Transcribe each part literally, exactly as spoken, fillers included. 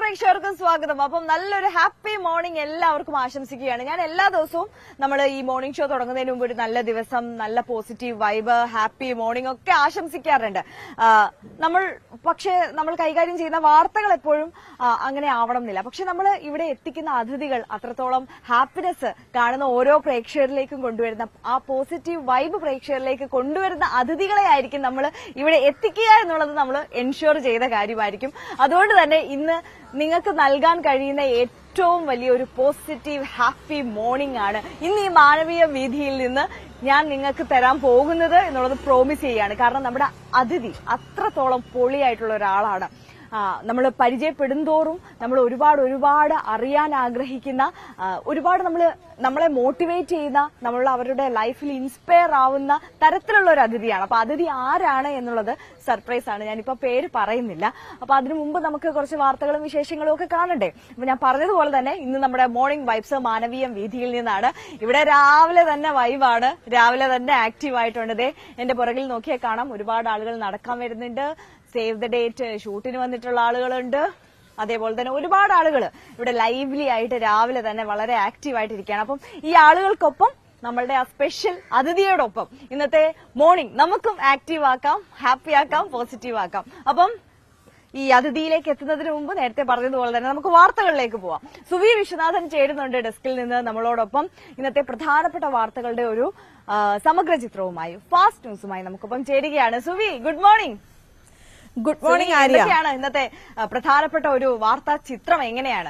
പ്രേക്ഷകർക്കും സ്വാഗതം. അപ്പം നല്ലൊരു ഹാപ്പി മോർണിംഗ് എല്ലാവർക്കും ആശംസിക്കുകയാണ്. ഞാൻ എല്ലാ ദിവസവും നമ്മൾ ഈ മോർണിംഗ് ഷോ തുടങ്ങുന്നതിന് മുമ്പ് ഒരു നല്ല ദിവസം, നല്ല പോസിറ്റീവ് വൈബ്, ഹാപ്പി മോർണിംഗ് ഒക്കെ ആശംസിക്കാറുണ്ട്. നമ്മൾ പക്ഷേ നമ്മൾ കൈകാര്യം ചെയ്യുന്ന വാർത്തകൾ എപ്പോഴും അങ്ങനെ ആവണം എന്നില്ല. പക്ഷെ നമ്മൾ ഇവിടെ എത്തിക്കുന്ന അതിഥികൾ അത്രത്തോളം ഹാപ്പിനെസ് കാണുന്ന ഓരോ പ്രേക്ഷകരിലേക്കും കൊണ്ടുവരുന്ന ആ പോസിറ്റീവ് വൈബ് പ്രേക്ഷകരിലേക്ക് കൊണ്ടുവരുന്ന അതിഥികളെ ആയിരിക്കും നമ്മൾ ഇവിടെ എത്തിക്കുക എന്നുള്ളത് നമ്മൾ എൻഷുർ ചെയ്ത കാര്യമായിരിക്കും. അതുകൊണ്ട് തന്നെ ഇന്ന് നിങ്ങൾക്ക് നൽകാൻ കഴിയുന്ന ഏറ്റവും വലിയൊരു പോസിറ്റീവ് ഹാപ്പി മോർണിംഗ് ആണ് ഇന്ന് ഈ മാനവീയ വീഥിയിൽ നിന്ന് ഞാൻ നിങ്ങൾക്ക് തരാൻ പോകുന്നത് എന്നുള്ളത് പ്രോമിസ് ചെയ്യാണ്. കാരണം നമ്മുടെ അതിഥി അത്രത്തോളം പൊളിയായിട്ടുള്ള ഒരാളാണ്. നമ്മൾ പരിചയപ്പെടുന്തോറും നമ്മൾ ഒരുപാട് ഒരുപാട് അറിയാൻ ആഗ്രഹിക്കുന്ന, ഒരുപാട് നമ്മൾ നമ്മളെ മോട്ടിവേറ്റ് ചെയ്യുന്ന, നമ്മൾ അവരുടെ ലൈഫിൽ ഇൻസ്പയർ ആവുന്ന തരത്തിലുള്ള ഒരു അതിഥിയാണ്. അപ്പൊ അതിഥി ആരാണ് എന്നുള്ളത് സർപ്രൈസ് ആണ്. ഞാനിപ്പോ പേര് പറയുന്നില്ല. അപ്പൊ അതിനു മുമ്പ് നമുക്ക് കുറച്ച് വാർത്തകളും വിശേഷങ്ങളും ഒക്കെ കാണണ്ടേ. അപ്പൊ ഞാൻ പറഞ്ഞതുപോലെ തന്നെ ഇന്ന് നമ്മുടെ മോർണിംഗ് വൈബ്സ് മാനവീയം വീഥിയിൽ നിന്നാണ്. ഇവിടെ രാവിലെ തന്നെ വൈബാണ്, രാവിലെ തന്നെ ആക്റ്റീവ് ആയിട്ടുണ്ട്. ദേ എന്റെ പുറകിൽ നോക്കിയാൽ കാണാം ഒരുപാട് ആളുകൾ നടക്കാൻ വരുന്നുണ്ട്. സേവ് ദ ഡേറ്റ് ഷൂട്ടിന് വന്നിട്ടുള്ള ആളുകളുണ്ട്. അതേപോലെ തന്നെ ഒരുപാട് ആളുകൾ ഇവിടെ ലൈവ്ലി ആയിട്ട് രാവിലെ തന്നെ വളരെ ആക്റ്റീവ് ആയിട്ടിരിക്കുകയാണ്. അപ്പം ഈ ആളുകൾക്കൊപ്പം നമ്മളുടെ ആ സ്പെഷ്യൽ അതിഥിയോടൊപ്പം ഇന്നത്തെ മോർണിംഗ് നമുക്കും ആക്റ്റീവ് ആക്കാം, ഹാപ്പി ആക്കാം, പോസിറ്റീവ് ആക്കാം. അപ്പം ഈ അതിഥിയിലേക്ക് എത്തുന്നതിന് മുമ്പ് നേരത്തെ പറഞ്ഞതുപോലെ തന്നെ നമുക്ക് വാർത്തകളിലേക്ക് പോവാം. സുവി വിശ്വനാഥൻ ചേരുന്നുണ്ട് ഡെസ്കിൽ നിന്ന് നമ്മളോടൊപ്പം. ഇന്നത്തെ പ്രധാനപ്പെട്ട വാർത്തകളുടെ ഒരു സമഗ്ര ചിത്രവുമായി, ഫാസ്റ്റ് ന്യൂസുമായി നമുക്കൊപ്പം ചേരുകയാണ്. Suvi, good morning. Good morning Arya. ഇന്നത്തെ പ്രധാനപ്പെട്ട ഒരു വാർത്താ ചിത്രം എങ്ങനെയാണ്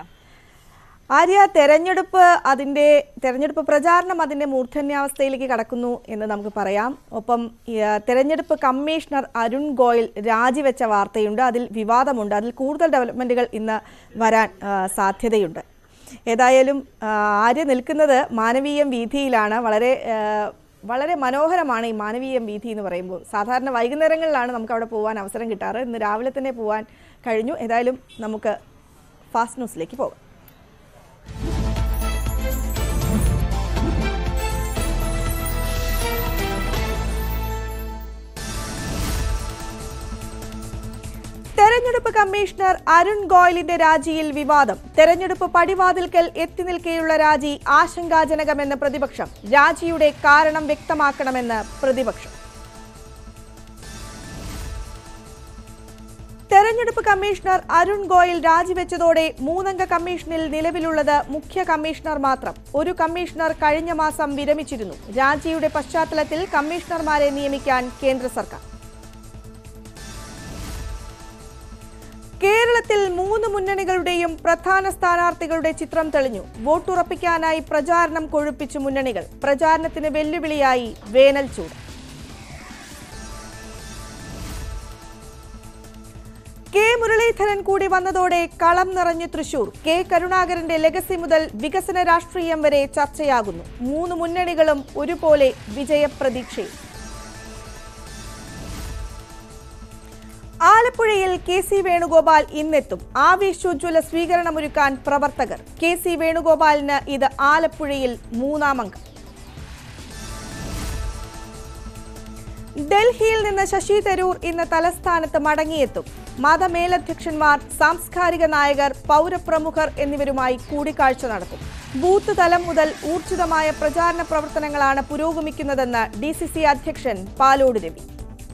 ആര്യ? തെരഞ്ഞെടുപ്പ് അതിന്റെ തെരഞ്ഞെടുപ്പ് പ്രചാരണം അതിന്റെ മൂർധന്യാവസ്ഥയിലേക്ക് കടക്കുന്നു എന്ന് നമുക്ക് പറയാം. ഒപ്പം തെരഞ്ഞെടുപ്പ് കമ്മീഷണർ അരുൺ ഗോയൽ രാജിവെച്ച വാർത്തയുണ്ട്. അതിൽ വിവാദമുണ്ട്. അതിൽ കൂടുതൽ ഡെവലപ്മെന്റുകൾ ഇന്ന് വരാൻ സാധ്യതയുണ്ട്. ഏതായാലും ആര്യ നിൽക്കുന്നത് മാനവീയം വീഥിയിലാണ്. വളരെ വളരെ മനോഹരമാണ് ഈ മാനവീയം വീഥി എന്ന് പറയുമ്പോൾ. സാധാരണ വൈകുന്നേരങ്ങളിലാണ് നമുക്ക് അവിടെ പോകാൻ അവസരം കിട്ടാറ്. ഇന്ന് രാവിലെ തന്നെ പോകാൻ കഴിഞ്ഞു. ഏതായാലും നമുക്ക് ഫാസ്റ്റ് ന്യൂസിലേക്ക് പോകാം. തെരഞ്ഞെടുപ്പ് കമ്മീഷണർ അരുൺ ഗോയലിന്റെ രാജിയിൽ വിവാദം. തെരഞ്ഞെടുപ്പ് പടിവാതിൽക്കൽ എത്തി നിൽക്കെയുള്ള രാജി ആശങ്കാജനകമെന്ന് പ്രതിപക്ഷം. രാജിയുടെ കാരണം വ്യക്തമാക്കണമെന്ന് പ്രതിപക്ഷം. തെരഞ്ഞെടുപ്പ് കമ്മീഷണർ അരുൺ ഗോയൽ രാജിവെച്ചതോടെ മൂന്നംഗ കമ്മീഷനിൽ നിലവിലുള്ളത് മുഖ്യ കമ്മീഷണർ മാത്രം. ഒരു കമ്മീഷണർ കഴിഞ്ഞ മാസം വിരമിച്ചിരുന്നു. രാജിയുടെ പശ്ചാത്തലത്തിൽ കമ്മീഷണർമാരെ നിയമിക്കാൻ കേന്ദ്ര സർക്കാർ. കേരളത്തിൽ മൂന്ന് മുന്നണികളുടെയും പ്രധാന സ്ഥാനാർത്ഥികളുടെ ചിത്രം തെളിഞ്ഞു. വോട്ടുറപ്പിക്കാനായി പ്രചാരണം കൊഴുപ്പിച്ചു മുന്നണികൾ. പ്രചാരണത്തിന് വെല്ലുവിളിയായി വേനൽ ചൂട്. കെ മുരളീധരൻ കൂടി വന്നതോടെ കളം നിറഞ്ഞു തൃശൂർ. കെ കരുണാകരന്റെ ലെഗസി മുതൽ വികസന രാഷ്ട്രീയം വരെ ചർച്ചയാകുന്നു. മൂന്ന് മുന്നണികളും ഒരുപോലെ വിജയപ്രതീക്ഷയിൽ. ആലപ്പുഴയിൽ കെ സി വേണുഗോപാൽ ഇന്നെത്തും. ആവേശോജ്വല സ്വീകരണമൊരുക്കാൻ പ്രവർത്തകർ. കെ സി വേണുഗോപാലിന് ഇത് ആലപ്പുഴയിൽ മൂന്നാം അംഗം. ഡൽഹിയിൽ നിന്ന് ശശി തരൂർ ഇന്ന് തലസ്ഥാനത്ത് മടങ്ങിയെത്തും. മതമേലധ്യക്ഷന്മാർ, സാംസ്കാരിക നായകർ, പൗരപ്രമുഖർ എന്നിവരുമായി കൂടിക്കാഴ്ച നടത്തും. ബൂത്ത് തലം മുതൽ ഊർജിതമായ പ്രചാരണ പ്രവർത്തനങ്ങളാണ് പുരോഗമിക്കുന്നതെന്ന് ഡി സി സി അധ്യക്ഷൻ പാലോട് രവി.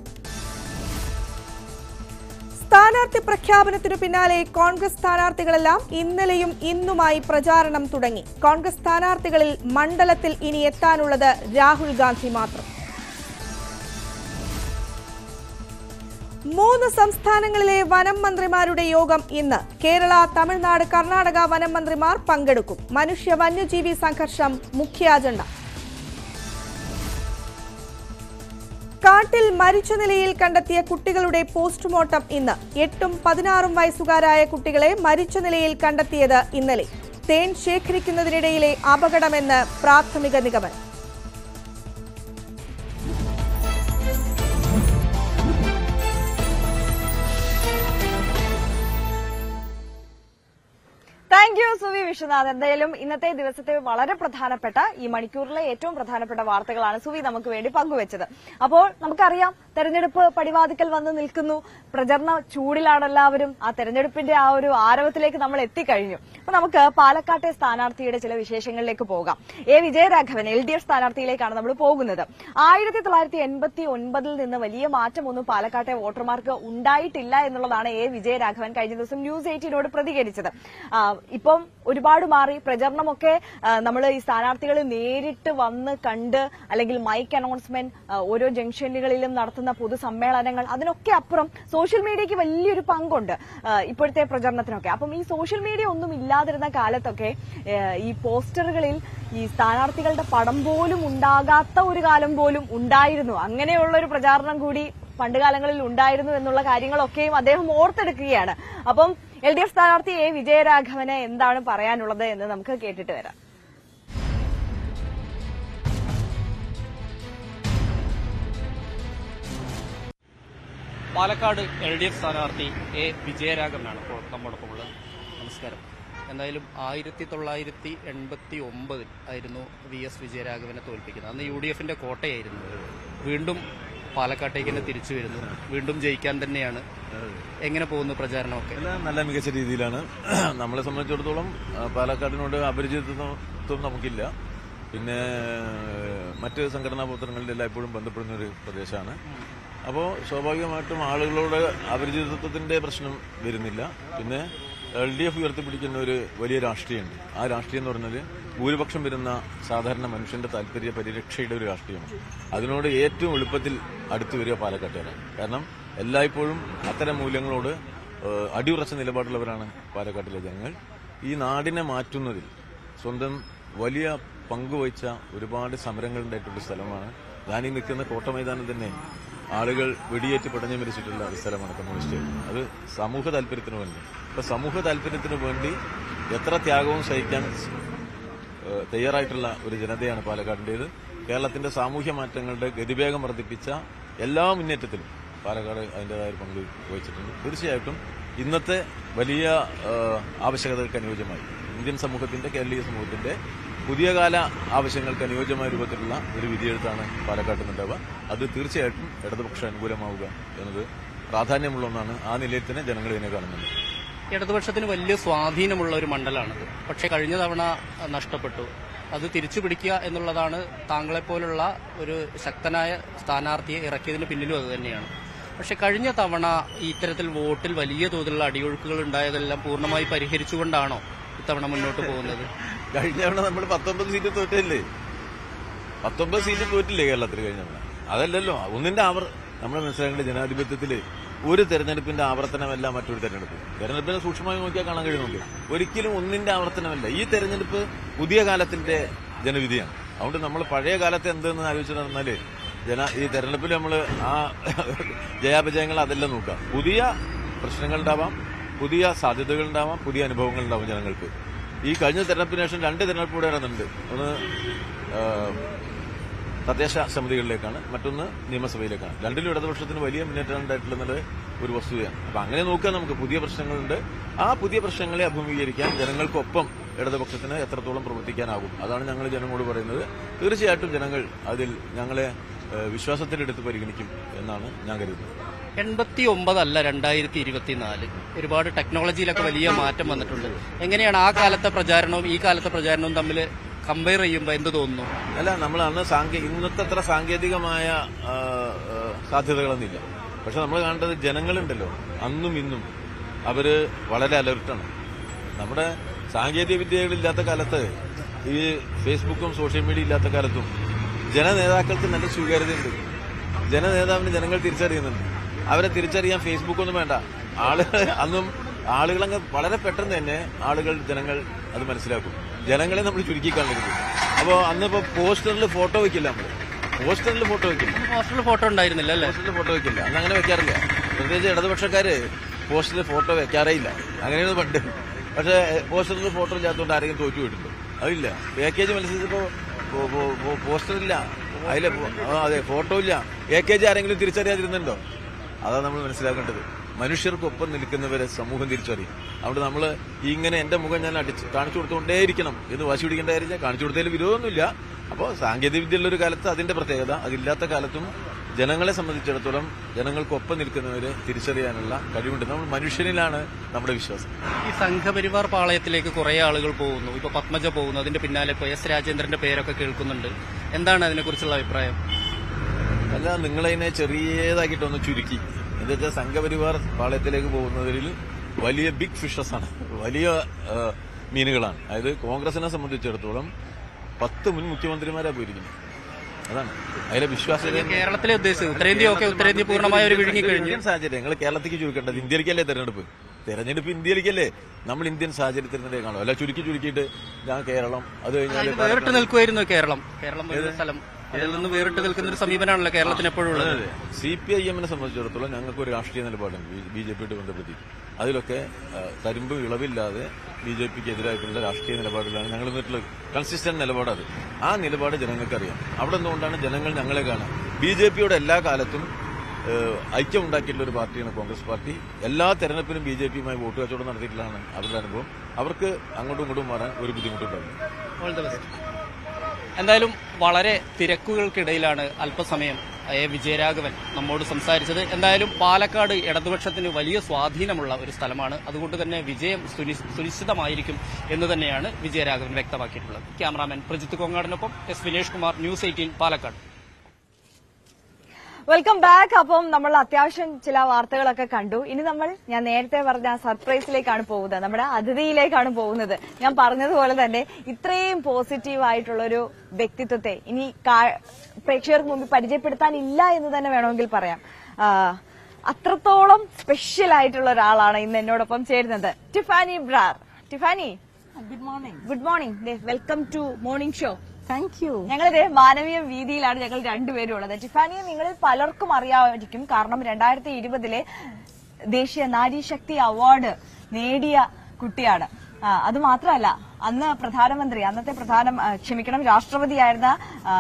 സ്ഥാനാർത്ഥി പ്രഖ്യാപനത്തിനു പിന്നാലെ കോൺഗ്രസ് സ്ഥാനാർത്ഥികളെല്ലാം ഇന്നലെയും ഇന്നുമായി പ്രചാരണം തുടങ്ങി. കോൺഗ്രസ് സ്ഥാനാർത്ഥികളിൽ മണ്ഡലത്തിൽ ഇനി എത്താനുള്ളത് രാഹുൽ ഗാന്ധി മാത്രം. മൂന്ന് സംസ്ഥാനങ്ങളിലെ വനം മന്ത്രിമാരുടെ യോഗം ഇന്ന്. കേരള, തമിഴ്നാട്, കർണാടക വനം മന്ത്രിമാർ പങ്കെടുക്കും. മനുഷ്യ വന്യജീവി സംഘർഷം മുഖ്യ അജണ്ട. കാട്ടിൽ മരിച്ച നിലയിൽ കണ്ടെത്തിയ കുട്ടികളുടെ പോസ്റ്റ്മോർട്ടം ഇന്ന്. എട്ടും പതിനാറും വയസ്സുകാരായ കുട്ടികളെ മരിച്ച നിലയിൽ കണ്ടെത്തിയത് ഇന്നലെ. തേൻ ശേഖരിക്കുന്നതിനിടയിലെ അപകടമെന്ന് പ്രാഥമിക നിഗമനം. താങ്ക് യു സുവി വിശ്വനാഥ്, എന്തായാലും ഇന്നത്തെ ദിവസത്തെ വളരെ പ്രധാനപ്പെട്ട ഈ മണിക്കൂറിലെ ഏറ്റവും പ്രധാനപ്പെട്ട വാർത്തകളാണ് സുവി നമുക്ക് വേണ്ടി പങ്കുവച്ചത്. അപ്പോൾ നമുക്കറിയാം, തെരഞ്ഞെടുപ്പ് പടിവാതിക്കൽ വന്ന് നിൽക്കുന്നു. പ്രചരണ ചൂടിലാണ് എല്ലാവരും. ആ തെരഞ്ഞെടുപ്പിന്റെ ആ ഒരു ആരവത്തിലേക്ക് നമ്മൾ എത്തിക്കഴിഞ്ഞു. അപ്പൊ നമുക്ക് പാലക്കാട്ടെ സ്ഥാനാർത്ഥിയുടെ ചില വിശേഷങ്ങളിലേക്ക് പോകാം. A Vijayaraghavan L D F സ്ഥാനാർത്ഥിയിലേക്കാണ് നമ്മൾ പോകുന്നത്. ആയിരത്തി തൊള്ളായിരത്തി എൺപത്തി ഒൻപതിൽ നിന്ന് വലിയ മാറ്റമൊന്നും പാലക്കാട്ടെ വോട്ടർമാർക്ക് ഉണ്ടായിട്ടില്ല എന്നുള്ളതാണ് എ വിജയരാഘവൻ കഴിഞ്ഞ ദിവസം ന്യൂസ് എയ്റ്റീനോട് പ്രതികരിച്ചത്. ഇപ്പം ഒരുപാട് മാറി. പ്രചരണമൊക്കെ നമ്മൾ ഈ സ്ഥാനാർത്ഥികൾ നേരിട്ട് വന്ന് കണ്ട്, അല്ലെങ്കിൽ മൈക്ക് അനൗൺസ്മെന്റ്, ഓരോ ജംഗ്ഷനുകളിലും നടത്തുന്ന പൊതുസമ്മേളനങ്ങൾ, അതിനൊക്കെ അപ്പുറം സോഷ്യൽ മീഡിയയ്ക്ക് വലിയൊരു പങ്കുണ്ട് ഇപ്പോഴത്തെ പ്രചരണത്തിനൊക്കെ. അപ്പം ഈ സോഷ്യൽ മീഡിയ ഒന്നും ഇല്ലാതിരുന്ന കാലത്തൊക്കെ ഈ പോസ്റ്ററുകളിൽ ഈ സ്ഥാനാർത്ഥികളുടെ പടം പോലും ഉണ്ടാകാത്ത ഒരു കാലം പോലും ഉണ്ടായിരുന്നു. അങ്ങനെയുള്ള ഒരു പ്രചാരണം കൂടി പണ്ടുകാലങ്ങളിൽ ഉണ്ടായിരുന്നു എന്നുള്ള കാര്യങ്ങളൊക്കെയും അദ്ദേഹം ഓർത്തെടുക്കുകയാണ്. അപ്പം എൽ ഡി എഫ് സ്ഥാനാർത്ഥി എ വിജയരാഘവന് എന്താണ് പറയാനുള്ളത് എന്ന് നമുക്ക് കേട്ടിട്ട് വരാം. പാലക്കാട് എൽ ഡി എഫ് സ്ഥാനാർത്ഥി എ വിജയരാഘവനാണ് ഇപ്പോൾ നമ്മോടൊപ്പം ഉള്ളത്. നമസ്കാരം. എന്തായാലും ആയിരത്തി തൊള്ളായിരത്തി എൺപത്തി ഒമ്പതിൽ ആയിരുന്നു വി എസ് വിജയരാഘവനെ തോൽപ്പിക്കുന്നത്. അന്ന് യു ഡി എഫിന്റെ കോട്ടയായിരുന്നു. വീണ്ടും പാലക്കാട്ടേക്ക് തന്നെ തിരിച്ചു വരുന്നു. വീണ്ടും ജയിക്കാൻ തന്നെയാണ്. എങ്ങനെ പോകുന്നു പ്രചാരണമൊക്കെ? നല്ല മികച്ച രീതിയിലാണ്. നമ്മളെ സംബന്ധിച്ചിടത്തോളം പാലക്കാടിനോട് അപരിചിതത്വം നമുക്കില്ല. പിന്നെ മറ്റ് സംഘടനാ പ്രവർത്തനങ്ങളിൽ എല്ലായ്പ്പോഴും ബന്ധപ്പെടുന്ന ഒരു പ്രദേശമാണ്. അപ്പോൾ സ്വാഭാവികമായിട്ടും ആളുകളോട് അപരിചിതത്വത്തിന്റെ പ്രശ്നം വരുന്നില്ല. പിന്നെ എൽ ഡി എഫ് ഉയർത്തിപ്പിടിക്കുന്ന ഒരു വലിയ രാഷ്ട്രീയമുണ്ട്. ആ രാഷ്ട്രീയം എന്ന് പറഞ്ഞാൽ ഭൂരിപക്ഷം വരുന്ന സാധാരണ മനുഷ്യന്റെ താല്പര്യ പരിരക്ഷയുടെ ഒരു രാഷ്ട്രീയമാണ്. അതിനോട് ഏറ്റവും എളുപ്പത്തിൽ അടുത്തു വരിക പാലക്കാട്ടുകാരാണ്. കാരണം എല്ലായ്പ്പോഴും അത്തരം മൂല്യങ്ങളോട് അടിയുറച്ച നിലപാടുള്ളവരാണ് പാലക്കാട്ടിലെ ജനങ്ങൾ. ഈ നാടിനെ മാറ്റുന്നതിൽ സ്വന്തം വലിയ പങ്കുവഹിച്ച ഒരുപാട് സമരങ്ങൾ ഉണ്ടായിട്ടുള്ള സ്ഥലമാണ്. ഞാൻ ഈ നിൽക്കുന്ന കോട്ടമൈതാനം തന്നെ ആളുകൾ വെടിയേറ്റ് പടഞ്ഞു മരിച്ചിട്ടുള്ള ഒരു സ്ഥലമാണ് കമ്മ്യൂണിസ്റ്റ്. അത് സമൂഹ താല്പര്യത്തിന് വേണ്ടി. ഇപ്പൊ സമൂഹ താല്പര്യത്തിന് വേണ്ടി എത്ര ത്യാഗവും സഹിക്കാൻ തയ്യാറായിട്ടുള്ള ഒരു ജനതയാണ് പാലക്കാടിന്റേത്. കേരളത്തിന്റെ സാമൂഹ്യ മാറ്റങ്ങളുടെ ഗതിവേഗം വർദ്ധിപ്പിച്ച എല്ലാ മുന്നേറ്റത്തിലും പാലക്കാട് അതിൻ്റെതായ പങ്ക് വഹിച്ചിട്ടുണ്ട്. തീർച്ചയായിട്ടും ഇന്നത്തെ വലിയ ആവശ്യകതകൾക്ക് അനുയോജ്യമായി ഇന്ത്യൻ സമൂഹത്തിന്റെ, കേരളീയ സമൂഹത്തിന്റെ പുതിയ കാല ആവശ്യങ്ങൾക്ക് അനുയോജ്യമായ രൂപത്തിലുള്ള ഒരു വിധിയെഴുത്താണ് പാലക്കാട്ട് നിന്നുണ്ടാവുക. അത് തീർച്ചയായിട്ടും ഇടതുപക്ഷ അനുകൂലമാവുക എന്നത് പ്രാധാന്യമുള്ള ഒന്നാണ്. ആ നിലയിൽ തന്നെ ജനങ്ങൾ ഇതിനെ കാണുന്നുണ്ട്. ഇടതുപക്ഷത്തിന് വലിയ സ്വാധീനമുള്ള ഒരു മണ്ഡലമാണത്. പക്ഷെ കഴിഞ്ഞ തവണ നഷ്ടപ്പെട്ടു. അത് തിരിച്ചു പിടിക്കുക എന്നുള്ളതാണ് താങ്കളെപ്പോലുള്ള ഒരു ശക്തനായ സ്ഥാനാർത്ഥിയെ ഇറക്കിയതിന് പിന്നിലും അത് തന്നെയാണ്. പക്ഷെ കഴിഞ്ഞ തവണ ഇത്തരത്തിൽ വോട്ടിൽ വലിയ തോതിലുള്ള അടിയൊഴുക്കുകൾ ഉണ്ടായതെല്ലാം പൂർണ്ണമായി പരിഹരിച്ചുകൊണ്ടാണോ ഇത്തവണ മുന്നോട്ട് പോകുന്നത്? കഴിഞ്ഞ തവണ നമ്മൾ പത്തൊമ്പത് സീറ്റ് തോറ്റല്ലേ? പത്തൊമ്പത് സീറ്റ് തോറ്റില്ലേ കേരളത്തിൽ കഴിഞ്ഞ തവണ? അതല്ലല്ലോ ഒന്നിന്റെ ആവർ നമ്മൾ മനസ്സിലാക്കേണ്ട ജനാധിപത്യത്തില് ഒരു തെരഞ്ഞെടുപ്പിന്റെ ആവർത്തനമല്ല മറ്റൊരു തെരഞ്ഞെടുപ്പ്. തെരഞ്ഞെടുപ്പിനെ സൂക്ഷ്മമായി നോക്കിയാൽ കാണാൻ കഴിയുന്നുണ്ട്. ഒരിക്കലും ഒന്നിന്റെ ആവർത്തനമല്ല. ഈ തെരഞ്ഞെടുപ്പ് പുതിയ കാലത്തിന്റെ ജനവിധിയാണ്. അതുകൊണ്ട് നമ്മൾ പഴയ കാലത്ത് എന്തെന്ന് ആലോചിച്ച് നടന്നാല് ജന ഈ തെരഞ്ഞെടുപ്പിൽ നമ്മൾ ആ ജയാപജയങ്ങൾ അതെല്ലാം നോക്കാം. പുതിയ പ്രശ്നങ്ങളുണ്ടാവാം, പുതിയ സാധ്യതകളുണ്ടാവാം, പുതിയ അനുഭവങ്ങളുണ്ടാവും ജനങ്ങൾക്ക്. ഈ കഴിഞ്ഞ തെരഞ്ഞെടുപ്പിന് ശേഷം രണ്ട് തെരഞ്ഞെടുപ്പ് കൂടെ നടന്നുണ്ട്. ഒന്ന് തദ്ദേശ സമിതികളിലേക്കാണ്, മറ്റൊന്ന് നിയമസഭയിലേക്കാണ്. രണ്ടിലും ഇടതുപക്ഷത്തിന് വലിയ മുന്നേറ്റം ഉണ്ടായിട്ടുള്ളത് ഒരു വസ്തുതയാണ്. അപ്പൊ അങ്ങനെ നോക്കാൻ നമുക്ക് പുതിയ പ്രശ്നങ്ങളുണ്ട്. ആ പുതിയ പ്രശ്നങ്ങളെ അഭിമുഖീകരിക്കാൻ ജനങ്ങൾക്കൊപ്പം ഇടതുപക്ഷത്തിന് എത്രത്തോളം പ്രവർത്തിക്കാനാകും, അതാണ് ഞങ്ങൾ ജനങ്ങളോട് പറയുന്നത്. തീർച്ചയായിട്ടും ജനങ്ങൾ അതിൽ ഞങ്ങളെ വിശ്വാസത്തിലെടുത്ത് പരിഗണിക്കും എന്നാണ് ഞാൻ കരുതുന്നത്. എൺപത്തി ഒമ്പതല്ല രണ്ടായിരത്തി ഇരുപത്തിനാല്. ഒരുപാട് ടെക്നോളജിയിലൊക്കെ വലിയ മാറ്റം വന്നിട്ടുണ്ട്. എങ്ങനെയാണ് ആ കാലത്തെ പ്രചാരണവും ഈ കാലത്തെ പ്രചാരണവും തമ്മിൽ കമ്പയർ ചെയ്യുമ്പോൾ എന്ത് തോന്നുന്നു? അല്ല, നമ്മൾ അന്ന് സാങ്കേ ഇന്നത്തെ അത്ര സാങ്കേതികമായ സാധ്യതകളൊന്നുമില്ല. പക്ഷെ നമ്മൾ കാണേണ്ടത് ജനങ്ങളുണ്ടല്ലോ, അന്നും ഇന്നും അവര് വളരെ അലർട്ടാണ്. നമ്മുടെ സാങ്കേതിക വിദ്യകളില്ലാത്ത കാലത്ത്, ഈ ഫേസ്ബുക്കും സോഷ്യൽ മീഡിയ ഇല്ലാത്ത കാലത്തും ജനനേതാക്കൾക്ക് നല്ല സ്വീകാര്യതയുണ്ട്. ജനനേതാവിന് ജനങ്ങൾ തിരിച്ചറിയുന്നുണ്ട്. അവരെ തിരിച്ചറിയാൻ ഫേസ്ബുക്കൊന്നും വേണ്ട. ആളുകൾ അന്നും ആളുകളങ്ങ് വളരെ പെട്ടെന്ന് തന്നെ ആളുകൾ ജനങ്ങൾ അത് മനസ്സിലാക്കും. ജനങ്ങളെ നമ്മൾ ചുരുക്കി കാണരുത്. അപ്പോൾ അന്നിപ്പോ പോസ്റ്ററിൽ ഫോട്ടോ വെക്കില്ല, നമ്മൾ പോസ്റ്ററിൽ ഫോട്ടോ വെക്കില്ല. പോസ്റ്ററിൽ ഫോട്ടോ ഉണ്ടായിരുന്നില്ല അല്ലേ? പോസ്റ്ററിൽ ഫോട്ടോ വെക്കില്ല, അന്ന് അങ്ങനെ വെക്കാറില്ല. പ്രത്യേകിച്ച് ഇടതുപക്ഷക്കാര് പോസ്റ്ററിൽ ഫോട്ടോ വെക്കാറേ ഇല്ല. അങ്ങനെയാണ് പണ്ട്. പക്ഷെ പോസ്റ്ററിൽ ഫോട്ടോ ഇല്ലാത്തതുകൊണ്ട് ആരെങ്കിലും തോറ്റു പോയിട്ടുണ്ട്? അതില്ല. പാക്കേജ് മത്സരിച്ചപ്പോ പോസ്റ്ററില്ല, അതിലെ അതെ ഫോട്ടോ ഇല്ല. എ കെ ജി ആരെങ്കിലും തിരിച്ചറിയാതിരുന്നുണ്ടോ? അതാണ് നമ്മൾ മനസ്സിലാക്കേണ്ടത്. മനുഷ്യർക്കൊപ്പം നിൽക്കുന്നവരെ സമൂഹം തിരിച്ചറിയും. അവിടെ നമ്മൾ ഇങ്ങനെ എന്റെ മുഖം ഞാൻ അടിച്ച് കാണിച്ചു കൊടുത്തുകൊണ്ടേയിരിക്കണം എന്ന് വാശി പിടിക്കേണ്ട കാര്യം കാണിച്ചു കൊടുത്തതിൽ വിരോധമൊന്നുമില്ല. അപ്പോൾ സാങ്കേതിക വിദ്യയുള്ള ഒരു കാലത്ത് അതിന്റെ പ്രത്യേകത, അതില്ലാത്ത കാലത്തും ജനങ്ങളെ സംബന്ധിച്ചിടത്തോളം ജനങ്ങൾക്കൊപ്പം നിൽക്കുന്നവരെ തിരിച്ചറിയാനുള്ള കഴിവുണ്ട്. നമ്മൾ മനുഷ്യനിലാണ് നമ്മുടെ വിശ്വാസം. ഈ സംഘപരിവാർ പാളയത്തിലേക്ക് കുറെ ആളുകൾ പോകുന്നു. ഇപ്പൊ പത്മജ പോകുന്നു, അതിന്റെ പിന്നാലെ ഇപ്പൊ എസ് രാജേന്ദ്രന്റെ പേരൊക്കെ കേൾക്കുന്നുണ്ട്. എന്താണ് അതിനെക്കുറിച്ചുള്ള അഭിപ്രായം? അല്ല, നിങ്ങളതിനെ ചെറിയതാക്കിയിട്ടൊന്ന് ചുരുക്കി. എന്താ വെച്ചാൽ സംഘപരിവാർ പാളയത്തിലേക്ക് പോകുന്നതിൽ വലിയ ബിഗ് ഫിഷസ് ആണ്, വലിയ മീനുകളാണ്. അതായത് കോൺഗ്രസിനെ സംബന്ധിച്ചിടത്തോളം പത്ത് മുൻ മുഖ്യമന്ത്രിമാരാ പോയിരിക്കുന്നത്. അതാണ് അതിലെ വിശ്വാസ്യത. കേരളത്തിലെ ഉദ്ദേശിച്ചത് ഉത്തരേന്ത്യ ഒക്കെ ഉത്തരേന്ത്യ പൂർണ്ണമായ ഒരു വിഴുങ്ങി കഴിഞ്ഞു. ഇന്ത്യൻ സാഹചര്യം നിങ്ങൾ കേരളത്തിലേക്ക് ചുരുക്കേണ്ടത്. ഇന്ത്യയിലേക്കല്ലേ തെരഞ്ഞെടുപ്പ്? തെരഞ്ഞെടുപ്പ് ഇന്ത്യയിലേക്കല്ലേ? നമ്മൾ ഇന്ത്യൻ സാഹചര്യത്തിനെ കാണും. അല്ല ചുരുക്കി ചുരുക്കിയിട്ട് ഞാൻ കേരളം അത് കഴിഞ്ഞാൽ വേറിട്ട് നിൽക്കുമായിരുന്നു കേരളം. കേരളം ഒരു സ്ഥലം അതിൽ നിന്ന് വേറിട്ട് നിൽക്കുന്ന ഒരു സമീപനമാണല്ലോ കേരളത്തിന് എപ്പോഴും ഉള്ളത്. സി പി ഐ എമ്മിനെ സംബന്ധിച്ചിടത്തോളം ഞങ്ങൾക്ക് ഒരു രാഷ്ട്രീയ നിലപാടുണ്ട് ബി ജെ പിയോട് ബന്ധപ്പെടുത്തി. അതിലൊക്കെ തരുമ്പ് ഇളവില്ലാതെ ബി ജെ പിക്ക് എതിരായിട്ടുള്ള രാഷ്ട്രീയ നിലപാടിലാണ് ഞങ്ങൾ നിന്നിട്ടുള്ള കൺസിസ്റ്റന്റ് നിലപാടത്. ആ നിലപാട് ജനങ്ങൾക്കറിയാം. അവിടെ നിന്നുകൊണ്ടാണ് ജനങ്ങൾ ഞങ്ങളെ കാണുക. ബി ജെ പിയോട് എല്ലാ കാലത്തും ഐക്യം ഉണ്ടാക്കിയിട്ടുള്ള ഒരു പാർട്ടിയാണ് കോൺഗ്രസ് പാർട്ടി. എല്ലാ തെരഞ്ഞെടുപ്പിലും ബി ജെ പിയുമായി വോട്ട് കച്ചവടം നടത്തിയിട്ടുള്ളതാണ് അവരുടെ അനുഭവം. അവർക്ക് അങ്ങോട്ടും ഇങ്ങോട്ടും മാറാൻ ഒരു ബുദ്ധിമുട്ടുണ്ടാകും. All the best. എന്തായാലും വളരെ തിരക്കുകൾക്കിടയിലാണ് അല്പസമയം എ വിജയരാഘവൻ നമ്മോട് സംസാരിച്ചത്. എന്തായാലും പാലക്കാട് ഇടതുപക്ഷത്തിന് വലിയ സ്വാധീനമുള്ള ഒരു സ്ഥലമാണ്. അതുകൊണ്ട് തന്നെ വിജയം സുനിശ്ചിതമായിരിക്കും എന്ന് തന്നെയാണ് വിജയരാഘവൻ വ്യക്തമാക്കിയിട്ടുള്ളത്. ക്യാമറാമാൻ പ്രജിത്ത് കൊങ്ങാടിനൊപ്പം S Vinesh Kumar, news eighteen, Palakkad. Welcome back. അപ്പം നമ്മൾ അത്യാവശ്യം ചില വാർത്തകളൊക്കെ കണ്ടു. ഇനി നമ്മൾ ഞാൻ നേരത്തെ പറഞ്ഞ സർപ്രൈസിലേക്കാണ് പോകുന്നത്, നമ്മുടെ അതിഥിയിലേക്കാണ് പോകുന്നത്. ഞാൻ പറഞ്ഞതുപോലെ തന്നെ ഇത്രയും പോസിറ്റീവ് ആയിട്ടുള്ളൊരു വ്യക്തിത്വത്തെ ഇനി പ്രേക്ഷകർക്ക് മുമ്പിൽ പരിചയപ്പെടുത്താനില്ല എന്ന് തന്നെ വേണമെങ്കിൽ പറയാം. അത്രത്തോളം സ്പെഷ്യൽ ആയിട്ടുള്ള ഒരാളാണ് ഇന്ന് എന്നോടൊപ്പം ചേരുന്നത്. Tiffany Brar. Tiffany, good morning. Good morning. Welcome to morning show. Thank you. ഞങ്ങളിത് മാനവീയ വീതിയിലാണ് ഞങ്ങൾ രണ്ടുപേരും ഉള്ളത്. ടിഫാനിയെ നിങ്ങളിൽ പലർക്കും അറിയാമായിരിക്കും. കാരണം രണ്ടായിരത്തി ഇരുപതിലെ ദേശീയ നാരീശക്തി അവാർഡ് നേടിയ കുട്ടിയാണ്. അത് മാത്രമല്ല, അന്ന് പ്രധാനമന്ത്രി അന്നത്തെ പ്രധാന ക്ഷമിക്കണം രാഷ്ട്രപതിയായിരുന്ന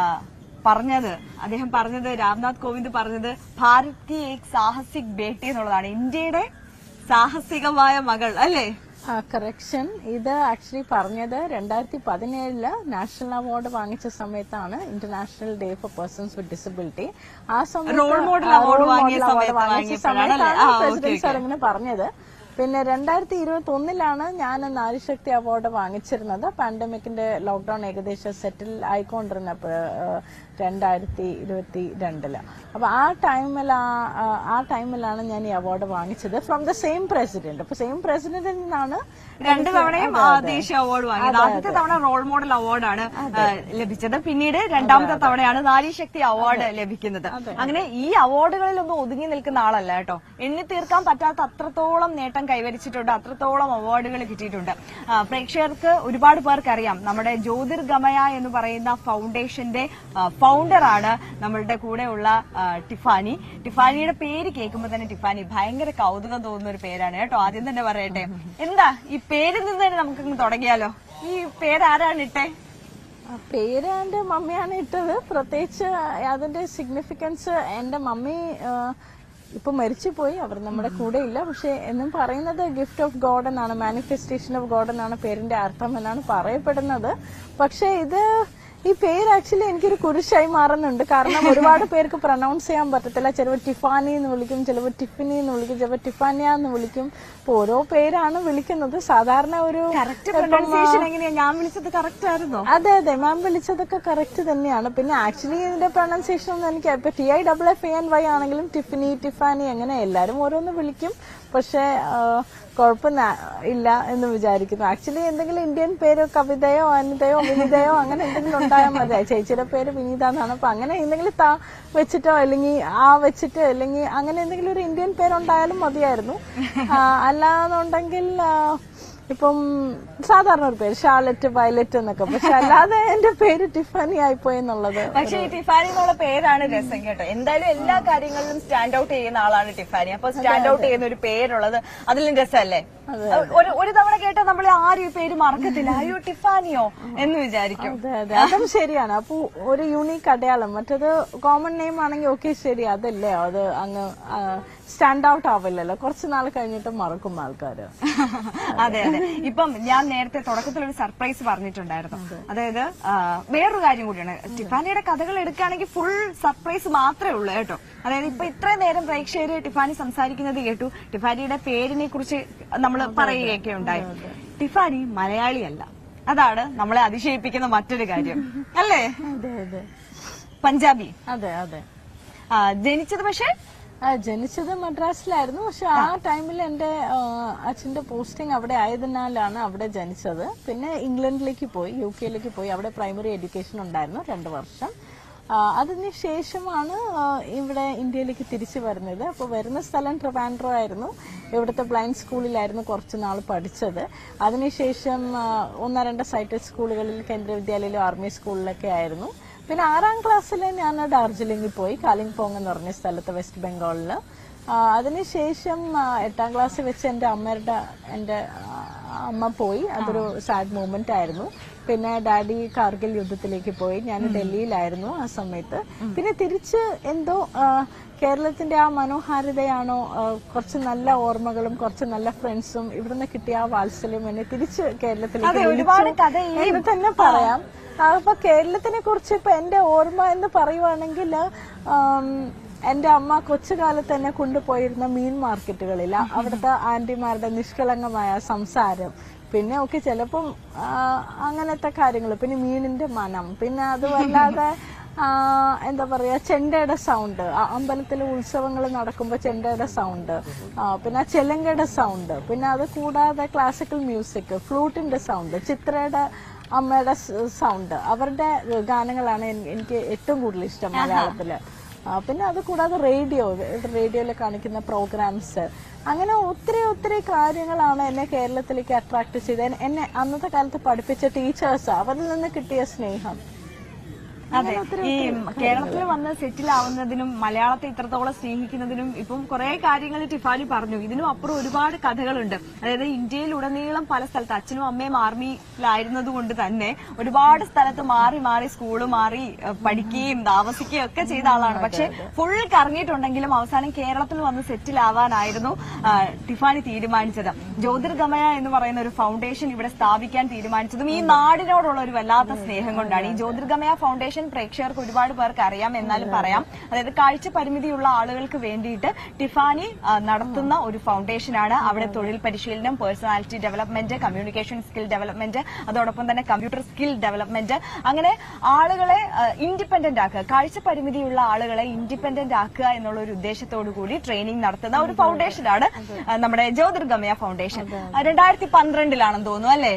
പറഞ്ഞത് അദ്ദേഹം പറഞ്ഞത് രാംനാഥ് കോവിന്ദ് പറഞ്ഞത് ഭാരത് കി ഏക് സാഹസിക് ബേട്ടി എന്നുള്ളതാണ്. ഇന്ത്യയുടെ സാഹസികമായ മകൾ അല്ലേ? കറക്ഷൻ. ഇത് ആക്ച്വലി പറഞ്ഞത് രണ്ടായിരത്തി പതിനേഴില് നാഷണൽ അവാർഡ് വാങ്ങിച്ച സമയത്താണ്, International Day for Persons with Disability. ആ സമയത്ത് റോൾ മോഡൽ അവാർഡ് വാങ്ങിയ സമയത്താണ് പ്രസിഡന്റ് സാർ ഇങ്ങനെ പറഞ്ഞത്. പിന്നെ രണ്ടായിരത്തി ഇരുപത്തി ഒന്നിലാണ് ഞാൻ നാരിശക്തി അവാർഡ് വാങ്ങിച്ചിരുന്നത്. പാൻഡമിക്കിന്റെ ലോക്ക്ഡൌൺ ഏകദേശം സെറ്റിൽ ആയിക്കൊണ്ടിരുന്നപ്പോൾ രണ്ടായിരത്തി ഇരുപത്തി രണ്ടില്. അപ്പൊ ആ ടൈമിൽ ആ ടൈമിലാണ് ഞാൻ ഈ അവാർഡ് വാങ്ങിച്ചത് ഫ്രം ദ സെയിം പ്രസിഡന്റ്. അപ്പൊ സെയിം പ്രസിഡന്റിൽ നിന്നാണ് രണ്ടു തവണയും ദേശീയ അവാർഡ് വാങ്ങിയത്. ആദ്യത്തെ തവണ റോൾ മോഡൽ അവാർഡാണ് ലഭിച്ചത്. പിന്നീട് രണ്ടാമത്തെ തവണയാണ് നാരീശക്തി അവാർഡ് ലഭിക്കുന്നത്. അങ്ങനെ ഈ അവാർഡുകളിലൊന്നും ഒതുങ്ങി നിൽക്കുന്ന ആളല്ല കേട്ടോ. എണ്ണി തീർക്കാൻ പറ്റാത്ത അത്രത്തോളം നേട്ടം കൈവരിച്ചിട്ടുണ്ട്, അത്രത്തോളം അവാർഡുകൾ കിട്ടിയിട്ടുണ്ട്. പ്രേക്ഷകർക്ക് ഒരുപാട് പേർക്ക് അറിയാം, നമ്മുടെ ജ്യോതിർഗമയ എന്ന് പറയുന്ന ഫൗണ്ടേഷന്റെ ഫൗണ്ടറാണ് നമ്മളുടെ കൂടെയുള്ള ടിഫാനി. ടിഫാനിയുടെ പേര് കേൾക്കുമ്പോൾ തന്നെ ടിഫാനി ഭയങ്കര കൗതുകം തോന്നുന്ന ഒരു പേരാണ് കേട്ടോ. ആദ്യം തന്നെ പറയട്ടെ, എന്താ ഈ പേരിൽ നിന്ന് തന്നെ നമുക്ക് തുടങ്ങിയാലോ? ഈ പേര് ആരാണ് ഇട്ടേ? പേര് എന്റെ മമ്മിയാണ് ഇട്ടത്. പ്രത്യേകിച്ച് അതിന്റെ സിഗ്നിഫിക്കൻസ് എന്റെ മമ്മി ഇപ്പൊ മരിച്ചുപോയി, അവർ നമ്മുടെ കൂടെ ഇല്ല. പക്ഷെ എന്നും പറയുന്നത് ഗിഫ്റ്റ് ഓഫ് ഗോഡ് എന്നാണ്, മാനിഫെസ്റ്റേഷൻ ഓഫ് ഗോഡ് എന്നാണ് പേരിന്റെ അർത്ഥം എന്നാണ് പറയപ്പെടുന്നത്. പക്ഷെ ഇത് ഈ പേര് ആക്ച്വലി എനിക്കൊരു കുരിശായി മാറുന്നുണ്ട്. കാരണം ഒരുപാട് പേർക്ക് പ്രൊനൗൺസ് ചെയ്യാൻ പറ്റത്തില്ല. ചിലവർ ടിഫാനി എന്ന് വിളിക്കും, ചിലവർ ടിഫിനി എന്ന് വിളിക്കും, ചിലവർ ടിഫാനിയ എന്ന് വിളിക്കും. ഇപ്പൊ ഓരോ പേരാണ് വിളിക്കുന്നത്. സാധാരണ ഒരു ഞാൻ വിളിച്ചത് കറക്റ്റ് ആയിരുന്നോ? അതെ അതെ, മാം വിളിച്ചതൊക്കെ കറക്റ്റ് തന്നെയാണ്. പിന്നെ ആക്ച്വലി ഇതിന്റെ പ്രൊനൗൺസിയേഷൻ ഒന്നും എനിക്ക് ഇപ്പൊ T I double F N Y ആണെങ്കിലും ടിഫിനി, ടിഫാനി അങ്ങനെ എല്ലാരും ഓരോന്ന് വിളിക്കും. പക്ഷെ കുഴപ്പം ഇല്ല എന്ന് വിചാരിക്കുന്നു. ആക്ച്വലി എന്തെങ്കിലും ഇന്ത്യൻ പേര് കവിതയോ അനിതയോ വിനിതയോ അങ്ങനെ എന്തെങ്കിലും ഉണ്ടായാൽ മതി. ചേച്ചിയുടെ പേര് വിനീത എന്നാണ്. അപ്പൊ അങ്ങനെ എന്തെങ്കിലും താ വെച്ചിട്ടോ അല്ലെങ്കിൽ ആ വെച്ചിട്ടോ അല്ലെങ്കിൽ അങ്ങനെ എന്തെങ്കിലും ഒരു ഇന്ത്യൻ പേരുണ്ടായാലും മതിയായിരുന്നു. അല്ലാന്നുണ്ടെങ്കിൽ ഇപ്പം സാധാരണ ഒരു പേര് ഷാർലറ്റ്, വയലറ്റ് എന്നൊക്കെ. പക്ഷെ അല്ലാതെ എന്റെ പേര് ടിഫാനി ആയിപ്പോയെന്നുള്ളത്. പക്ഷെ ഈ ടിഫാനി എന്നുള്ള പേരാണ് രസം കേട്ടോ. എന്തായാലും എല്ലാ കാര്യങ്ങളിലും സ്റ്റാൻഡ് ഔട്ട് ചെയ്യുന്ന ആളാണ് ടിഫാനി. അപ്പൊ സ്റ്റാൻഡ് ഔട്ട് ചെയ്യുന്ന ഒരു പേരുള്ളത് അതിലും രസമല്ലേ? ഒരു ഒരു തവണ കേട്ടാൽ നമ്മൾ ആരും ഈ പേര് മറക്കത്തില്ല, അയ്യോ ടിഫാനിയോ എന്ന് വിചാരിക്കും. അതെ അതെ, അതും ശരിയാണ്. അപ്പൊ ഒരു യൂണീക്ക് അടയാളം. മറ്റത് കോമൺ നെയിം ആണെങ്കിൽ ഓക്കെ ശരി, അതല്ലേ അത് അങ്ങ് സ്റ്റാൻഡ് ഔട്ട് ആവില്ലല്ലോ, കുറച്ച് നാൾ കഴിഞ്ഞിട്ട് മറക്കും ആൾക്കാര്. അതെ അതെ. ഇപ്പം ഞാൻ നേരത്തെ തുടക്കത്തിൽ ഒരു സർപ്രൈസ് പറഞ്ഞിട്ടുണ്ടായിരുന്നു. അതായത് വേറൊരു കാര്യം കൂടിയാണ്, ടിഫാനിയുടെ കഥകൾ എടുക്കുകയാണെങ്കിൽ ഫുൾ സർപ്രൈസ് മാത്രമേ ഉള്ളൂ കേട്ടോ. അതായത് ഇപ്പൊ ഇത്രയും നേരം പ്രേക്ഷകര് ടിഫാനി സംസാരിക്കുന്നത് കേട്ടു, ടിഫാനിയുടെ പേരിനെ കുറിച്ച് നമ്മൾ പറയുകയൊക്കെ ഉണ്ടായി. ടിഫാനി മലയാളിയല്ല, അതാണ് നമ്മളെ അതിശയിപ്പിക്കുന്ന മറ്റൊരു കാര്യം അല്ലേ? അതെ അതെ, പഞ്ചാബി. അതെ അതെ. ജനിച്ചത് പക്ഷേ ജനിച്ചത് മദ്രാസിലായിരുന്നു. പക്ഷെ ആ ടൈമിൽ എന്റെ അച്ഛന്റെ പോസ്റ്റിംഗ് അവിടെ ആയതിനാലാണ് അവിടെ ജനിച്ചത്. പിന്നെ ഇംഗ്ലണ്ടിലേക്ക് പോയി, യു കെയിലേക്ക് പോയി, അവിടെ പ്രൈമറി എഡ്യൂക്കേഷൻ ഉണ്ടായിരുന്നു രണ്ടു വർഷം. അതിന് ശേഷമാണ് ഇവിടെ ഇന്ത്യയിലേക്ക് തിരിച്ചു വരുന്നത്. അപ്പോൾ വരുന്ന സ്ഥലം ട്രിവാൻഡ്രം ആയിരുന്നു. ഇവിടുത്തെ ബ്ലൈൻഡ് സ്കൂളിലായിരുന്നു കുറച്ച് നാൾ പഠിച്ചത്. അതിനുശേഷം ഒന്നോ രണ്ടോ സൈറ്റഡ് സ്കൂളുകളിൽ, കേന്ദ്ര വിദ്യാലയയിലും ആർമി സ്കൂളിലൊക്കെ ആയിരുന്നു. പിന്നെ ആറാം ക്ലാസ്സിൽ ഞാൻ ഡാർജിലിംഗിൽ പോയി, കാലിംപോങ് എന്ന് പറഞ്ഞ സ്ഥലത്ത്, വെസ്റ്റ് ബംഗാളിൽ. അതിനുശേഷം എട്ടാം ക്ലാസ്സിൽ വെച്ച് എൻ്റെ അമ്മയുടെ എൻ്റെ അമ്മ പോയി. അതൊരു സാഡ് മൂമെന്റ് ആയിരുന്നു. പിന്നെ ഡാഡി കാർഗിൽ യുദ്ധത്തിലേക്ക് പോയി, ഞാൻ ഡൽഹിയിലായിരുന്നു ആ സമയത്ത്. പിന്നെ തിരിച്ച് എന്തോ കേരളത്തിന്റെ ആ മനോഹാരിതയാണോ, കുറച്ച് നല്ല ഓർമ്മകളും കുറച്ച് നല്ല ഫ്രണ്ട്സും ഇവിടുന്ന് കിട്ടിയ ആ വാത്സല്യം എന്നെ തിരിച്ച് കേരളത്തിലേക്ക് എന്ന് തന്നെ പറയാം. അപ്പൊ കേരളത്തിനെ കുറിച്ച് ഇപ്പൊ എന്റെ ഓർമ്മ എന്ന് പറയുവാണെങ്കിൽ, എന്റെ അമ്മ കൊച്ചുകാലത്ത് തന്നെ കൊണ്ടുപോയിരുന്ന മീൻ മാർക്കറ്റുകളിൽ അവിടുത്തെ ആന്റിമാരുടെ നിഷ്കളങ്കമായ സംസാരം, പിന്നെ ഒക്കെ ചിലപ്പം അങ്ങനത്തെ കാര്യങ്ങൾ, പിന്നെ മീനിന്റെ മണം, പിന്നെ അത് വല്ലാതെ എന്താ പറയാ ചെണ്ടയുടെ സൗണ്ട്, അമ്പലത്തിലെ ഉത്സവങ്ങൾ നടക്കുമ്പോൾ ചെണ്ടയുടെ സൗണ്ട്, പിന്നെ ചെലങ്കയുടെ സൗണ്ട്, പിന്നെ അത് കൂടാതെ ക്ലാസിക്കൽ മ്യൂസിക്, ഫ്ലൂട്ടിന്റെ സൗണ്ട്, ചിത്രയുടെ അമ്മയുടെ സൗണ്ട്, അവരുടെ ഗാനങ്ങളാണ് എനിക്ക് ഏറ്റവും കൂടുതൽ ഇഷ്ടം മലയാളത്തില്. പിന്നെ അത് കൂടാതെ റേഡിയോ, റേഡിയോയിൽ കാണിക്കുന്ന പ്രോഗ്രാംസ്, അങ്ങനെ ഒത്തിരി ഒത്തിരി കാര്യങ്ങളാണ് എന്നെ കേരളത്തിലേക്ക് അട്രാക്ട് ചെയ്തത്. എന്നെ അന്നത്തെ കാലത്ത് പഠിപ്പിച്ച ടീച്ചേഴ്സ്, അവരിൽ നിന്ന് കിട്ടിയ സ്നേഹം. അതെ, ഈ കേരളത്തിൽ വന്ന് സെറ്റിൽ ആവുന്നതിനും മലയാളത്തെ ഇത്രത്തോളം സ്നേഹിക്കുന്നതിനും ഇപ്പം കുറെ കാര്യങ്ങൾ ടിഫാനി പറഞ്ഞു. ഇതിനും അപ്പുറം ഒരുപാട് കഥകളുണ്ട്. അതായത് ഇന്ത്യയിലുടനീളം പല സ്ഥലത്ത് അച്ഛനും അമ്മയും ആർമിയിലായിരുന്നത് കൊണ്ട് തന്നെ ഒരുപാട് സ്ഥലത്ത് മാറി മാറി സ്കൂള് മാറി പഠിക്കുകയും താമസിക്കുകയും ഒക്കെ ചെയ്ത ആളാണ്. പക്ഷെ ഫുൾ കറങ്ങിയിട്ടുണ്ടെങ്കിലും അവസാനം കേരളത്തിൽ വന്ന് സെറ്റിൽ ആവാനായിരുന്നു ടിഫാനി തീരുമാനിച്ചത്. ജ്യോതിർഗമയ എന്ന് പറയുന്ന ഒരു ഫൗണ്ടേഷൻ ഇവിടെ സ്ഥാപിക്കാൻ തീരുമാനിച്ചതും ഈ നാടിനോടുള്ള ഒരു വല്ലാത്ത സ്നേഹം കൊണ്ടാണ്. ഈ ജ്യോതിർഗമയ ഫൗണ്ടേഷൻ പ്രേക്ഷകർക്ക് ഒരുപാട് പേർക്ക് അറിയാം, എന്നാലും പറയാം. അതായത് കാഴ്ച പരിമിതിയുള്ള ആളുകൾക്ക് വേണ്ടിയിട്ട് ടിഫാനി നടത്തുന്ന ഒരു ഫൗണ്ടേഷനാണ്. അവിടെ തൊഴിൽ പരിശീലനം, personality development, communication skill development, അതോടൊപ്പം തന്നെ കമ്പ്യൂട്ടർ സ്കിൽ ഡെവലപ്മെന്റ്, അങ്ങനെ ആളുകളെ ഇൻഡിപെൻഡന്റ് ആക്കുക, കാഴ്ച പരിമിതിയുള്ള ആളുകളെ ഇൻഡിപെൻഡന്റ് ആക്കുക എന്നുള്ള ഒരു ഉദ്ദേശത്തോടു കൂടി ട്രെയിനിങ് നടത്തുന്ന ഒരു ഫൗണ്ടേഷനാണ് നമ്മുടെ ജ്യോതിർഗമയ ഫൗണ്ടേഷൻ. രണ്ടായിരത്തി പന്ത്രണ്ടിലാണെന്ന് തോന്നുന്നു അല്ലേ?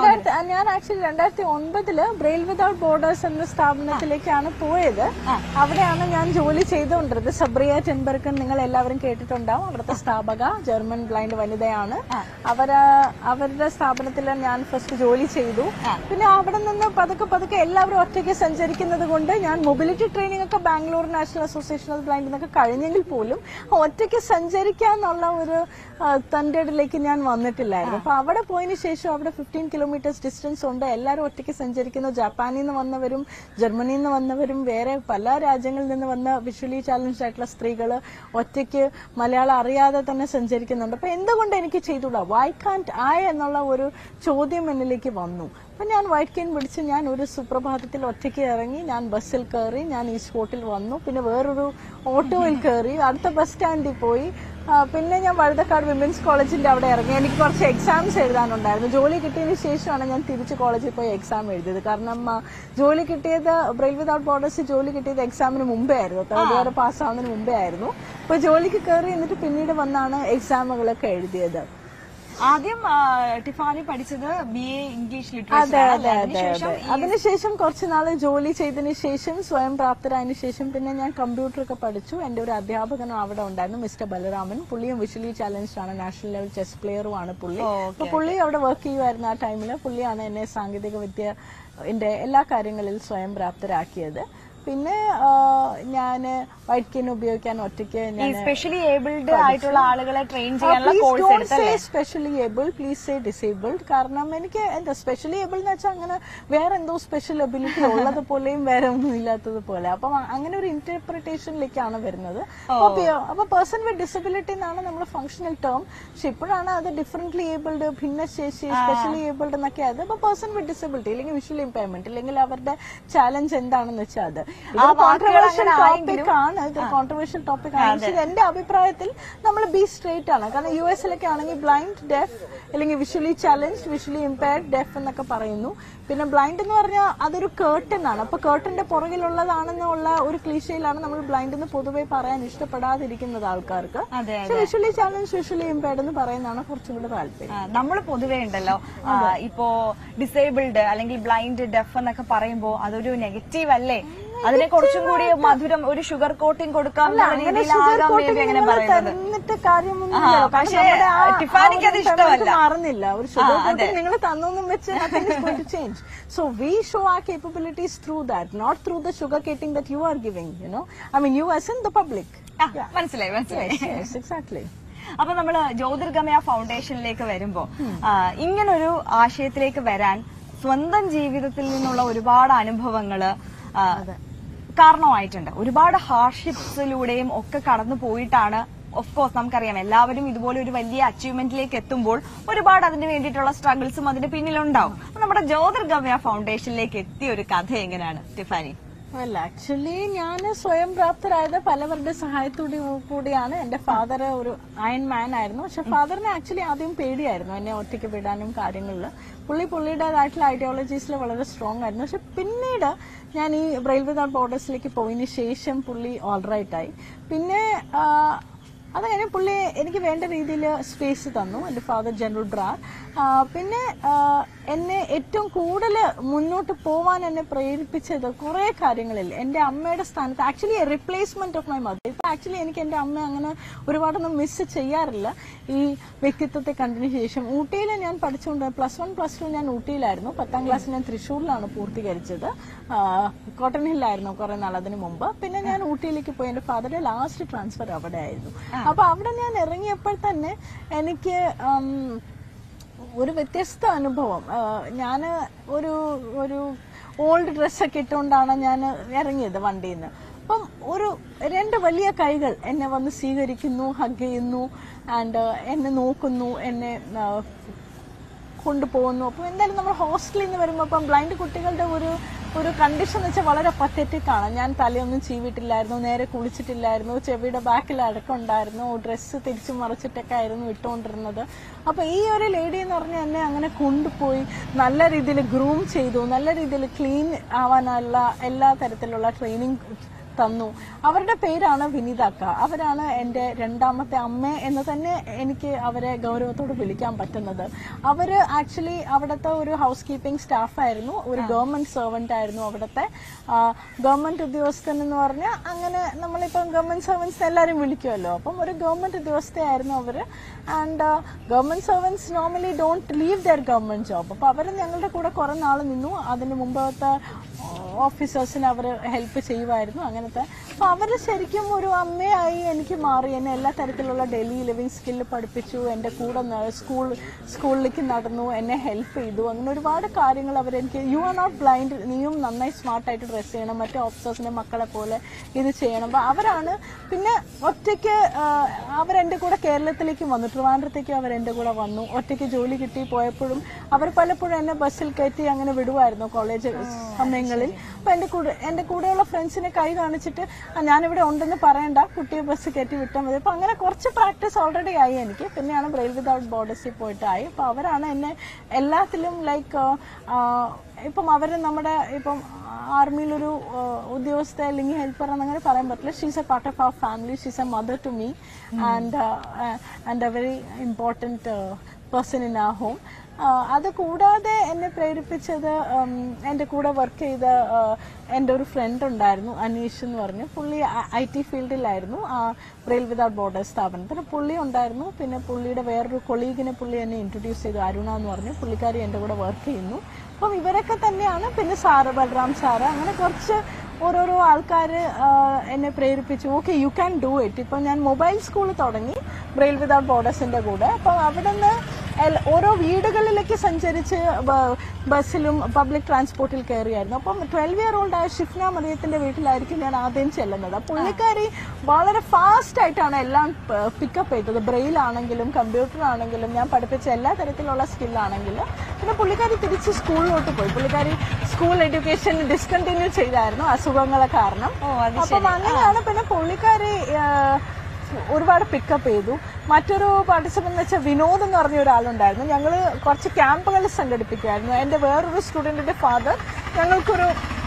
ഞാൻ ആക്ച്വലി രണ്ടായിരത്തി ഒൻപതില് ബ്രെയിൽ വിതൗട്ട് ബോർഡേഴ്സ് എന്ന സ്ഥാപനം ത്തിലേക്കാണ് പോയത്. അവിടെയാണ് ഞാൻ ജോലി ചെയ്തുകൊണ്ടിരുന്നത്. സബ്രിയ ടെൻബർഗൻ നിങ്ങൾ എല്ലാവരും കേട്ടിട്ടുണ്ടാവും. അവിടുത്തെ സ്ഥാപക ജർമ്മൻ ബ്ലൈൻഡ് വനിതയാണ്. അവര് അവരുടെ സ്ഥാപനത്തിൽ ഞാൻ ഫസ്റ്റ് ജോലി ചെയ്തു. പിന്നെ അവിടെ നിന്ന് പതുക്കെ പതുക്കെ എല്ലാവരും ഒറ്റയ്ക്ക് സഞ്ചരിക്കുന്നത് കൊണ്ട് ഞാൻ മൊബിലിറ്റി ട്രെയിനിങ് ഒക്കെ Bangalore National Association of Blind എന്നൊക്കെ കഴിഞ്ഞെങ്കിൽ പോലും ഒറ്റയ്ക്ക് സഞ്ചരിക്കാന്നുള്ള ഒരു തന്റേടിലേക്ക് ഞാൻ വന്നിട്ടില്ലായിരുന്നു. അപ്പൊ അവിടെ പോയതിനു ശേഷം അവിടെ ഫിഫ്റ്റീൻ കിലോമീറ്റേഴ്സ് ഡിസ്റ്റൻസ് ഉണ്ട്. എല്ലാവരും ഒറ്റയ്ക്ക് സഞ്ചരിക്കുന്നു. ജപ്പാനിൽ നിന്ന് വന്നവരും ജർമ്മനിയിൽ നിന്ന് വന്നവരും വേറെ പല രാജ്യങ്ങളിൽ നിന്ന് വന്ന വിഷ്വലി ചാലഞ്ച് ആയിട്ടുള്ള സ്ത്രീകള് ഒറ്റയ്ക്ക് മലയാളം അറിയാതെ തന്നെ സഞ്ചരിക്കുന്നുണ്ട്. അപ്പൊ എന്തുകൊണ്ട് എനിക്ക് ചെയ്തുകൂടാ, വൈ കാന്റ് ഐ എന്നുള്ള ഒരു ചോദ്യം എന്നിലേക്ക് വന്നു. അപ്പൊ ഞാൻ വൈറ്റ് കെയിൻ പിടിച്ച് ഞാൻ ഒരു സുപ്രഭാതത്തിൽ ഒറ്റയ്ക്ക് ഇറങ്ങി, ഞാൻ ബസ്സിൽ കയറി, ഞാൻ ഈ സ്പോട്ടിൽ വന്നു. പിന്നെ വേറൊരു ഓട്ടോയിൽ കയറി അടുത്ത ബസ് സ്റ്റാൻഡിൽ പോയി. പിന്നെ ഞാൻ വഴുതക്കാട് വിമൻസ് കോളേജിന്റെ അവിടെ ഇറങ്ങി. എനിക്ക് കുറച്ച് എക്സാംസ് എഴുതാനുണ്ടായിരുന്നു. ജോലി കിട്ടിയതിന് ശേഷമാണ് ഞാൻ തിരിച്ച് കോളേജിൽ പോയി എക്സാം എഴുതിയത്. കാരണം ജോലി കിട്ടിയത് ബ്രെയിൽ വിതൗട്ട് ബോർഡേഴ്സ് ജോലി കിട്ടിയത് എക്സാമിന് മുമ്പേ ആയിരുന്നു, തേർഡ് ഇയർ പാസ്സാവുന്നതിന് മുമ്പേ ആയിരുന്നു. അപ്പൊ ജോലിക്ക് കയറി എന്നിട്ട് പിന്നീട് വന്നാണ് എക്സാമുകളൊക്കെ എഴുതിയത്. ആദ്യം ടിഫാനി പഠിച്ചത് ബി എ ഇംഗ്ലീഷ് ലിറ്ററേച്ചർ. അതെ അതെ അതെ. അതിനുശേഷം കുറച്ച് നാള് ജോലി ചെയ്തതിന് ശേഷം സ്വയം പ്രാപ്തരായതിനു ശേഷം പിന്നെ ഞാൻ കമ്പ്യൂട്ടർ ഒക്കെ പഠിച്ചു. എന്റെ ഒരു അധ്യാപകനും അവിടെ ഉണ്ടായിരുന്നു, മിസ്റ്റർ ബലരാമൻ. പുള്ളിയും വിഷ്വലി ചാലഞ്ച്ഡ് ആണ്, നാഷണൽ ലെവൽ ചെസ് പ്ലെയറും ആണ് പുള്ളി. അപ്പൊ പുള്ളി അവിടെ വർക്ക് ചെയ്യുമായിരുന്നു ആ ടൈമില്. പുള്ളിയാണ് എന്നെ സാങ്കേതിക വിദ്യ എല്ലാ കാര്യങ്ങളിൽ സ്വയം പ്രാപ്തരാക്കിയത്. പിന്നെ ഞാൻ ഞാൻ വൈറ്റ് കെയിൻ ഉപയോഗിക്കാൻ ഒറ്റയ്ക്ക് ഞാൻ സ്പെഷ്യലി ഏബിൾഡ് ആയിട്ടുള്ള ആളുകളെ ട്രെയിൻ ചെയ്യാനുള്ള കോഴ്സ് എടുത്തല്ലേ? Specially able, please say disabled. കാരണം എനിക്ക് എന്താ സ്പെഷ്യലി ഏബിൾ എന്ന് വെച്ചാൽ അങ്ങനെ വേറെ എന്തോ സ്പെഷ്യൽ എബിലിറ്റി ഉള്ളത് പോലെയും വേറെ ഒന്നും ഇല്ലാത്തത് പോലെ. അപ്പം അങ്ങനെ ഒരു ഇന്റർപ്രിട്ടേഷനിലേക്കാണ് വരുന്നത്. അപ്പൊ പേഴ്സൺ വിത്ത് ഡിസബിലിറ്റി എന്നാണ് നമ്മൾ ഫംഗ്ഷണൽ ടേം. പക്ഷെ ഇപ്പോഴാണ് അത് ഡിഫറെന്റ്ലി ഏബിൾഡ്, ഭിന്നശേഷി, സ്പെഷ്യലി ഏബിൾഡ് എന്നൊക്കെ അത്. അപ്പൊ പേഴ്സൺ വിത്ത് ഡിസബിലിറ്റി അല്ലെങ്കിൽ വിഷ്വൽ ഇമ്പയർമെന്റ് അല്ലെങ്കിൽ അവരുടെ ചാലഞ്ച് എന്താണെന്ന് വെച്ചാൽ അത് കോൺട്രവേഴ്ഷ്യൽ ടോപ്പിക് ആണ്. ഇത് കോൺട്രവേഴ്ഷ്യൽ ടോപ്പിക് ആണ്. പക്ഷെ എന്റെ അഭിപ്രായത്തിൽ നമ്മൾ ബി സ്ട്രേറ്റ് ആണ്. കാരണം യു എസിലൊക്കെ ആണെങ്കിൽ ബ്ലൈൻഡ്, ഡെഫ് അല്ലെങ്കിൽ visually challenged, visually impaired, deaf എന്നൊക്കെ പറയുന്നു. പിന്നെ ബ്ലൈൻഡ് എന്ന് പറഞ്ഞാൽ അതൊരു കേർട്ടൻ ആണ്. അപ്പൊ കേർട്ടന്റെ പുറകിലുള്ളതാണെന്നുള്ള ഒരു ക്ലീഷയിലാണ് നമ്മൾ ബ്ലൈൻഡ് എന്ന് പൊതുവെ പറയാൻ ഇഷ്ടപ്പെടാതിരിക്കുന്നത് ആൾക്കാർക്ക്. വിഷ്വലി ചാലഞ്ച്, വിഷ്വലി ഇമ്പയർഡ് എന്ന് പറയുന്നതാണ് കുറച്ചും കൂടെ താല്പര്യം. നമ്മൾ പൊതുവേ ഉണ്ടല്ലോ ഇപ്പോ ഡിസേബിൾഡ് അല്ലെങ്കിൽ ബ്ലൈൻഡ്, ഡെഫ് എന്നൊക്കെ പറയുമ്പോ അതൊരു നെഗറ്റീവ് അല്ലേ? അതിനെ കുറച്ചും കൂടി മധുരം, ഒരു ഷുഗർ കോട്ടിംഗ് കൊടുക്കാൻ മാറുന്നില്ല. ഒരു ഷുഗർ കോട്ടിംഗ് നിങ്ങൾ തന്നൊന്നും വെച്ച് change. So we show our capabilities through that, not through the sugar coating that you are giving, you know. I mean you as in the public. മനസ്സിലായി, മനസ്സിലായി. എക്സാക്ട്ലി. അപ്പൊ നമ്മള് ജ്യോതിർഗമയ ഫൗണ്ടേഷനിലേക്ക് വരുമ്പോ ഇങ്ങനൊരു ആശയത്തിലേക്ക് വരാൻ സ്വന്തം ജീവിതത്തിൽ നിന്നുള്ള ഒരുപാട് അനുഭവങ്ങള് കാരണമായിട്ടുണ്ട്. ഒരുപാട് ഹാർഡ്ഷിപ്സിലൂടെയും ഒക്കെ കടന്നു പോയിട്ടാണ്. ഓഫ് കോഴ്സ് നമുക്കറിയാം എല്ലാവരും ഇതുപോലെ ഒരു വലിയ അച്ചീവ്മെന്റിലേക്ക് എത്തുമ്പോൾ ഒരുപാട് അതിന് വേണ്ടിയിട്ടുള്ള സ്ട്രഗിൾസും അതിന്റെ പിന്നിലുണ്ടാവും. നമ്മുടെ ജ്യോതിർഗമയ ഫൗണ്ടേഷനിലേക്ക് എത്തിയ ഒരു കഥ എങ്ങനെയാണ് ടിഫാനി? അല്ല, ആക്ച്വലി ഞാൻ സ്വയം പ്രാപ്തരായത് പലവരുടെ സഹായത്തോടെ കൂടിയാണ്. എന്റെ ഫാദർ ഒരു അയൺ മാൻ ആയിരുന്നു. പക്ഷെ ഫാദറിനെ ആക്ച്വലി ആദ്യം പേടിയായിരുന്നു എന്നെ ഒറ്റയ്ക്ക് വിടാനും കാര്യങ്ങളിൽ. പുള്ളി പുള്ളിയുടേതായിട്ടുള്ള ഐഡിയോളജീസിൽ വളരെ സ്ട്രോങ് ആയിരുന്നു. പക്ഷെ പിന്നീട് ഞാൻ ഈ ബ്രെയിൽ വിതൗട്ട് ബോർഡേഴ്സിലേക്ക് പോയതിന് ശേഷം പുള്ളി ഓൾറൈറ്റ് ആയി. പിന്നെ അത് കഴിഞ്ഞ് പുള്ളി എനിക്ക് വേണ്ട രീതിയിൽ സ്പേസ് തന്നു, എന്റെ ഫാദർ ജനറൽ ബ്രാർ. പിന്നെ എന്നെ ഏറ്റവും കൂടുതൽ മുന്നോട്ട് പോവാൻ എന്നെ പ്രേരിപ്പിച്ചത് കുറെ കാര്യങ്ങളിൽ എന്റെ അമ്മയുടെ സ്ഥാനത്ത് actually replacement of my mother. ഇപ്പൊ ആക്ച്വലി എനിക്ക് എന്റെ അമ്മ അങ്ങനെ ഒരുപാടൊന്നും മിസ് ചെയ്യാറില്ല ഈ വ്യക്തിത്വത്തെ കണ്ടതിന് ശേഷം. ഊട്ടിയിൽ ഞാൻ പഠിച്ചുകൊണ്ട് പ്ലസ് വൺ പ്ലസ് ടു ഞാൻ ഊട്ടിയിലായിരുന്നു. പത്താം ക്ലാസ് ഞാൻ തൃശ്ശൂരിലാണ് പൂർത്തീകരിച്ചത്. കോട്ടൺ ഹില്ലായിരുന്നു കുറെ നാൾ അതിന് മുമ്പ്. പിന്നെ ഞാൻ ഊട്ടിയിലേക്ക് പോയി. എന്റെ ഫാദറിന്റെ ലാസ്റ്റ് ട്രാൻസ്ഫർ അവിടെ ആയിരുന്നു. അപ്പൊ അവിടെ ഞാൻ ഇറങ്ങിയപ്പോൾ തന്നെ എനിക്ക് ഒരു വ്യത്യസ്ത അനുഭവം. ഞാൻ ഒരു ഒരു ഓൾഡ് ഡ്രസ്സൊക്കെ ഇട്ടുകൊണ്ടാണ് ഞാൻ ഇറങ്ങിയത് വണ്ടിയിൽ നിന്ന്. അപ്പം ഒരു രണ്ട് വലിയ കൈകൾ എന്നെ വന്ന് സ്വീകരിക്കുന്നു, ഹഗ് ചെയ്യുന്നു, ആൻഡ് എന്നെ നോക്കുന്നു, എന്നെ കൊണ്ടുപോകുന്നു. അപ്പം എന്തായാലും നമ്മൾ ഹോസ്റ്റലിൽ നിന്ന് വരുമ്പോൾ ഇപ്പം ബ്ലൈൻഡ് കുട്ടികളുടെ ഒരു ഒരു കണ്ടീഷൻ എന്ന് വെച്ചാൽ വളരെ പത്തറ്റിക് ആണ്. ഞാൻ തലയൊന്നും ചീവിട്ടില്ലായിരുന്നു, നേരെ കുളിച്ചിട്ടില്ലായിരുന്നു, ചെവിയുടെ ബാക്കിൽ അടക്കമുണ്ടായിരുന്നു, ഡ്രസ്സ് തിരിച്ചു മറിച്ചിട്ടൊക്കെ ആയിരുന്നു ഇട്ടുകൊണ്ടിരുന്നത്. അപ്പൊ ഈ ഒരു ലേഡി എന്ന് പറഞ്ഞാൽ എന്നെ അങ്ങനെ കൊണ്ടുപോയി നല്ല രീതിയിൽ ഗ്രൂം ചെയ്തു, നല്ല രീതിയിൽ ക്ലീൻ ആവാനുള്ള എല്ലാ തരത്തിലുള്ള ട്രെയിനിങ് തന്നു. അവരുടെ പേരാണ് വിനീതാക്ക. അവരാണ് എന്റെ രണ്ടാമത്തെ അമ്മ എന്ന് തന്നെ എനിക്ക് അവരെ ഗൗരവത്തോട് വിളിക്കാൻ പറ്റുന്നത്. അവര് ആക്ച്വലി അവിടുത്തെ ഒരു ഹൗസ് കീപ്പിംഗ് സ്റ്റാഫായിരുന്നു, ഒരു ഗവൺമെന്റ് സെർവന്റ് ആയിരുന്നു. അവിടുത്തെ ഗവൺമെന്റ് ഉദ്യോഗസ്ഥൻ എന്ന് പറഞ്ഞാൽ അങ്ങനെ നമ്മളിപ്പം ഗവൺമെന്റ് സെർവൻസ് എല്ലാരും വിളിക്കുമല്ലോ. അപ്പം ഒരു ഗവൺമെന്റ് ഉദ്യോഗസ്ഥയായിരുന്നു അവര്. And government servants normally don't leave their government job. അപ്പൊ അവര് ഞങ്ങളുടെ കൂടെ കുറെ നാൾ നിന്നു. അതിന് മുമ്പത്തെ ഓഫീസേഴ്സിന് അവർ ഹെൽപ്പ് ചെയ്യുമായിരുന്നു അങ്ങനത്തെ. അപ്പൊ അവര് ശരിക്കും ഒരു അമ്മയായി എനിക്ക് മാറി. എന്നെ എല്ലാ തരത്തിലുള്ള ഡെയിലി ലിവിങ് സ്കില്ല് പഠിപ്പിച്ചു, എന്റെ കൂടെ സ്കൂൾ സ്കൂളിലേക്ക് നടന്നു, എന്നെ ഹെൽപ്പ് ചെയ്തു. അങ്ങനെ ഒരുപാട് കാര്യങ്ങൾ അവരെനിക്ക്, യു ആർ നോട്ട് ബ്ലൈൻഡ്, നീയും നന്നായി സ്മാർട്ടായിട്ട് ഡ്രസ് ചെയ്യണം, മറ്റേ ഓഫീസേഴ്സിന്റെ മക്കളെ പോലെ ഇത് ചെയ്യണം. അപ്പൊ അവരാണ്. പിന്നെ ഒറ്റയ്ക്ക് അവരെന്റെ കൂടെ കേരളത്തിലേക്ക് വന്നു, ട്രിവാൻഡ്രത്തേക്ക് അവരെന്റെ കൂടെ വന്നു. ഒറ്റയ്ക്ക് ജോലി കിട്ടി പോയപ്പോഴും അവർ പലപ്പോഴും എന്നെ ബസ്സിൽ കയറ്റി അങ്ങനെ വിടുമായിരുന്നു കോളേജ് സമയങ്ങളിൽ. അപ്പൊ എന്റെ കൂടെ എന്റെ കൂടെയുള്ള ഫ്രണ്ട്സിനെ കൈ കാണിച്ചിട്ട് ഞാനിവിടെ ഉണ്ടെന്ന് പറയണ്ട, കുട്ടിയെ ബസ് കയറ്റി വിട്ടാൽ മതി. അപ്പൊ അങ്ങനെ കുറച്ച് പ്രാക്ടീസ് ഓൾറെഡി ആയി എനിക്ക്. പിന്നെയാണ് ബ്രെയിൽ വിതൗട്ട് ബോർഡേഴ്സിൽ പോയിട്ടായി. അപ്പൊ അവരാണ് എന്നെ എല്ലാത്തിലും ലൈക്ക് ഇപ്പം അവര് നമ്മുടെ ഇപ്പം ആർമിയിലൊരു ഉദ്യോഗസ്ഥ അല്ലെങ്കിൽ ഹെൽപ്പർ എന്നങ്ങനെ പറയാൻ പറ്റില്ല. She's a part of our family, she's a mother to me and and a very important person in our home. അത് കൂടാതെ എന്നെ പ്രേരിപ്പിച്ചത് എൻ്റെ കൂടെ വർക്ക് ചെയ്ത എൻ്റെ ഒരു ഫ്രണ്ട് ഉണ്ടായിരുന്നു, അനീഷ് എന്ന് പറഞ്ഞു. പുള്ളി ഐ ടി ഫീൽഡിലായിരുന്നു ബ്രെയിൽ വിതൗട്ട് ബോർഡേഴ്സ് സ്ഥാപനത്തിന്. പുള്ളി ഉണ്ടായിരുന്നു. പിന്നെ പുള്ളിയുടെ വേറൊരു കൊളീഗിനെ പുള്ളി എന്നെ ഇൻട്രൊഡ്യൂസ് ചെയ്തു, അരുണ എന്ന് പറഞ്ഞു. പുള്ളിക്കാരി എൻ്റെ കൂടെ വർക്ക് ചെയ്യുന്നു. അപ്പം ഇവരൊക്കെ തന്നെയാണ്. പിന്നെ സാറ്, ബൽറാം സാറ്, അങ്ങനെ കുറച്ച് ഓരോരോ ആൾക്കാർ എന്നെ പ്രേരിപ്പിച്ചു. Okay, you can do it. ഇപ്പം ഞാൻ മൊബൈൽ സ്കൂൾ തുടങ്ങി ബ്രെയിൽ വിതൗട്ട് ബോർഡേഴ്സിന്റെ കൂടെ. അപ്പം അവിടെ നിന്ന് ഓരോ വീടുകളിലേക്ക് സഞ്ചരിച്ച് ബസ്സിലും പബ്ലിക് ട്രാൻസ്പോർട്ടിൽ കയറിയായിരുന്നു. അപ്പം ട്വൽവ് ഇയർ ഓൾഡ് ആയ ഷിഫ്ന മറിയത്തിന്റെ വീട്ടിലായിരിക്കും ഞാൻ ആദ്യം ചെല്ലുന്നത്. പുള്ളിക്കാരി വളരെ ഫാസ്റ്റ് ആയിട്ടാണ് എല്ലാം പിക്കപ്പ് ചെയ്തത്. ബ്രെയിൽ ആണെങ്കിലും കമ്പ്യൂട്ടർ ആണെങ്കിലും ഞാൻ പഠിപ്പിച്ച എല്ലാ തരത്തിലുള്ള സ്കില്ലാണെങ്കിലും. പിന്നെ പുള്ളിക്കാരി തിരിച്ച് സ്കൂളിലോട്ട് പോയി. പുള്ളിക്കാരി സ്കൂൾ എഡ്യൂക്കേഷൻ ഡിസ്കണ്ടിന്യൂ ചെയ്തായിരുന്നു അസുഖങ്ങളെ കാരണം. അപ്പം അങ്ങനെയാണ് പിന്നെ പുള്ളിക്കാരി ഒരുപാട് പിക്കപ്പ് ചെയ്തു. മറ്റൊരു പാർട്ടിസിപ്പന്റ് എന്ന് വെച്ചാൽ വിനോദ് എന്ന് പറഞ്ഞ ഒരാളുണ്ടായിരുന്നു. ഞങ്ങൾ കുറച്ച് ക്യാമ്പുകൾ സംഘടിപ്പിക്കുമായിരുന്നു. എൻ്റെ വേറൊരു സ്റ്റുഡൻറ്റിന്റെ ഫാദർ ഞങ്ങൾക്കൊരു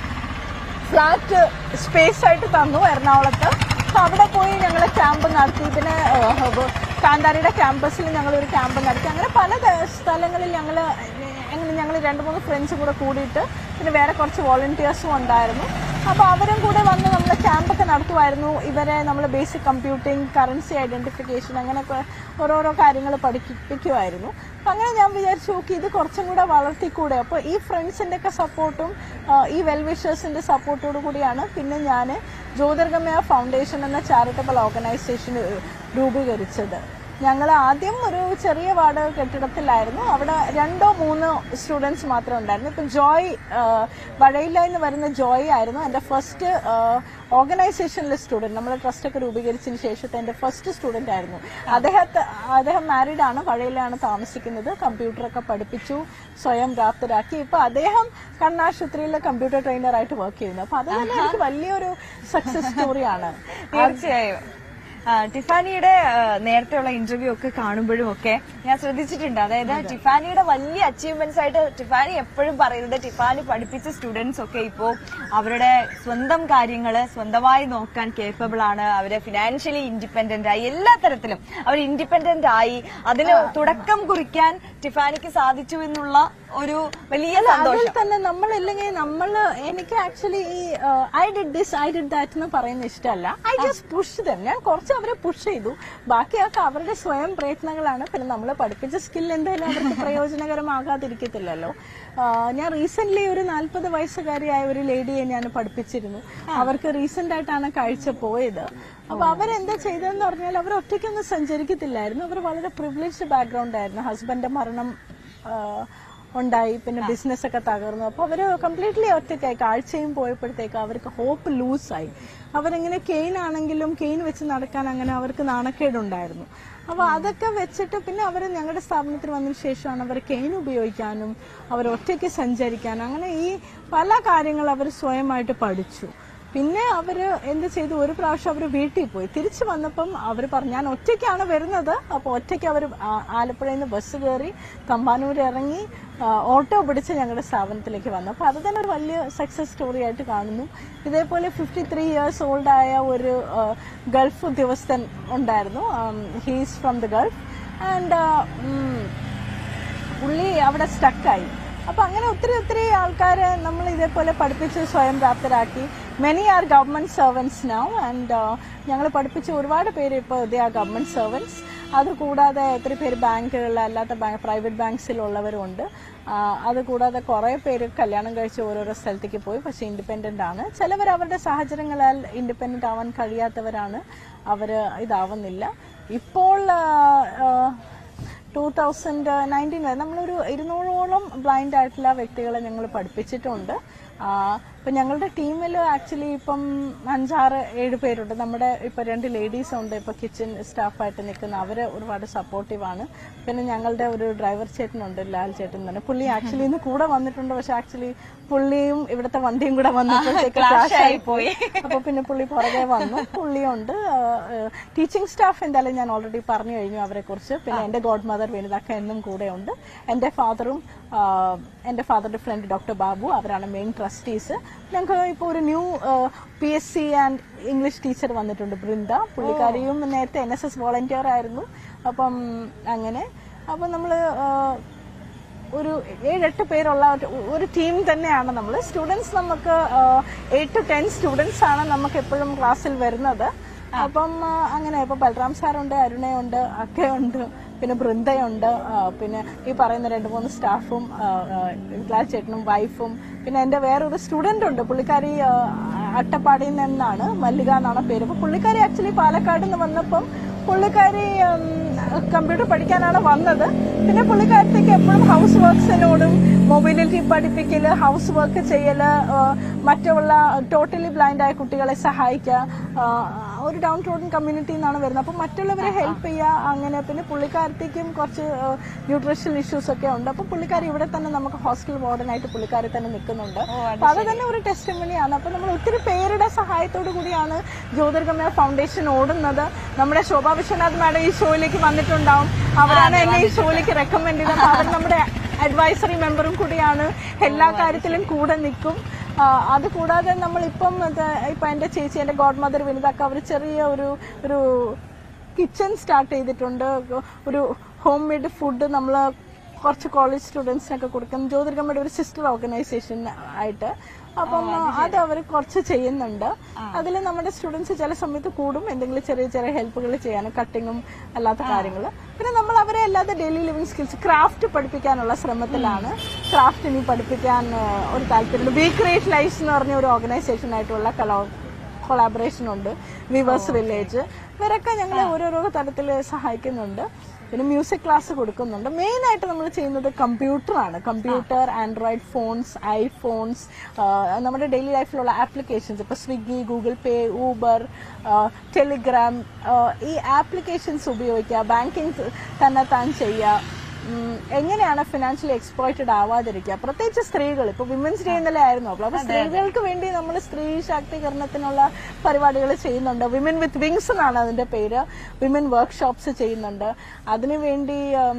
ഫ്ലാറ്റ് സ്പേസ് ആയിട്ട് തന്നു എറണാകുളത്ത്. അപ്പൊ അവിടെ പോയി ഞങ്ങൾ ക്യാമ്പ് നടത്തി. പിന്നെ കാന്താരിയുടെ ക്യാമ്പസിൽ ഞങ്ങളൊരു ക്യാമ്പ് നടത്തി. അങ്ങനെ പല സ്ഥലങ്ങളിൽ ഞങ്ങൾ അങ്ങനെ ഞങ്ങൾ രണ്ട് മൂന്ന് ഫ്രണ്ട്സും കൂടെ കൂടിയിട്ട് പിന്നെ വേറെ കുറച്ച് വോളണ്ടിയേഴ്സും ഉണ്ടായിരുന്നു. അപ്പോൾ അവരും കൂടെ വന്ന് നമ്മൾ ക്യാമ്പൊക്കെ നടത്തുമായിരുന്നു. ഇവരെ നമ്മൾ ബേസിക് കമ്പ്യൂട്ടിങ്, കറൻസി ഐഡന്റിഫിക്കേഷൻ, അങ്ങനെയൊക്കെ ഓരോരോ കാര്യങ്ങൾ പഠിപ്പിക്കുമായിരുന്നു. അപ്പം അങ്ങനെ ഞാൻ വിചാരിച്ചു, ഓക്കെ, ഇത് കുറച്ചും കൂടെ വളർത്തിക്കൂടെ. അപ്പോൾ ഈ ഫ്രണ്ട്സിൻ്റെ ഒക്കെ സപ്പോർട്ടും ഈ വെൽവിഷേഴ്സിൻ്റെ സപ്പോർട്ടോടു കൂടിയാണ് പിന്നെ ഞാൻ ജ്യോതിർഗമയ ഫൗണ്ടേഷൻ എന്ന ചാരിറ്റബിൾ ഓർഗനൈസേഷൻ രൂപീകരിച്ചത്. ഞങ്ങൾ ആദ്യം ഒരു ചെറിയ വാടക കെട്ടിടത്തിലായിരുന്നു. അവിടെ രണ്ടോ മൂന്നോ സ്റ്റുഡൻസ് മാത്രമേ ഉണ്ടായിരുന്നു. ഇപ്പം ജോയ് വഴയില എന്ന് വരുന്ന ജോയ് ആയിരുന്നു എൻ്റെ ഫസ്റ്റ് ഓർഗനൈസേഷനിലെ സ്റ്റുഡൻറ്. നമ്മൾ ട്രസ്റ്റൊക്കെ രൂപീകരിച്ചതിന് ശേഷത്തെ എൻ്റെ ഫസ്റ്റ് സ്റ്റുഡൻ്റ് ആയിരുന്നു. അദ്ദേഹത്തെ അദ്ദേഹം മാരീഡ് ആണ്, വഴയിലാണ് താമസിക്കുന്നത്. കമ്പ്യൂട്ടറൊക്കെ പഠിപ്പിച്ചു, സ്വയം പ്രാപ്തരാക്കി. ഇപ്പൊ അദ്ദേഹം കണ്ണാശുപത്രിയിലെ കമ്പ്യൂട്ടർ ട്രെയിനറായിട്ട് വർക്ക് ചെയ്യുന്നു. അപ്പൊ അത് തന്നെ എനിക്ക് വലിയൊരു സക്സസ് സ്റ്റോറിയാണ്. തീർച്ചയായും ടിഫാനിയുടെ നേരത്തെയുള്ള ഇന്റർവ്യൂ ഒക്കെ കാണുമ്പോഴും ഒക്കെ ഞാൻ ശ്രദ്ധിച്ചിട്ടുണ്ട്. അതായത് ടിഫാനിയുടെ വലിയ അച്ചീവ്മെന്റ്സ് ആയിട്ട് ടിഫാനി എപ്പോഴും പറയുന്നത് ടിഫാനി പഠിപ്പിച്ച സ്റ്റുഡൻസ് ഒക്കെ ഇപ്പോൾ അവരുടെ സ്വന്തം കാര്യങ്ങൾ സ്വന്തമായി നോക്കാൻ കേപ്പബിൾ ആണ്. അവര് ഫിനാൻഷ്യലി ഇൻഡിപെൻഡന്റ് ആയി, എല്ലാ തരത്തിലും അവർ ഇൻഡിപെൻഡന്റ് ആയി. അതിന് തുടക്കം കുറിക്കാൻ ടിഫാനിക്ക് സാധിച്ചു എന്നുള്ള ഒരു വലിയ അതിൽ തന്നെ നമ്മളില്ലെങ്കിൽ നമ്മൾ എനിക്ക് ആക്ച്വലി ഈ I did this I did that എന്ന് പറയുന്ന ഇഷ്ടമല്ല. I just push them. ഞാൻ കുറച്ച് അവരെ പുഷ് ചെയ്തു. ബാക്കിയൊക്കെ അവരുടെ സ്വയം പ്രയത്നങ്ങളാണ്. പിന്നെ നമ്മൾ പഠിപ്പിച്ച സ്കിൽ എന്തായാലും അവർക്ക് പ്രയോജനകരമാകാതിരിക്കത്തില്ലല്ലോ. ഞാൻ റീസെന്റ് ഒരു നാൽപ്പത് വയസ്സുകാരിയായ ഒരു ലേഡിയെ ഞാൻ പഠിപ്പിച്ചിരുന്നു. അവർക്ക് റീസെന്റ് ആയിട്ടാണ് കാഴ്ച പോയത്. അപ്പൊ അവരെന്താ ചെയ്തതെന്ന് പറഞ്ഞാൽ അവർ ഒറ്റയ്ക്കൊന്നും സഞ്ചരിക്കത്തില്ലായിരുന്നു. അവർ വളരെ പ്രിവിലേജ്ഡ് ബാക്ക്ഗ്രൗണ്ട് ആയിരുന്നു. ഹസ്ബൻഡിന്റെ മരണം ഉണ്ടായി, പിന്നെ ബിസിനസ് ഒക്കെ തകർന്നു. അപ്പൊ അവര് കംപ്ലീറ്റ്ലി ഒറ്റയ്ക്കായി. കാഴ്ചയും പോയപ്പോഴത്തേക്ക് അവർക്ക് ഹോപ്പ് ലൂസായി. അവരെങ്ങനെ കെയിൻ ആണെങ്കിലും കെയിൻ വെച്ച് നടക്കാൻ അങ്ങനെ അവർക്ക് നാണക്കേടുണ്ടായിരുന്നു. അപ്പൊ അതൊക്കെ വെച്ചിട്ട് പിന്നെ അവർ ഞങ്ങളുടെ സ്ഥാപനത്തിൽ വന്നതിന് ശേഷമാണ് അവർ കെയിൻ ഉപയോഗിക്കാനും അവർ ഒറ്റയ്ക്ക് സഞ്ചരിക്കാനും അങ്ങനെ ഈ പല കാര്യങ്ങൾ അവർ സ്വയമായിട്ട് പഠിച്ചു. പിന്നെ അവര് എന്ത് ചെയ്തു, ഒരു പ്രാവശ്യം അവർ വീട്ടിൽ പോയി. തിരിച്ചു വന്നപ്പം അവർ പറഞ്ഞു ഞാൻ ഒറ്റയ്ക്കാണ് വരുന്നത്. അപ്പോൾ ഒറ്റയ്ക്ക് അവർ ആലപ്പുഴയിൽ നിന്ന് ബസ് കയറി തമ്പാനൂർ ഇറങ്ങി ഓട്ടോ പിടിച്ച് ഞങ്ങളുടെ സ്ഥാപനത്തിലേക്ക് വന്നു. അപ്പോൾ അത് തന്നെ ഒരു വലിയ സക്സസ് സ്റ്റോറി ആയിട്ട് കാണുന്നു. ഇതേപോലെ ഫിഫ്റ്റി ത്രീ ഇയേഴ്സ് ഓൾഡ് ആയ ഒരു ഗൾഫ് ഉദ്യോഗസ്ഥൻ ഉണ്ടായിരുന്നു. He's from the Gulf and പുള്ളി അവിടെ സ്റ്റക്കായി. അപ്പൊ അങ്ങനെ ഒത്തിരി ഒത്തിരി ആൾക്കാരെ നമ്മൾ ഇതേപോലെ പഠിപ്പിച്ച് സ്വയം പ്രാപ്തരാക്കി. Many are government servants now and ഞങ്ങൾ പഠിപ്പിച്ച ഒരുപാട് പേര് ഇപ്പോൾ ദേ ആർ ഗവൺമെന്റ് സർവൻസ്. അത് കൂടാതെ ഒത്തിരി പേര് ബാങ്കുകളിൽ അല്ലാത്ത പ്രൈവറ്റ് ബാങ്ക്സിലുള്ളവരുണ്ട്. അത് കൂടാതെ കുറെ പേര് കല്യാണം കഴിച്ച് ഓരോരോ സ്ഥലത്തേക്ക് പോയി, പക്ഷെ ഇൻഡിപെൻഡന്റ് ആണ്. ചിലവർ അവരുടെ സാഹചര്യങ്ങളാൽ ഇൻഡിപെൻഡന്റ് ആവാൻ കഴിയാത്തവരാണ്, അവര് ഇതാവുന്നില്ല. ഇപ്പോൾ ടൂ തൗസൻഡ് നയൻറ്റീൻ വരെ നമ്മളൊരു ഇരുന്നൂറോളം ബ്ലൈൻഡ് ആയിട്ടുള്ള വ്യക്തികളെ ഞങ്ങൾ പഠിപ്പിച്ചിട്ടുണ്ട്. ഇപ്പം ഞങ്ങളുടെ ടീമിൽ ആക്ച്വലി ഇപ്പം അഞ്ചാറ് ഏഴ് പേരുണ്ട്. നമ്മുടെ ഇപ്പം രണ്ട് ലേഡീസ് ഉണ്ട് ഇപ്പം കിച്ചൺ സ്റ്റാഫായിട്ട് നിൽക്കുന്ന. അവർ ഒരുപാട് സപ്പോർട്ടീവാണ്. പിന്നെ ഞങ്ങളുടെ ഒരു ഡ്രൈവർ ചേട്ടനുണ്ട്, ലാൽ ചേട്ടൻ തന്നെ. പുള്ളി ആക്ച്വലി ഇന്ന് കൂടെ വന്നിട്ടുണ്ട്. പക്ഷെ ആക്ച്വലി പുള്ളിയും ഇവിടുത്തെ വണ്ടിയും കൂടെ വന്നപ്പോഴത്തേക്ക് ക്ലാഷ് ആയി പോയി. അപ്പൊ പിന്നെ പുള്ളി പുറകെ വന്നു. പുള്ളിയുണ്ട്. ടീച്ചിങ് സ്റ്റാഫ് എന്തായാലും ഞാൻ ഓൾറെഡി പറഞ്ഞു കഴിഞ്ഞു അവരെ കുറിച്ച്. പിന്നെ എന്റെ ഗോഡ് മദർ വിനിതക്ക എന്നും കൂടെ ഉണ്ട്. എന്റെ ഫാദറും എന്റെ ഫാദറിന്റെ ഫ്രണ്ട് ഡോക്ടർ ബാബു, അവരാണ് മെയിൻ ട്രസ്റ്റീസ്. ഞങ്ങൾക്ക് ഇപ്പോൾ ഒരു new P S C and English teacher വന്നിട്ടുണ്ട്, ബൃന്ദ. പുള്ളിക്കാരിയും നേരത്തെ എൻ എസ് എസ് വോളണ്ടിയർ ആയിരുന്നു. അപ്പം അങ്ങനെ അപ്പം നമ്മള് ഒരു ഏഴെട്ട് പേരുള്ള ഒരു ടീം തന്നെയാണ് നമ്മൾ. സ്റ്റുഡൻസ് നമുക്ക് എയ്റ്റ് ടു ടെൻ സ്റ്റുഡൻസ് ആണ് നമുക്ക് എപ്പോഴും ക്ലാസ്സിൽ വരുന്നത്. അപ്പം അങ്ങനെ ഇപ്പൊ ബൽറാം സാറുണ്ട്, അരുണയുണ്ട്, അക്കയുണ്ട്, പിന്നെ ബൃന്ദയുണ്ട്, പിന്നെ ഈ പറയുന്ന രണ്ട് മൂന്ന് സ്റ്റാഫും ക്ലാസ് ചേട്ടനും വൈഫും, പിന്നെ എൻ്റെ വേറൊരു സ്റ്റുഡൻ്റ് ഉണ്ട്, പുള്ളിക്കാരി അട്ടപ്പാടിയിൽ നിന്നാണ്, മല്ലിക എന്നാണ് പേര്. അപ്പോൾ പുള്ളിക്കാരി ആക്ച്വലി പാലക്കാട് നിന്ന് വന്നപ്പം പുള്ളിക്കാരി കമ്പ്യൂട്ടർ പഠിക്കാനാണ് വന്നത്. പിന്നെ പുള്ളിക്കാരത്തേക്ക് എപ്പോഴും ഹൗസ് വർക്ക്സിനോടും മൊബിലിറ്റി പഠിപ്പിക്കല്, ഹൗസ് വർക്ക് ചെയ്യല്, മറ്റുള്ള ടോട്ടലി ബ്ലൈൻഡ് ആയ കുട്ടികളെ സഹായിക്കുക, ഒരു ഡൗൺ ടോൺ കമ്മ്യൂണിറ്റിയിൽ നിന്നാണ് വരുന്നത്. അപ്പം മറ്റുള്ളവരെ ഹെൽപ്പ് ചെയ്യുക അങ്ങനെ. പിന്നെ പുള്ളിക്കാരത്തേക്കും കുറച്ച് ന്യൂട്രീഷണൽ ഇഷ്യൂസ് ഒക്കെ ഉണ്ട്. അപ്പം പുള്ളിക്കാരി ഇവിടെ തന്നെ നമുക്ക് ഹോസ്റ്റൽ വാർഡനായിട്ട് പുള്ളിക്കാരി തന്നെ നിൽക്കുന്നുണ്ട്. അപ്പൊ അത് തന്നെ ഒരു ടെസ്റ്റിമണിയാണ്. അപ്പൊ നമ്മൾ ഒത്തിരി പേരുടെ സഹായത്തോടു കൂടിയാണ് ജ്യോതിർഗമയ ഫൗണ്ടേഷൻ ഓടുന്നത്. നമ്മുടെ ശോഭാ വിശ്വനാഥ് മാഡം ഈ ഷോയിലേക്ക് വന്നിട്ടുണ്ടാവും. അവരാണ് എന്നെ ഈ ഷോയിലേക്ക് റെക്കമെൻഡ് ചെയ്തത്. അപ്പൊ അവർ നമ്മുടെ അഡ്വൈസറി മെമ്പറും കൂടിയാണ്, എല്ലാ കാര്യത്തിലും കൂടെ നിൽക്കും. അത് കൂടാതെ നമ്മളിപ്പം ഇപ്പൊ എന്റെ ചേച്ചി, എന്റെ ഗോഡ് മദർ വിനിതക്ക് അവർ ചെറിയ ഒരു ഒരു കിച്ചൺ സ്റ്റാർട്ട് ചെയ്തിട്ടുണ്ട്. ഒരു ഹോം മെയ്ഡ് ഫുഡ് നമ്മൾ കുറച്ച് കോളേജ് സ്റ്റുഡൻസിനൊക്കെ കൊടുക്കും, ജ്യോതിർഗമയുടെ ഒരു സിസ്റ്റർ ഓർഗനൈസേഷൻ ആയിട്ട്. അപ്പം അത് അവർ കുറച്ച് ചെയ്യുന്നുണ്ട്. അതിൽ നമ്മുടെ സ്റ്റുഡൻസ് ചില സമയത്ത് കൂടും, എന്തെങ്കിലും ചെറിയ ചെറിയ ഹെൽപ്പുകൾ ചെയ്യാനും, കട്ടിങ്ങും അല്ലാത്ത കാര്യങ്ങൾ. പിന്നെ നമ്മൾ അവരെ അല്ലാതെ ഡെയിലി ലിവിങ് സ്കിൽസ്, ക്രാഫ്റ്റ് പഠിപ്പിക്കാനുള്ള ശ്രമത്തിലാണ്. ക്രാഫ്റ്റ് ഇനി പഠിപ്പിക്കാൻ ഒരു താല്പര്യമുണ്ട്. വി ക്രിയേറ്റ് ലൈഫ്സ് എന്ന് പറഞ്ഞ ഒരു ഓർഗനൈസേഷൻ ആയിട്ടുള്ള കലോ കൊളാബറേഷൻ ഉണ്ട്, വിവേഴ്സ് വില്ലേജ്. ഇവരൊക്കെ ഞങ്ങളെ ഓരോരോ തരത്തിൽ സഹായിക്കുന്നുണ്ട്. പിന്നെ മ്യൂസിക് ക്ലാസ് കൊടുക്കുന്നുണ്ട്. മെയിൻ ആയിട്ട് നമ്മൾ ചെയ്യുന്നത് കമ്പ്യൂട്ടറാണ്. കമ്പ്യൂട്ടർ, ആൻഡ്രോയിഡ് ഫോൺസ്, ഐഫോൺസ്, നമ്മുടെ ഡെയിലി ലൈഫിലുള്ള ആപ്ലിക്കേഷൻസ്, ഇപ്പൊ Swiggy, Google Pay, Uber, Telegram, ഈ ആപ്ലിക്കേഷൻസ് ഉപയോഗിക്കുക, ബാങ്കിങ് തന്നെ താൻ ചെയ്യുക, എങ്ങനെയാണ് ഫിനാൻഷ്യലി എക്സ്പ്ലോയിറ്റഡ് ആവാതിരിക്കുക, പ്രത്യേകിച്ച് സ്ത്രീകൾ. ഇപ്പൊ വിമൻസ് ഡേ ഇന്നലെ ആയിരുന്നു. അപ്പൊ സ്ത്രീകൾക്ക് വേണ്ടി നമ്മൾ സ്ത്രീ ശാക്തീകരണത്തിനുള്ള പരിപാടികൾ ചെയ്യുന്നുണ്ട്. വിമൻ വിത്ത് വിങ്സ് എന്നാണ് അതിന്റെ പേര്. വിമൻ വർക്ക്ഷോപ്സ് ചെയ്യുന്നുണ്ട്. അതിനുവേണ്ടി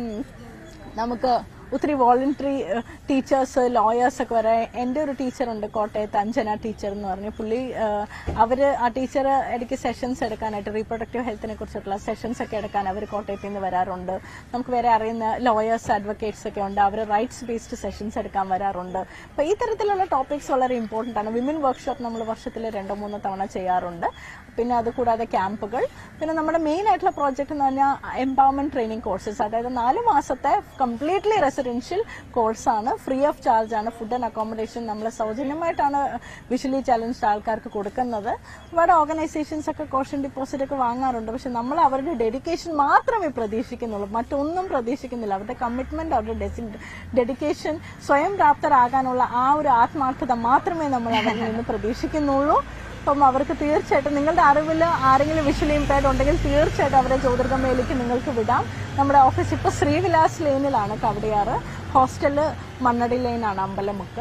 നമുക്ക് ഒത്തിരി വോളണ്ടറി ടീച്ചേഴ്സ്, ലോയേഴ്സ് ഒക്കെ വരെ. എൻ്റെ ഒരു ടീച്ചറുണ്ട് കോട്ടയത്ത്, അഞ്ജന ടീച്ചർ എന്ന് പറഞ്ഞ്. പുള്ളി അവര് ആ ടീച്ചർ ഇടയ്ക്ക് സെഷൻസ് എടുക്കാനായിട്ട്, റീപ്രൊഡക്റ്റീവ് ഹെൽത്തിനെ കുറിച്ചിട്ടുള്ള സെഷൻസ് ഒക്കെ എടുക്കാൻ അവർ കോട്ടയത്തിൽ നിന്ന് വരാറുണ്ട്. നമുക്ക് വേറെ അറിയുന്ന ലോയേഴ്സ്, അഡ്വക്കേറ്റ്സ് ഒക്കെ ഉണ്ട്, അവർ റൈറ്റ്സ് ബേസ്ഡ് സെഷൻസ് എടുക്കാൻ വരാറുണ്ട്. അപ്പൊ ഈ തരത്തിലുള്ള ടോപ്പിക്സ് വളരെ ഇമ്പോർട്ടന്റ് ആണ്. വിമൻ വർക്ക്ഷോപ്പ് നമ്മൾ വർഷത്തിൽ രണ്ടോ മൂന്നോ തവണ ചെയ്യാറുണ്ട്. പിന്നെ അതുകൂടാതെ ക്യാമ്പുകൾ. പിന്നെ നമ്മുടെ മെയിൻ ആയിട്ടുള്ള പ്രോജക്റ്റ് എന്ന് പറഞ്ഞാൽ എംപവർമെന്റ് ട്രെയിനിങ് കോഴ്സസ്. അതായത് നാല് മാസത്തെ കംപ്ലീറ്റ്ലി റെസിഡൻഷ്യൽ കോഴ്സാണ്, ഫ്രീ ഓഫ് ചാർജ് ആണ്. ഫുഡ് ആൻഡ് അക്കോമഡേഷൻ നമ്മൾ സൗജന്യമായിട്ടാണ് വിഷ്വലി ചാലഞ്ച്ഡ് ആൾക്കാർക്ക് കൊടുക്കുന്നത്. ഒരുപാട് ഓർഗനൈസേഷൻസ് ഒക്കെ കോഷൻ ഡിപ്പോസിറ്റ് ഒക്കെ വാങ്ങാറുണ്ട്. പക്ഷെ നമ്മൾ അവരുടെ ഡെഡിക്കേഷൻ മാത്രമേ പ്രതീക്ഷിക്കുന്നുള്ളൂ, മറ്റൊന്നും പ്രതീക്ഷിക്കുന്നില്ല. അവരുടെ കമ്മിറ്റ്മെന്റ്, അവരുടെ ഡെഡിക്കേഷൻ, സ്വയം പ്രാപ്തരാകാനുള്ള ആ ഒരു ആത്മാർത്ഥത മാത്രമേ നമ്മൾ അവരിൽ നിന്ന് പ്രതീക്ഷിക്കുന്നുള്ളൂ. അപ്പം അവർക്ക് തീർച്ചയായിട്ടും നിങ്ങളുടെ അറിവിൽ ആരെങ്കിലും വിഷ്വലി ഇംപയർഡ് ഉണ്ടെങ്കിൽ തീർച്ചയായിട്ടും അവരെ ജ്യോതിർഗമയിലേക്ക് നിങ്ങൾക്ക് വിടാം. നമ്മുടെ ഓഫീസ് ഇപ്പൊ ശ്രീവിലാസ് ലൈനിലാണ്, കവടിയാറ്. ഹോസ്റ്റല് മണ്ണടി ലൈനാണ്, അമ്പലമുക്ക്.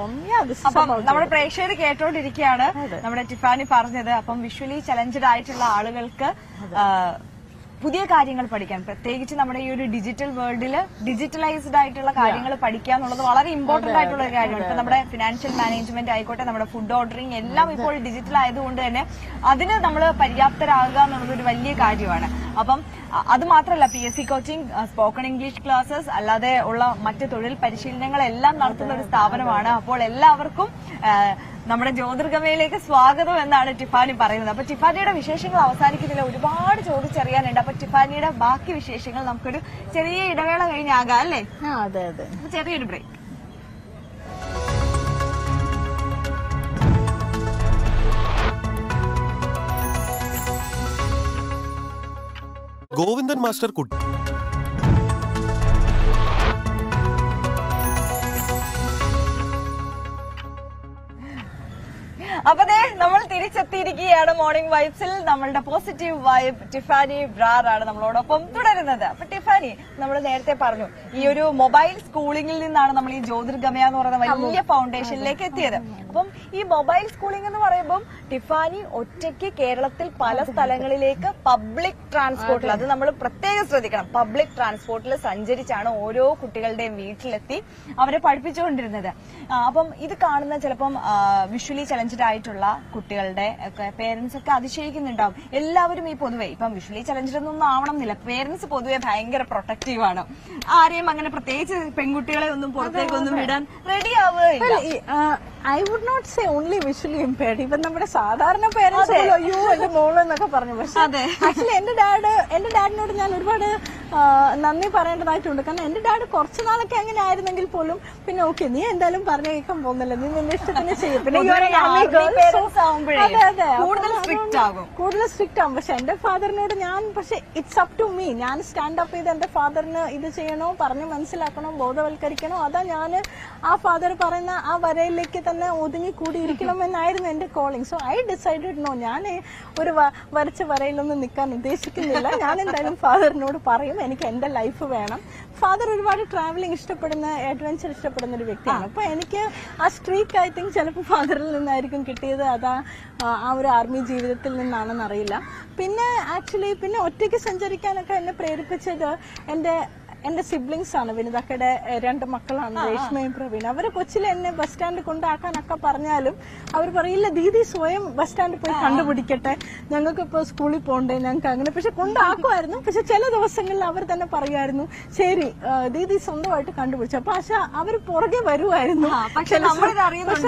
അപ്പം നമ്മുടെ പ്രേക്ഷകർ കേട്ടോണ്ടിരിക്കുകയാണ് നമ്മുടെ ടിഫാനി പറഞ്ഞത്. അപ്പം വിഷ്വലി ചലഞ്ചഡ് ആയിട്ടുള്ള ആളുകൾക്ക് പുതിയ കാര്യങ്ങൾ പഠിക്കാൻ, പ്രത്യേകിച്ച് നമ്മുടെ ഈ ഒരു ഡിജിറ്റൽ വേൾഡില് ഡിജിറ്റലൈസ്ഡ് ആയിട്ടുള്ള കാര്യങ്ങൾ പഠിക്കുക എന്നുള്ളത് വളരെ ഇമ്പോർട്ടന്റ് ആയിട്ടുള്ള ഒരു കാര്യമാണ്. ഇപ്പൊ നമ്മുടെ ഫിനാൻഷ്യൽ മാനേജ്മെന്റ് ആയിക്കോട്ടെ, നമ്മുടെ ഫുഡ് ഓർഡറിങ് എല്ലാം ഇപ്പോൾ ഡിജിറ്റൽ ആയതുകൊണ്ട് തന്നെ അതിന് നമ്മൾ പര്യാപ്തരാകുക എന്നുള്ളത് ഒരു വലിയ കാര്യമാണ്. അപ്പം അത് മാത്രമല്ല, P S C coaching, spoken English classes, അല്ലാതെ ഉള്ള മറ്റ് തൊഴിൽ പരിശീലനങ്ങളെല്ലാം നടത്തുന്ന ഒരു സ്ഥാപനമാണ്. അപ്പോൾ എല്ലാവർക്കും നമ്മുടെ ജ്യോതിർഗമയിലേക്ക് സ്വാഗതം എന്നാണ് ടിഫാനി പറയുന്നത്. അപ്പൊ ടിഫാനിയുടെ വിശേഷങ്ങൾ അവസാനിക്കുന്നില്ല, ഒരുപാട് ചോദിച്ചറിയാനുണ്ട്. അപ്പൊ ടിഫാനിയുടെ ബാക്കി വിശേഷങ്ങൾ നമുക്കൊരു ചെറിയ ഇടവേള കഴിഞ്ഞാകാം അല്ലേ? അതെ അതെ, ചെറിയൊരു ബ്രേക്ക്. ഗോവിന്ദൻ മാസ്റ്റർ കുട്ടി അപ്പൊ ദേ നമ്മൾ തിരിച്ചെത്തിയിരിക്കുകയാണ് മോർണിംഗ് വൈബ്സിൽ. നമ്മളുടെ പോസിറ്റീവ് വൈബ് ടിഫാനി ബ്രാർ ആണ് നമ്മളോടൊപ്പം തുടരുന്നത്. അപ്പൊ ടിഫാനി, നമ്മൾ നേരത്തെ പറഞ്ഞു ഈ ഒരു മൊബൈൽ സ്കൂളിംഗിൽ നിന്നാണ് നമ്മൾ ഈ ജ്യോതിർഗമയ എന്ന് പറയുന്ന വലിയ ഫൗണ്ടേഷനിലേക്ക് എത്തിയത്. അപ്പം ഈ മൊബൈൽ സ്കൂളിംഗ് എന്ന് പറയുമ്പോൾ ടിഫാനി ഒറ്റയ്ക്ക് കേരളത്തിൽ പല സ്ഥലങ്ങളിലേക്ക് പബ്ലിക് ട്രാൻസ്പോർട്ടിൽ, അത് നമ്മൾ പ്രത്യേകം ശ്രദ്ധിക്കണം, പബ്ലിക് ട്രാൻസ്പോർട്ടിൽ സഞ്ചരിച്ചാണ് ഓരോ കുട്ടികളുടെയും വീട്ടിലെത്തി അവരെ പഠിപ്പിച്ചുകൊണ്ടിരുന്നത്. അപ്പം ഇത് കാണുന്ന ചിലപ്പം വിഷ്വലി ചലഞ്ചഡ് ആയിട്ടുള്ള കുട്ടികളുടെ ഒക്കെ പേരൻസ് ഒക്കെ അതിശയിക്കുന്നുണ്ടാവും. എല്ലാവരും ഈ പൊതുവെ ഇപ്പം വിഷ്വലി ചലഞ്ചഡ് ഒന്നും ആവണം എന്നില്ല, പേരൻസ് പൊതുവെ ഭയങ്കര പ്രൊട്ടക്റ്റീവ് ആണ്. ആരെയും അങ്ങനെ പ്രത്യേകിച്ച് പെൺകുട്ടികളെ ഒന്നും പുറത്തേക്കൊന്നും വിടാൻ റെഡി ആവുകയില്ല. I would not say only visually impaired. Even നമ്മുടെ സാധാരണ പേരൻസ് അയ്യോ എന്റെ മോള് എന്നൊക്കെ പറഞ്ഞു. പക്ഷെ ആക്ച്വലി എന്റെ ഡാഡ് എന്റെ ഡാഡിനോട് ഞാൻ ഒരുപാട് നന്ദി പറയേണ്ടതായിട്ടുണ്ട്. കാരണം എന്റെ ഡാഡ് കുറച്ചു നാളൊക്കെ അങ്ങനെ ആയിരുന്നെങ്കിൽ പോലും പിന്നെ ഓക്കെ നീ എന്തായാലും പറഞ്ഞു കേൾക്കാൻ പോകുന്നില്ല, നീ നിന്റെ ഇഷ്ടത്തിന് ചെയ്യും. പിന്നെ അതെ അതെ കൂടുതൽ സ്ട്രിക്റ്റ് ആകും. പക്ഷെ എന്റെ ഫാദറിനോട് ഞാൻ പക്ഷെ ഇറ്റ്സ് അപ് ടു മീ. ഞാൻ സ്റ്റാൻഡ് അപ്പ് ചെയ്ത് എന്റെ ഫാദറിന് ഇത് ചെയ്യണോ, പറഞ്ഞ് മനസ്സിലാക്കണോ, ബോധവൽക്കരിക്കണോ, അതാ ഞാൻ ആ ഫാദർ പറയുന്ന ആ വരയിലേക്ക് തന്നെ ഒതുങ്ങി കൂടിയിരിക്കണം എന്നായിരുന്നു എന്റെ calling. So I decided no, ഞാൻ ഒരു വരച്ച വരയിലൊന്നും നിൽക്കാൻ ഉദ്ദേശിക്കുന്നില്ല. ഞാൻ എന്തായാലും ഫാദറിനോട് പറയും എനിക്ക് എന്റെ ലൈഫ് വേണം. ഫാദർ ഒരുപാട് ട്രാവലിംഗ് ഇഷ്ടപ്പെടുന്ന, അഡ്വഞ്ചർ ഇഷ്ടപ്പെടുന്ന ഒരു വ്യക്തിയാണ്. അപ്പൊ എനിക്ക് ആ സ്ട്രീക്ക് ഐ തിങ്ക് ചിലപ്പോൾ ഫാദറിൽ നിന്നായിരിക്കും കിട്ടിയത്. അതാ ആ ഒരു ആർമി ജീവിതത്തിൽ നിന്നാണെന്ന് അറിയില്ല. പിന്നെ ആക്ച്വലി പിന്നെ ഒറ്റയ്ക്ക് സഞ്ചരിക്കാനൊക്കെ എന്നെ പ്രേരിപ്പിച്ചത് എന്റെ എന്റെ സിബ്ലിങ്സ് ആണ്. വിനിതക്കയുടെ രണ്ട് മക്കളാണ്, രേഷ്മയും പ്രവീൺ. അവര് കൊച്ചിലെ എന്നെ ബസ് സ്റ്റാൻഡ് കൊണ്ടാക്കാനൊക്കെ പറഞ്ഞാലും അവർ പറയില്ല, ദീദി സ്വയം ബസ് സ്റ്റാൻഡിൽ പോയി കണ്ടുപിടിക്കട്ടെ, ഞങ്ങൾക്ക് ഇപ്പൊ സ്കൂളിൽ പോകണ്ടേ, ഞങ്ങൾക്ക് അങ്ങനെ. പക്ഷെ കൊണ്ടാക്കുമായിരുന്നു. പക്ഷെ ചില ദിവസങ്ങളിൽ അവർ തന്നെ പറയുമായിരുന്നു ശരി ദീദി സ്വന്തമായിട്ട് കണ്ടുപിടിച്ചു. അപ്പൊ പക്ഷെ അവർ പുറകെ വരുമായിരുന്നു. പക്ഷെ നമ്മളിത്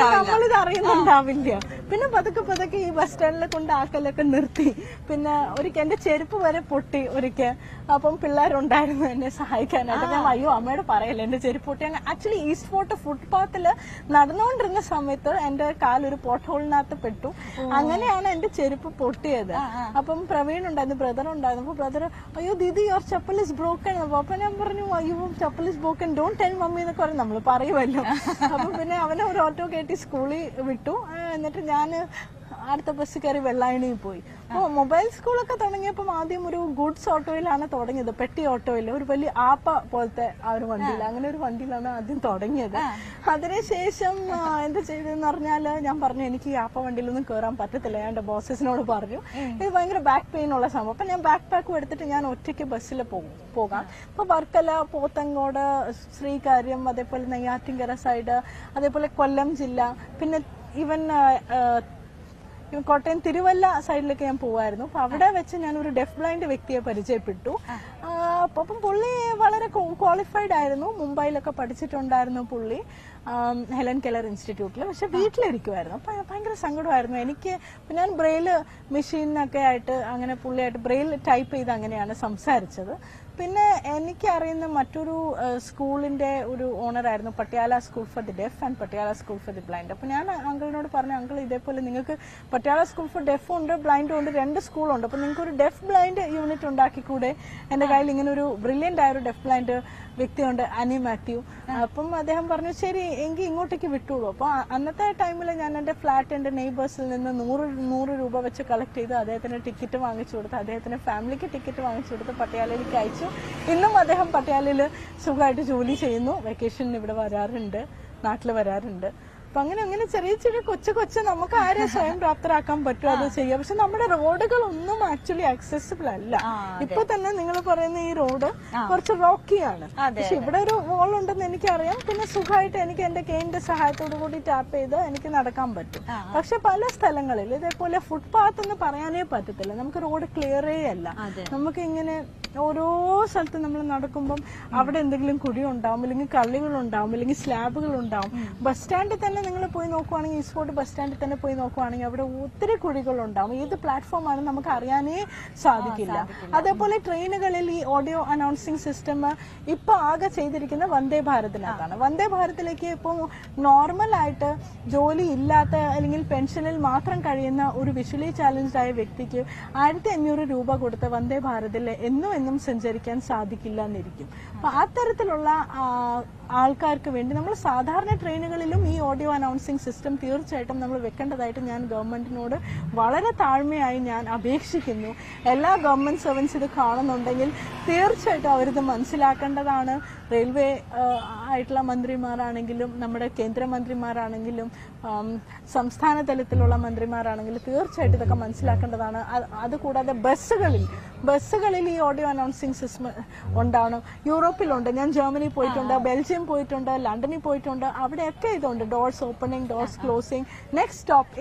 അറിയുന്നുണ്ടാവില്ല. പിന്നെ പതുക്കെ പതുക്കെ ഈ ബസ് സ്റ്റാൻഡിലെ കൊണ്ടാക്കലൊക്കെ നിർത്തി. പിന്നെ ഒരിക്കൽ എന്റെ ചെരുപ്പ് വരെ പൊട്ടി ഒരിക്കൽ. അപ്പം പിള്ളേരുണ്ടായിരുന്നു എന്നെ സഹായിക്കാനായിട്ട്. ഞാൻ അയ്യോ അമ്മയോട് പറയല്ലേ എന്റെ ചെരുപ്പ് പൊട്ടി. ആക്ച്വലി ഈസ്റ്റ് ഫോർട്ട് ഫുട്പാത്തില് നടന്നുകൊണ്ടിരുന്ന സമയത്ത് എന്റെ കാലൊരു പോട്ട് ഹോളിനകത്ത് പെട്ടു. അങ്ങനെയാണ് എന്റെ ചെരുപ്പ് പൊട്ടിയത്. അപ്പം പ്രവീൺ ഉണ്ടായിരുന്നു, ബ്രദർ ഉണ്ടായിരുന്നു. അപ്പൊ ബ്രദർ അയ്യോ didi your chappal is broken. അപ്പൊ ഞാൻ പറഞ്ഞു അയ്യോ chappal is broken, don't tell mummy എന്നൊക്കെ പറയും, നമ്മൾ പറയുമല്ലോ. അപ്പൊ പിന്നെ അവനെ ഒരു ഓട്ടോ കയറ്റി സ്കൂളിൽ വിട്ടു. എന്നിട്ട് ഞാൻ അടുത്ത ബസ് കയറി വെള്ളായണിയിൽ പോയി. അപ്പോൾ മൊബൈൽ സ്കൂളൊക്കെ തുടങ്ങിയപ്പോൾ ആദ്യം ഒരു ഗുഡ്സ് ഓട്ടോയിലാണ് തുടങ്ങിയത്, പെട്ടി ഓട്ടോയിൽ, ഒരു വലിയ ആപ്പ പോലത്തെ ആ ഒരു വണ്ടിയിൽ, അങ്ങനെ ഒരു വണ്ടിയിലാണ് ആദ്യം തുടങ്ങിയത്. അതിനുശേഷം എന്താ ചെയ്തതെന്ന് പറഞ്ഞാല് ഞാൻ പറഞ്ഞു എനിക്ക് ഈ ആപ്പ വണ്ടിയിലൊന്നും കയറാൻ പറ്റത്തില്ല. ഞാൻ എന്റെ ബോസസിനോട് പറഞ്ഞു ഇത് ഭയങ്കര ബാക്ക് പെയിൻ ഉള്ള സംഭവം. അപ്പൊ ഞാൻ ബാക്ക് പാക്കും എടുത്തിട്ട് ഞാൻ ഒറ്റയ്ക്ക് ബസ്സിൽ പോകും പോകാം. അപ്പൊ വർക്കല, പോത്തങ്കോട്, ശ്രീകാര്യം, അതേപോലെ നെയ്യാറ്റിൻകര സൈഡ്, അതേപോലെ കൊല്ലം ജില്ല, പിന്നെ ഈവൻ കോട്ടയം തിരുവല്ല സൈഡിലൊക്കെ ഞാൻ പോവായിരുന്നു. അപ്പൊ അവിടെ വെച്ച് ഞാൻ ഒരു ഡെഫ് ബ്ലൈൻഡ് വ്യക്തിയെ പരിചയപ്പെട്ടു. അപ്പം പുള്ളി വളരെ ക്വാളിഫൈഡ് ആയിരുന്നു, മുംബൈയിലൊക്കെ പഠിച്ചിട്ടുണ്ടായിരുന്നു പുള്ളി, ഹെലൻ കെല്ലർ ഇൻസ്റ്റിറ്റ്യൂട്ടിൽ. പക്ഷെ വീട്ടിലിരിക്കുമായിരുന്നു. അപ്പൊ ഭയങ്കര സങ്കടമായിരുന്നു എനിക്ക്. ഞാൻ ബ്രെയിൽ മെഷീനൊക്കെ ആയിട്ട് അങ്ങനെ പുള്ളിയായിട്ട് ബ്രെയിൽ ടൈപ്പ് ചെയ്ത് അങ്ങനെയാണ് സംസാരിച്ചത്. പിന്നെ എനിക്കറിയുന്ന മറ്റൊരു സ്കൂളിന്റെ ഒരു ഓണറായിരുന്നു, Patiala school for the deaf and Patiala school for the blind. അപ്പൊ ഞാൻ അങ്കിളിനോട് പറഞ്ഞു അങ്കിൾ ഇതേപോലെ നിങ്ങൾക്ക് പട്യാല സ്കൂൾ ഫോർ ഡെഫും ഉണ്ട് ബ്ലൈൻഡും ഉണ്ട്, രണ്ട് സ്കൂളുണ്ട്, അപ്പൊ നിങ്ങൾക്ക് ഒരു ഡെഫ് ബ്ലൈൻഡ് യൂണിറ്റ് ഉണ്ടാക്കിക്കൂടെ? എന്റെ കയ്യിൽ ഇങ്ങനെ ഒരു ബ്രില്യന്റ് ആയ ഒരു ഡെഫ് ബ്ലൈൻഡ് വ്യക്തിയുണ്ട്, അനി മാത്യു. അപ്പം അദ്ദേഹം പറഞ്ഞു ശരി എങ്കിൽ ഇങ്ങോട്ടേക്ക് വിട്ടുള്ളൂ. അപ്പൊ അന്നത്തെ ടൈമിൽ ഞാൻ എന്റെ ഫ്ലാറ്റ് എന്റെ നെയ്ബേഴ്സിൽ നിന്ന് നൂറ് നൂറ് രൂപ വെച്ച് കളക്ട് ചെയ്ത് അദ്ദേഹത്തിന് ടിക്കറ്റ് വാങ്ങിച്ചു കൊടുത്ത്, അദ്ദേഹത്തിന് ഫാമിലിക്ക് ടിക്കറ്റ് വാങ്ങിച്ചു കൊടുത്ത് പട്യാലയിലേക്ക് അയച്ചു. ഇന്നും അദ്ദേഹം പട്യാലയിൽ സുഖമായിട്ട് ജോലി ചെയ്യുന്നു, വെക്കേഷന് ഇവിടെ വരാറുണ്ട്, നാട്ടിൽ വരാറുണ്ട്. അപ്പൊ അങ്ങനെ അങ്ങനെ ചെറിയ ചെറിയ കൊച്ചു കൊച്ചു നമുക്ക് ആരെ സ്വയം പ്രാപ്തരാക്കാൻ പറ്റും അത് ചെയ്യാം. പക്ഷെ നമ്മുടെ റോഡുകളൊന്നും ആക്ച്വലി ആക്സസിബിൾ അല്ല. ഇപ്പൊ തന്നെ നിങ്ങൾ പറയുന്ന ഈ റോഡ് കുറച്ച് റോക്കിയാണ്. പക്ഷെ ഇവിടെ ഒരു വോൾ ഉണ്ടെന്ന് എനിക്കറിയാം. പിന്നെ സുഖമായിട്ട് എനിക്ക് എന്റെ കെയിന്റെ സഹായത്തോടു കൂടി ടാപ്പ് ചെയ്ത് എനിക്ക് നടക്കാൻ പറ്റും. പക്ഷെ പല സ്ഥലങ്ങളിൽ ഇതേപോലെ ഫുട്പാത്ത് എന്ന് പറയാനേ പറ്റത്തില്ല, നമുക്ക് റോഡ് ക്ലിയറേ അല്ല. നമുക്ക് ഇങ്ങനെ ഓരോ സ്ഥലത്ത് നമ്മൾ നടക്കുമ്പം അവിടെ എന്തെങ്കിലും കുഴി ഉണ്ടാവും, അല്ലെങ്കിൽ കള്ളികൾ ഉണ്ടാവും, അല്ലെങ്കിൽ സ്ലാബുകൾ ഉണ്ടാവും. ബസ് സ്റ്റാൻഡിൽ തന്നെ നിങ്ങൾ പോയി നോക്കുവാണെങ്കിൽ, ഈസ്റ്റ് ഫോർട്ട് ബസ് സ്റ്റാൻഡിൽ തന്നെ പോയി നോക്കുവാണെങ്കിൽ അവിടെ ഒത്തിരി കുഴികളുണ്ടാവും. ഏത് പ്ലാറ്റ്ഫോം ആണ് നമുക്ക് അറിയാനേ സാധിക്കില്ല. അതേപോലെ ട്രെയിനുകളിൽ ഈ ഓഡിയോ അനൗൺസിംഗ് സിസ്റ്റം ഇപ്പൊ ആകെ ചെയ്തിരിക്കുന്ന വന്ദേ ഭാരതിനകത്താണ്. വന്ദേ ഭാരതിലേക്ക് ഇപ്പോൾ നോർമൽ ആയിട്ട് ജോലി ഇല്ലാത്ത അല്ലെങ്കിൽ പെൻഷനിൽ മാത്രം കഴിയുന്ന ഒരു വിഷ്വലി ചാലഞ്ച്ഡ് ആയ വ്യക്തിക്ക് ആയിരത്തി അഞ്ഞൂറ് രൂപ കൊടുത്ത് വന്ദേ ഭാരതിൽ എന്നും എന്നും സഞ്ചരിക്കാൻ സാധിക്കില്ല എന്നിരിക്കും. അപ്പൊ അത്തരത്തിലുള്ള ആൾക്കാർക്ക് വേണ്ടി നമ്മൾ സാധാരണ ട്രെയിനുകളിലും ഈ ഓഡിയോ അനൗൺസിംഗ് സിസ്റ്റം തീർച്ചയായിട്ടും നമ്മൾ വെക്കേണ്ടതായിട്ട് ഞാൻ ഗവൺമെന്റിനോട് വളരെ താഴ്മയായി ഞാൻ അപേക്ഷിക്കുന്നു. എല്ലാ ഗവൺമെന്റ് സർവൻസ് ഇത് കാണുന്നുണ്ടെങ്കിൽ തീർച്ചയായിട്ടും അവരിത് മനസ്സിലാക്കേണ്ടതാണ്. റെയിൽവേ ആയിട്ടുള്ള മന്ത്രിമാരാണെങ്കിലും നമ്മുടെ കേന്ദ്രമന്ത്രിമാരാണെങ്കിലും സംസ്ഥാന തലത്തിലുള്ള മന്ത്രിമാരാണെങ്കിലും തീർച്ചയായിട്ടും ഇതൊക്കെ മനസ്സിലാക്കേണ്ടതാണ്. അതുകൂടാതെ ബസ്സുകളിൽ ബസ്സുകളിൽ ഈ ഓഡിയോ അനൗൺസിംഗ് സിസ്റ്റം ഉണ്ടാവണം. യൂറോപ്പിലുണ്ട്, ഞാൻ ജർമ്മനി പോയിട്ടുണ്ട്, ബെൽജിയം പോയിട്ടുണ്ട്, ലണ്ടനിൽ പോയിട്ടുണ്ട്, അവിടെയൊക്കെ ഇതുണ്ട്. Doors opening, doors closing. Next stop is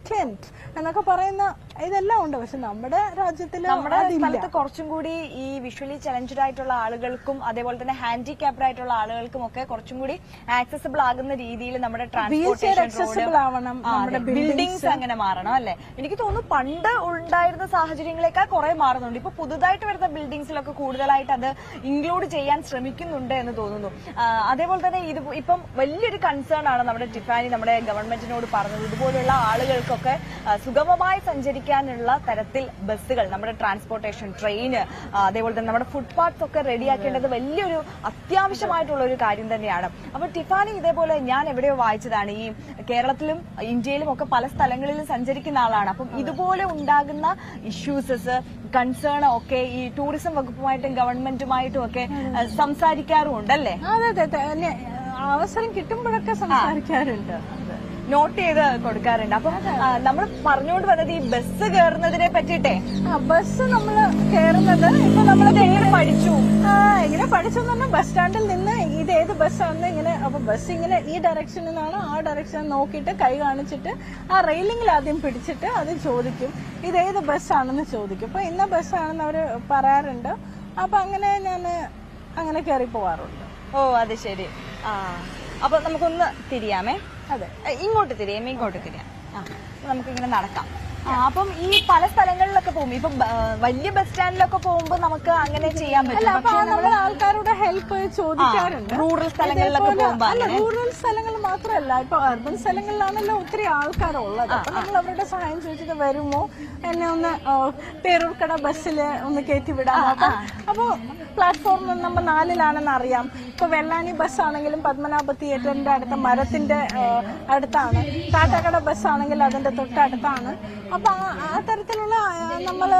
tent എന്നൊക്കെ പറയുന്ന ഇതെല്ലാം ഉണ്ട്. പക്ഷെ നമ്മുടെ രാജ്യത്തിൽ നമ്മുടെ സ്ഥലത്ത് കുറച്ചും കൂടി ഈ വിഷ്വലി ചലഞ്ചഡ് ആയിട്ടുള്ള ആളുകൾക്കും അതേപോലെ തന്നെ ഹാൻഡിക്യാപ്ഡ് ആയിട്ടുള്ള ആളുകൾക്കും ഒക്കെ കുറച്ചും കൂടി ആക്സസിബിൾ ആകുന്ന രീതിയിൽ നമ്മുടെ accessible ആവണം, നമ്മുടെ ബിൽഡിംഗ്സ് അങ്ങനെ മാറണം അല്ലെ. എനിക്ക് തോന്നുന്നു പണ്ട് ഉണ്ടായിരുന്ന സാഹചര്യങ്ങളെക്കാൾ കുറെ മാറുന്നുണ്ട്. ഇപ്പൊ പുതുതായിട്ട് വരുന്ന ബിൽഡിംഗ്സിലൊക്കെ കൂടുതലായിട്ട് അത് ഇൻക്ലൂഡ് ചെയ്യാൻ ശ്രമിക്കുന്നുണ്ട് എന്ന് തോന്നുന്നു. അതേപോലെ തന്നെ ഇത് ഇപ്പം വലിയൊരു കൺസേൺ ആണ് നമ്മുടെ ടിഫാനി നമ്മുടെ ഗവൺമെന്റിനോട് പറഞ്ഞത്. ഇതുപോലുള്ള ആളുകൾക്കൊക്കെ സുഗമമായി സഞ്ചരിക്കാനുള്ള തരത്തിൽ ബസ്സുകൾ, നമ്മുടെ ട്രാൻസ്പോർട്ടേഷൻ, ട്രെയിന്, അതേപോലെ തന്നെ നമ്മുടെ ഫുട്പാത്ത്സ് ഒക്കെ റെഡിയാക്കേണ്ടത് വലിയൊരു അത്യാവശ്യമായിട്ടുള്ള ഒരു കാര്യം തന്നെയാണ്. അപ്പൊ ടിഫാനി ഇതേപോലെ ഞാൻ എവിടെയോ വായിച്ചതാണ്, ഈ കേരളത്തിലും ഇന്ത്യയിലും ഒക്കെ പല സ്ഥലങ്ങളിലും സഞ്ചരിക്കുന്ന ആളാണ്. അപ്പം ഇതുപോലെ ഉണ്ടാകുന്ന ഇഷ്യൂസസ്, കൺസേൺ ഒക്കെ ഈ ടൂറിസം വകുപ്പുമായിട്ടും ഗവൺമെന്റുമായിട്ടും ഒക്കെ സംസാരിക്കാറുണ്ടല്ലേ? അതെ അതെ, അവസരം കിട്ടുമ്പോഴൊക്കെ സംസാരിക്കാറുണ്ട്, നോട്ട് ചെയ്ത് കൊടുക്കാറുണ്ട്. അപ്പൊ നമ്മൾ പറഞ്ഞുകൊണ്ട് വന്നത് ഈ ബസ് കയറുന്നതിനെ പറ്റിട്ടേ. ബസ് നമ്മള് കയറുന്നത് ഇപ്പൊ നമ്മളത് എങ്ങനെ പഠിച്ചു? ആ ഇങ്ങനെ പഠിച്ചെന്ന് പറഞ്ഞാൽ ബസ് സ്റ്റാൻഡിൽ നിന്ന് ഇത് ഏത് ബസ്സാണെന്ന് ഇങ്ങനെ, അപ്പൊ ബസ് ഇങ്ങനെ ഈ ഡയറക്ഷനിൽ നിന്നാണ് ആ ഡയറക്ഷൻ നോക്കിയിട്ട് കൈ കാണിച്ചിട്ട് ആ റെയിലിംഗിൽ ആദ്യം പിടിച്ചിട്ട് അത് ചോദിക്കും ഇത് ഏത് ബസ്സാണെന്ന് ചോദിക്കും. അപ്പൊ ഇന്ന ബസ്സാണെന്ന് അവര് പറയാറുണ്ട്. അപ്പൊ അങ്ങനെ ഞാൻ അങ്ങനെ കയറി പോവാറുണ്ട്. ഓ അത് ശരി. ആ അപ്പൊ നമുക്കൊന്ന് തിരിയാമേ. അതെ, ഇങ്ങോട്ട് തിരിയാമേ, ഇങ്ങോട്ട് തിരിയാം. ആ നമുക്കിങ്ങനെ നടക്കാം. അപ്പം ഈ പല സ്ഥലങ്ങളിലൊക്കെ പോകും, ഇപ്പൊ വലിയ ബസ് സ്റ്റാൻഡിലൊക്കെ പോകുമ്പോ നമുക്ക് അങ്ങനെ ചെയ്യാൻ പറ്റില്ല. അപ്പൊ നമ്മൾ ആൾക്കാരുടെ ഹെൽപ്പ് ചോദിക്കാറുണ്ട്. റൂറൽ സ്ഥലങ്ങളിലൊക്കെ പോകുമ്പോ. അല്ല, റൂറൽ സ്ഥലങ്ങൾ മാത്രമല്ല, ഇപ്പൊ അർബൻ സ്ഥലങ്ങളിലാണല്ലോ ഒത്തിരി ആൾക്കാരുള്ളത്. അപ്പൊ നമ്മൾ അവരുടെ സഹായം ചോദിച്ചിട്ട് വരുമോ, എന്നെ ഒന്ന് പേരൂർക്കട ബസ്സില് ഒന്ന് കയറ്റി വിടാം. അപ്പൊ പ്ലാറ്റ്ഫോം നമ്പർ നാലിലാണെന്ന് അറിയാം. ഇപ്പൊ വെള്ളാനി ബസ് ആണെങ്കിലും പത്മനാഭ തിയേറ്ററിന്റെ അടുത്ത മരത്തിന്റെ അടുത്താണ്. കാട്ടാക്കട ബസ് ആണെങ്കിൽ അതിന്റെ തൊട്ടടുത്താണ്. അപ്പൊ ആ തരത്തിലുള്ള നമ്മള്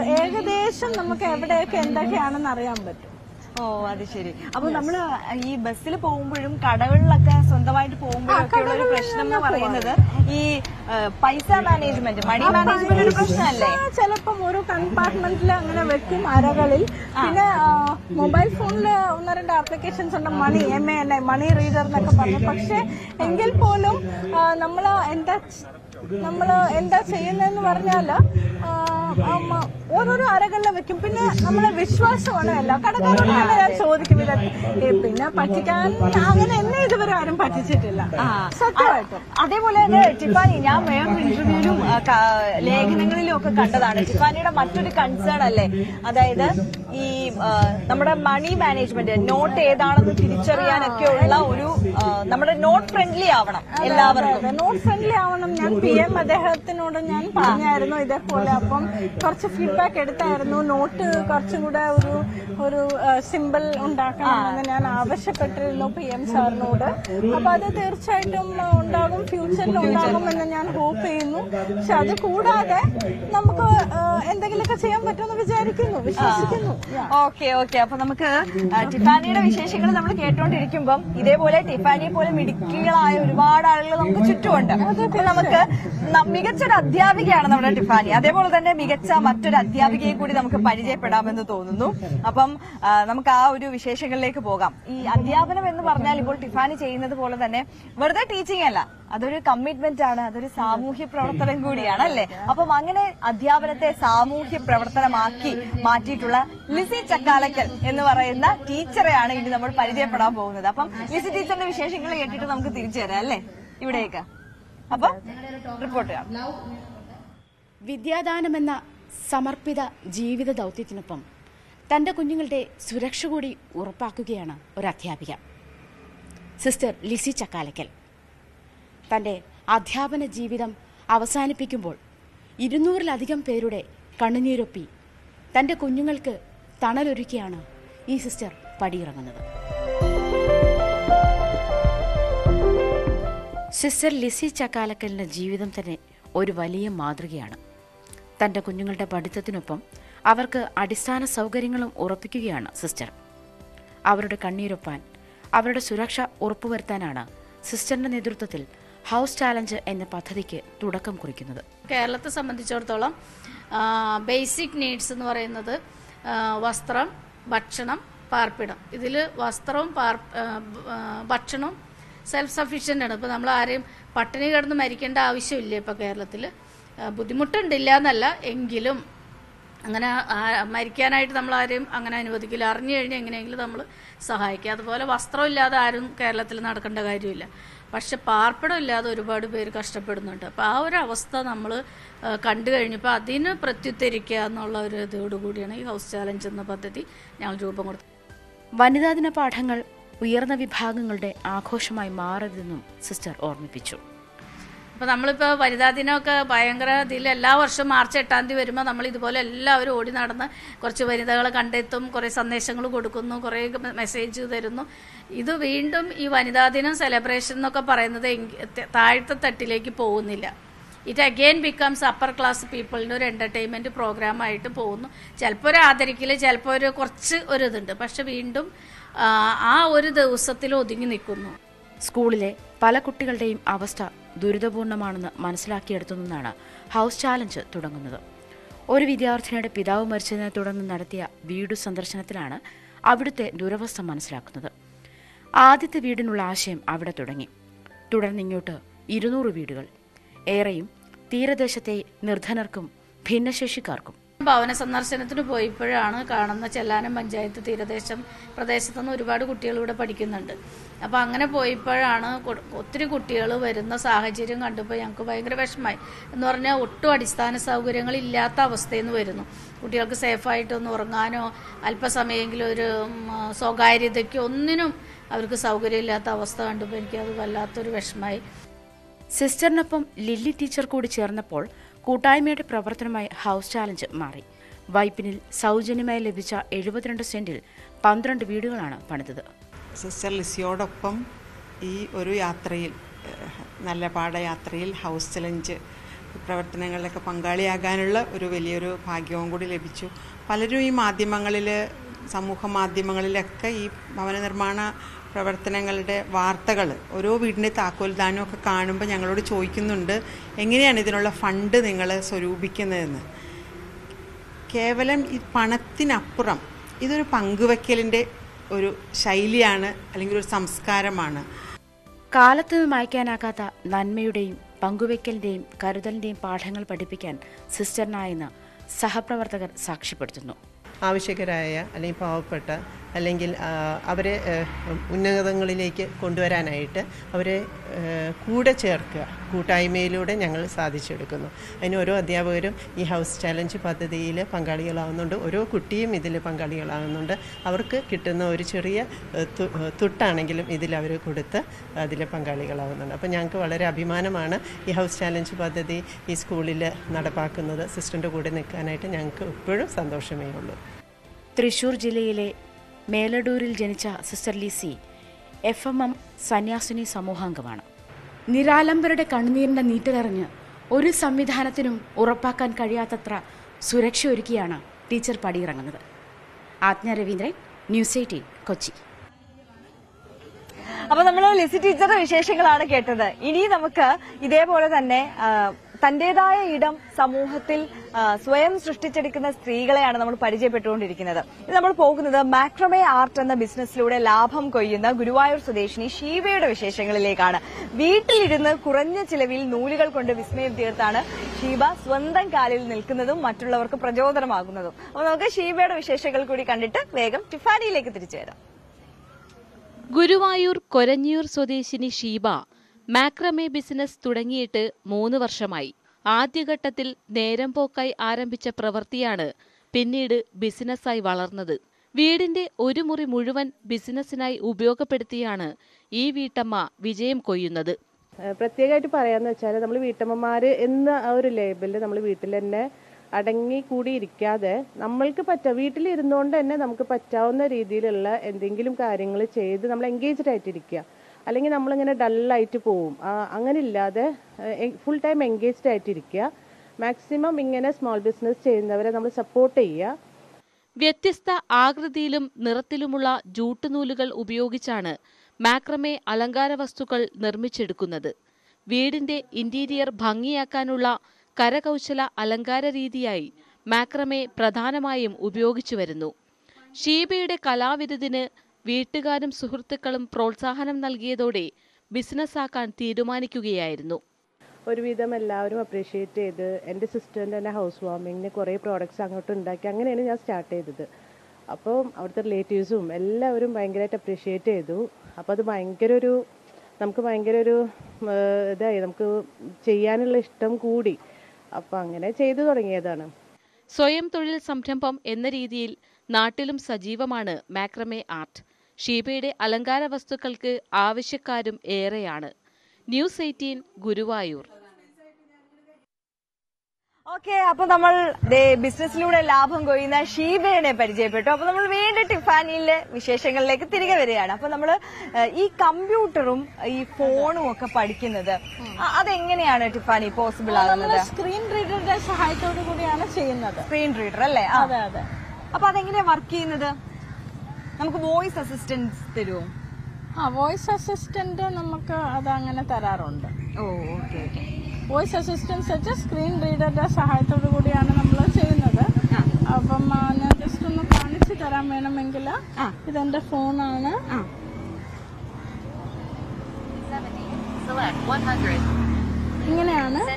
ഏകദേശം നമുക്ക് എവിടെയൊക്കെ എന്തൊക്കെയാണെന്ന് അറിയാൻ പറ്റും. ഓ അത് ശരി. അപ്പൊ നമ്മള് ഈ ബസ്സിൽ പോകുമ്പോഴും കടകളിലൊക്കെ സ്വന്തമായിട്ട് പോകുമ്പോഴൊക്കെ ഉള്ള ഒരു പ്രശ്നം എന്ന് പറയുന്നത് ഈ പൈസ മാനേജ്മെന്റ്, മണി മാനേജ്മെന്റ് ഒരു പ്രശ്നമല്ലേ? ചിലപ്പം ഒരു കമ്പാർട്ട്മെന്റിൽ അങ്ങനെ വെക്കും അരകളിൽ. പിന്നെ മൊബൈൽ ഫോണിൽ ഒന്ന് രണ്ട് ആപ്ലിക്കേഷൻസ് ഉണ്ട്, money M A N I money reader എന്നൊക്കെ പറഞ്ഞു. പക്ഷെ എങ്കിൽ പോലും നമ്മള് എന്താ നമ്മള് എന്താ ചെയ്യുന്നതെന്ന് പറഞ്ഞാല് ഓരോരോ അരകളിൽ വെക്കും. പിന്നെ നമ്മളെ വിശ്വാസമാണ് എല്ലാ കടക്കാരോട് ഞാൻ ചോദിക്കും ഇത്. പിന്നെ പറ്റിക്കാൻ അങ്ങനെ എന്നെ ഇതുവരെ ആരും പറ്റിച്ചിട്ടില്ല, സത്യമായിട്ടും. അതേപോലെ തന്നെ ടിഫാനി, ഞാൻ വേറൊരു ഇന്റർവ്യൂവിലും ലേഖനങ്ങളിലും ഒക്കെ കണ്ടതാണ് ടിഫാനിയുടെ മറ്റൊരു കൺസേൺ അല്ലേ, അതായത് ഈ നമ്മുടെ മണി മാനേജ്മെന്റ്, നോട്ട് ഏതാണെന്ന് തിരിച്ചറിയാനൊക്കെ ഉള്ള ഒരു നമ്മുടെ നോട്ട് ഫ്രണ്ട്ലി ആവണം എല്ലാവർക്കും. നോട്ട് ഫ്രണ്ട്ലി ആവണം. ഞാൻ പി എം അദ്ദേഹത്തിനോട് ഞാൻ പറഞ്ഞായിരുന്നു ഇതേപോലെ. അപ്പം കുറച്ച് ഫീഡ്ബാക്ക് എടുത്തായിരുന്നു. നോട്ട് കുറച്ചും കൂടെ ഒരു ഒരു സിമ്പിൾ ഉണ്ടാക്കണമെന്ന് ഞാൻ ആവശ്യപ്പെട്ടിരുന്നു പി എം സാറിനോട്. അപ്പൊ അത് തീർച്ചയായിട്ടും ഉണ്ടാകും, ഫ്യൂച്ചറിൽ ഉണ്ടാകുമെന്ന് ഞാൻ ഹോപ്പ് ചെയ്യുന്നു. പക്ഷെ അത് കൂടാതെ നമുക്ക് എന്തെങ്കിലുമൊക്കെ ചെയ്യാൻ പറ്റുമെന്ന് വിചാരിക്കുന്നു, വിശ്വസിക്കുന്നു. ഓക്കെ ഓക്കെ അപ്പൊ നമുക്ക് ടിഫാനിയുടെ വിശേഷങ്ങൾ നമ്മൾ കേട്ടോണ്ടിരിക്കുമ്പം ഇതേപോലെ ടിഫാനിയെ പോലെ മിടുക്കികളായ ഒരുപാട് ആളുകൾ നമുക്ക് ചുറ്റുമുണ്ട്. നമുക്ക് മികച്ചൊരു അധ്യാപികയാണ് നമ്മുടെ ടിഫാനി. അതേപോലെ തന്നെ മികച്ച മറ്റൊരു അധ്യാപികയെ കൂടി നമുക്ക് പരിചയപ്പെടാമെന്ന് തോന്നുന്നു. അപ്പം നമുക്ക് ആ ഒരു വിശേഷങ്ങളിലേക്ക് പോകാം. ഈ അധ്യാപനം എന്ന് പറഞ്ഞാൽ ഇപ്പോൾ ടിഫാനി ചെയ്യുന്നത് പോലെ തന്നെ വെറുതെ ടീച്ചിങ് അല്ല, അതൊരു കമ്മിറ്റ്മെന്റ് ആണ്, അതൊരു സാമൂഹ്യ പ്രവർത്തനം കൂടിയാണ് അല്ലേ? അപ്പം അങ്ങനെ അധ്യാപനത്തെ സാമൂഹ്യ പ്രവർത്തനമാക്കി മാറ്റിയിട്ടുള്ള ലിസി ചക്കാലക്കൽ എന്ന് പറയുന്ന ടീച്ചറെയാണ് ഇനി നമ്മൾ പരിചയപ്പെടാൻ പോകുന്നത്. അപ്പം ലിസി ടീച്ചറിന്റെ വിശേഷങ്ങൾ കേട്ടിട്ട് നമുക്ക് തിരിച്ചു തരാം അല്ലേ ഇവിടേക്ക്. അപ്പൊ റിപ്പോർട്ട് ചെയ്യാം. വിദ്യാദാനമെന്ന സമർപ്പിത ജീവിത ദൗത്യത്തിനൊപ്പം തന്റെ കുഞ്ഞുങ്ങളുടെ സുരക്ഷ കൂടി ഉറപ്പാക്കുകയാണ് ഒരു അധ്യാപിക, സിസ്റ്റർ ലിസി ചക്കാലക്കൽ. തന്റെ അധ്യാപന ജീവിതം അവസാനിപ്പിക്കുമ്പോൾ ഇരുന്നൂറിലധികം പേരുടെ കണ്ണുനീരൊപ്പി തന്റെ കുഞ്ഞുങ്ങൾക്ക് തണലൊരുക്കിയാണ് ഈ സിസ്റ്റർ പടിയിറങ്ങുന്നത്. സിസ്റ്റർ ലിസി ചക്കാലക്കലിന്റെ ജീവിതം തന്നെ ഒരു വലിയ മാതൃകയാണ്. തന്റെ കുഞ്ഞുങ്ങളുടെ പഠിത്തത്തിനൊപ്പം അവർക്ക് അടിസ്ഥാന സൗകര്യങ്ങളും ഉറപ്പിക്കുകയാണ് സിസ്റ്റർ. അവരുടെ കണ്ണീരൊപ്പാൻ, അവരുടെ സുരക്ഷ ഉറപ്പുവരുത്താനാണ് സിസ്റ്ററിന്റെ നേതൃത്വത്തിൽ ഹൗസ് ചാലഞ്ച് എന്ന പദ്ധതിക്ക് തുടക്കം കുറിക്കുന്നത്. കേരളത്തെ സംബന്ധിച്ചിടത്തോളം ബേസിക് നീഡ്സ് എന്ന് പറയുന്നത് വസ്ത്രം, ഭക്ഷണം, പാർപ്പിടം. ഇതിൽ വസ്ത്രവും പാർ ഭക്ഷണവും സെൽഫ് സഫീഷ്യൻ്റ് ആണ്. ഇപ്പോൾ നമ്മൾ ആരെയും പട്ടിണി കിടന്ന് മരിക്കേണ്ട ആവശ്യമില്ല ഇപ്പോൾ കേരളത്തിൽ. ബുദ്ധിമുട്ടുണ്ടില്ല എന്നല്ല, എങ്കിലും അങ്ങനെ മരിക്കാനായിട്ട് നമ്മൾ ആരെയും അങ്ങനെ അനുവദിക്കില്ല. അറിഞ്ഞു കഴിഞ്ഞാൽ എങ്ങനെയെങ്കിലും നമ്മൾ സഹായിക്കുക. അതുപോലെ വസ്ത്രമില്ലാതെ ആരും കേരളത്തിൽ നടക്കേണ്ട കാര്യമില്ല. പക്ഷെ പാർപ്പിടം ഇല്ലാതെ ഒരുപാട് പേര് കഷ്ടപ്പെടുന്നുണ്ട്. അപ്പോൾ ആ ഒരു അവസ്ഥ നമ്മൾ കണ്ടു കഴിഞ്ഞപ്പോൾ അതിന് പ്രത്യുത്തരിക്കുക എന്നുള്ള ഒരു ഇതോടുകൂടിയാണ് ഈ ഹൗസ് ചാലഞ്ച് എന്ന പദ്ധതി ഞങ്ങൾ രൂപം കൊടുത്തത്. വനിതാ ദിന പാഠങ്ങൾ ഉയർന്ന വിഭാഗങ്ങളുടെ ആഘോഷമായി മാറരുതെന്നും സിസ്റ്റർ ഓർമ്മിപ്പിച്ചു. അപ്പോൾ നമ്മളിപ്പോൾ വനിതാ ദിനമൊക്കെ ഭയങ്കര ഇതിൽ എല്ലാ വർഷവും മാർച്ച് എട്ടാം തീയതി വരുമ്പോൾ നമ്മൾ ഇതുപോലെ എല്ലാവരും ഓടി നടന്ന് കുറച്ച് വനിതകളെ കണ്ടെത്തും, കുറേ സന്ദേശങ്ങൾ കൊടുക്കുന്നു, കുറേ മെസ്സേജ് തരുന്നു. ഇത് വീണ്ടും ഈ വനിതാ ദിനം സെലിബ്രേഷൻ എന്നൊക്കെ പറയുന്നത് താഴത്തെ തട്ടിലേക്ക് പോകുന്നില്ല. It again becomes upper class പീപ്പിളിൻ്റെ ഒരു എൻ്റർടൈൻമെൻറ്റ് പ്രോഗ്രാമായിട്ട് പോകുന്നു. ചിലപ്പോൾ ഒരു ആദരിക്കൽ, ചിലപ്പോൾ ഒരു കുറച്ച് ഒരു ഇതുണ്ട്, പക്ഷെ വീണ്ടും ആ ഒരു ദിവസത്തിൽ ഒതുങ്ങി നിൽക്കുന്നു. സ്കൂളിലെ പല കുട്ടികളുടെയും അവസ്ഥ ദുരിതപൂർണമാണെന്ന് മനസ്സിലാക്കിയെടുത്തു നിന്നാണ് ഹൗസ് ചാലഞ്ച് തുടങ്ങുന്നത്. ഒരു വിദ്യാർത്ഥിനിയുടെ പിതാവ് മരിച്ചതിനെ തുടർന്ന് നടത്തിയ വീടു സന്ദർശനത്തിലാണ് അവിടുത്തെ ദുരവസ്ഥ മനസ്സിലാക്കുന്നത്. ആദ്യത്തെ വീടിനുള്ള ആശയം അവിടെ തുടങ്ങി. തുടർന്നിങ്ങോട്ട് ഇരുന്നൂറ് വീടുകൾ, ഏറെയും തീരദേശത്തെ നിർധനർക്കും ഭിന്നശേഷിക്കാർക്കും. ഭവന സന്ദർശനത്തിന് പോയപ്പോഴാണ് കാണുന്ന ചെല്ലാനം പഞ്ചായത്ത് തീരദേശം പ്രദേശത്തു നിന്ന് ഒരുപാട് കുട്ടികൾ ഇവിടെ പഠിക്കുന്നുണ്ട്. അപ്പോൾ അങ്ങനെ പോയപ്പോഴാണ് ഒത്തിരി കുട്ടികൾ വരുന്ന സാഹചര്യം കണ്ടപ്പോൾ ഞങ്ങൾക്ക് ഭയങ്കര വിഷമമായി. എന്ന് പറഞ്ഞാൽ ഒട്ടും അടിസ്ഥാന സൗകര്യങ്ങൾ ഇല്ലാത്ത അവസ്ഥയിൽ നിന്ന് വരുന്നു. കുട്ടികൾക്ക് സേഫായിട്ടൊന്ന് ഉറങ്ങാനോ അല്പസമയമെങ്കിലും ഒരു സ്വകാര്യതയ്ക്കോ ഒന്നിനും അവർക്ക് സൗകര്യമില്ലാത്ത അവസ്ഥ കണ്ടപ്പോൾ എനിക്കത് വല്ലാത്തൊരു വിഷമമായി. സിസ്റ്ററിനൊപ്പം ലില്ലി ടീച്ചർ കൂടി ചേർന്നപ്പോൾ കൂട്ടായ്മയുടെ പ്രവർത്തനമായി ഹൗസ് ചാലഞ്ച് മാറി. വൈപ്പിനിൽ സൗജന്യമായി ലഭിച്ച എഴുപത്തിരണ്ട് സെന്റിൽ പന്ത്രണ്ട് വീടുകളാണ് പണിതത്. സിസ്റ്റർ ലിസിയോടൊപ്പം ഈ ഒരു യാത്രയിൽ, നല്ല പാഠയാത്രയിൽ ഹൗസ് ചലഞ്ച് പ്രവർത്തനങ്ങളിലൊക്കെ പങ്കാളിയാകാനുള്ള ഒരു വലിയൊരു ഭാഗ്യവും കൂടി ലഭിച്ചു. പലരും ഈ മാധ്യമങ്ങളിൽ, സമൂഹ മാധ്യമങ്ങളിലൊക്കെ ഈ ഭവന നിർമ്മാണ പ്രവർത്തനങ്ങളുടെ വാർത്തകൾ, ഓരോ വീടിൻ്റെ താക്കോൽദാനവും ഒക്കെ കാണുമ്പോൾ ഞങ്ങളോട് ചോദിക്കുന്നുണ്ട്, എങ്ങനെയാണ് ഇതിനുള്ള ഫണ്ട് നിങ്ങൾ സ്വരൂപിക്കുന്നതെന്ന്. കേവലം ഈ പണത്തിനപ്പുറം ഇതൊരു പങ്കുവയ്ക്കലിൻ്റെ ഒരു ശൈലിയാണ്, അല്ലെങ്കിൽ ഒരു സംസ്കാരമാണ്. കാലത്ത് മായ്ക്കാനാകാത്ത നന്മയുടെയും പങ്കുവയ്ക്കലിൻ്റെയും കരുതലിൻ്റെയും പാഠങ്ങൾ പഠിപ്പിക്കാൻ സിസ്റ്ററിനായെന്ന് സഹപ്രവർത്തകർ സാക്ഷ്യപ്പെടുത്തുന്നു. ആവശ്യകരായ അല്ലെങ്കിൽ പാവപ്പെട്ട അല്ലെങ്കിൽ അവരെ ഉന്നതങ്ങളിലേക്ക് കൊണ്ടുവരാനായിട്ട് അവരെ കൂടെ ചേർക്കുക കൂട്ടായ്മയിലൂടെ ഞങ്ങൾ സാധിച്ചെടുക്കുന്നു. അതിന് ഓരോ അധ്യാപകരും ഈ ഹൗസ് ചാലഞ്ച് പദ്ധതിയിൽ പങ്കാളികളാവുന്നുണ്ട്. ഓരോ കുട്ടിയും ഇതിൽ പങ്കാളികളാവുന്നുണ്ട്. അവർക്ക് കിട്ടുന്ന ഒരു ചെറിയ തുട്ടാണെങ്കിലും ഇതിൽ അവർ കൊടുത്ത് അതിൽ പങ്കാളികളാവുന്നുണ്ട്. അപ്പോൾ ഞങ്ങൾക്ക് വളരെ അഭിമാനമാണ് ഈ ഹൗസ് ചാലഞ്ച് പദ്ധതി ഈ സ്കൂളിൽ നടപ്പാക്കുന്നത്. സിസ്റ്ററിൻ്റെ കൂടെ നിൽക്കാനായിട്ട് ഞങ്ങൾക്ക് എപ്പോഴും സന്തോഷമേ ഉള്ളൂ. തൃശൂർ ജില്ലയിലെ മേലടൂരിൽ ജനിച്ച sister Lissy F M M സന്യാസിനി സമൂഹാംഗമാണ്. നിരാലംബരുടെ കണ്ണുനീരിന്റെ നീറ്റിലറിഞ്ഞ് ഒരു സംവിധാനത്തിനും ഉറപ്പാക്കാൻ കഴിയാത്തത്ര സുരക്ഷ ഒരുക്കിയാണ് ടീച്ചർ പടിയിറങ്ങുന്നത്. ആജ്ഞ രവീന്ദ്രൻ, ന്യൂസ് എയ്റ്റീൻ, കൊച്ചി. അപ്പൊ നമ്മള് ലിസി ടീച്ചറുടെ വിശേഷങ്ങളാണ് കേട്ടത്. ഇനി നമുക്ക് ഇതേപോലെ തന്നെ തന്റേതായ ഇടം സമൂഹത്തിൽ സ്വയം സൃഷ്ടിച്ചെടുക്കുന്ന സ്ത്രീകളെയാണ് നമ്മൾ പരിചയപ്പെട്ടുകൊണ്ടിരിക്കുന്നത്. ഇത് നമ്മൾ പോകുന്നത് മാക്രമേ ആർട്ട് എന്ന ബിസിനസ്സിലൂടെ ലാഭം കൊയ്യുന്ന ഗുരുവായൂർ സ്വദേശിനി ഷീബയുടെ വിശേഷങ്ങളിലേക്കാണ്. വീട്ടിലിരുന്ന് കുറഞ്ഞ ചിലവിൽ നൂലുകൾ കൊണ്ട് വിസ്മയം തീർത്താണ് ഷീബ സ്വന്തം കാലിൽ നിൽക്കുന്നതും മറ്റുള്ളവർക്ക് പ്രചോദനമാകുന്നതും. അപ്പൊ നമുക്ക് ഷീബയുടെ വിശേഷങ്ങൾ കൂടി കണ്ടിട്ട് വേഗം ടിഫാനിയിലേക്ക് തിരിച്ചു വരാം. ഗുരുവായൂർ കൊരഞ്ഞിയൂർ സ്വദേശിനി ഷീബ മാക്രമേ ബിസിനസ് തുടങ്ങിയിട്ട് മൂന്ന് വർഷമായി. ആദ്യഘട്ടത്തിൽ നേരം പോക്കായി ആരംഭിച്ച പ്രവൃത്തിയാണ് പിന്നീട് ബിസിനസ്സായി വളർന്നത്. വീടിന്റെ ഒരു മുറി മുഴുവൻ ബിസിനസ്സിനായി ഉപയോഗപ്പെടുത്തിയാണ് ഈ വീട്ടമ്മ വിജയം കൊയ്യുന്നത്. പ്രത്യേകമായിട്ട് പറയാന്ന് വെച്ചാൽ നമ്മൾ വീട്ടമ്മമാര് എന്ന ആ ഒരു ലേബലിൽ നമ്മൾ വീട്ടിൽ തന്നെ അടങ്ങി കൂടി ഇരിക്കാതെ നമ്മൾക്ക് പറ്റ വീട്ടിലിരുന്നുകൊണ്ട് തന്നെ നമുക്ക് പറ്റാവുന്ന രീതിയിലുള്ള എന്തെങ്കിലും കാര്യങ്ങൾ ചെയ്ത് നമ്മൾ എൻഗേജ്ഡ് ആയിട്ടിരിക്കുക. അല്ലെങ്കിൽ നമ്മളിങ്ങനെ ഡല്ലായിട്ട് പോവും. അങ്ങനെ ഇല്ലാതെ ഫുൾ ടൈം എൻഗേജ്ഡ് ആയിട്ടിരിക്കുക. മാക്സിമം ഇങ്ങനെ സ്മോൾ ബിസിനസ് ചെയ്യുന്നവരെ നമ്മൾ സപ്പോർട്ട് ചെയ്യുക. വ്യത്യസ്ത ആകൃതിയിലും നിറത്തിലുമുള്ള ജൂട്ടുനൂലുകൾ ഉപയോഗിച്ചാണ് മാക്രമേ അലങ്കാര വസ്തുക്കൾ നിർമ്മിച്ചെടുക്കുന്നത്. വീടിന്റെ ഇന്റീരിയർ ഭംഗിയാക്കാനുള്ള കരകൗശല അലങ്കാര രീതിയായി മാക്രമേ പ്രധാനമായും ഉപയോഗിച്ചു വരുന്നു. ഷീബയുടെ കലാവിരുതിന് വീട്ടുകാരും സുഹൃത്തുക്കളും പ്രോത്സാഹനം നൽകിയതോടെ ബിസിനസ്സാക്കാൻ തീരുമാനിക്കുകയായിരുന്നു. ഒരുവിധം എല്ലാവരും അപ്രീഷിയേറ്റ് ചെയ്ത് എൻ്റെ സിസ്റ്ററിൻ്റെ തന്നെ ഹൗസ് വാമിങ്ങിന് കുറേ പ്രോഡക്റ്റ്സ് അങ്ങോട്ട് ഉണ്ടാക്കി. അങ്ങനെയാണ് ഞാൻ സ്റ്റാർട്ട് ചെയ്തത്. അപ്പോൾ അവിടുത്തെ റിലേറ്റീവ്സും എല്ലാവരും ഭയങ്കരമായിട്ട് അപ്രീഷിയേറ്റ് ചെയ്തു. അപ്പോൾ അത് ഭയങ്കര ഒരു നമുക്ക് ഭയങ്കര ഒരു ഇതായി, നമുക്ക് ചെയ്യാനുള്ള ഇഷ്ടം കൂടി. അപ്പോൾ അങ്ങനെ ചെയ്തു തുടങ്ങിയതാണ്. സ്വയം തൊഴിൽ സംരംഭം എന്ന രീതിയിൽ നാട്ടിലും സജീവമാണ് മാക്രമേ ആർട്ട്. ഷീബയുടെ അലങ്കാര വസ്തുക്കൾക്ക് ആവശ്യക്കാരും ഏറെയാണ്. News eighteen, Guruvayur. ഓക്കെ, അപ്പൊ നമ്മൾ ബിസിനസ്സിലൂടെ ലാഭം കൊയ്യുന്ന ഷീബയെ പരിചയപ്പെട്ടു. അപ്പൊ നമ്മൾ വീണ്ടും ടിഫാനിയിലെ വിശേഷങ്ങളിലേക്ക് തിരികെ വരികയാണ്. അപ്പൊ നമ്മള് ഈ കമ്പ്യൂട്ടറും ഈ ഫോണും ഒക്കെ പഠിക്കുന്നത് അതെങ്ങനെയാണ് ടിഫാനി പോസിബിൾ ആകുന്നത്? സ്ക്രീൻ റീഡറുടെ സഹായത്തോടു കൂടിയാണ് ചെയ്യുന്നത്. സ്ക്രീൻ റീഡർ അല്ലേ? അതെ അതെ. അപ്പൊ അതെങ്ങനെയാ വർക്ക് ചെയ്യുന്നത്? നമുക്ക് വോയിസ് അസിസ്റ്റൻസ് തരുമോ? ആ, വോയിസ് അസിസ്റ്റന്റ് നമുക്ക് അത് അങ്ങനെ തരാറുണ്ട്. Oh, okay okay. Voice assistance വെച്ച് സ്ക്രീൻ റീഡറുടെ സഹായത്തോടു കൂടിയാണ് നമ്മൾ ചെയ്യുന്നത്. അപ്പം ഞാൻ ജസ്റ്റ് ഒന്ന് കാണിച്ചു തരാൻ വേണമെങ്കിൽ, ഇതെന്റെ ഫോണാണ്. ഇങ്ങനെയാണ്.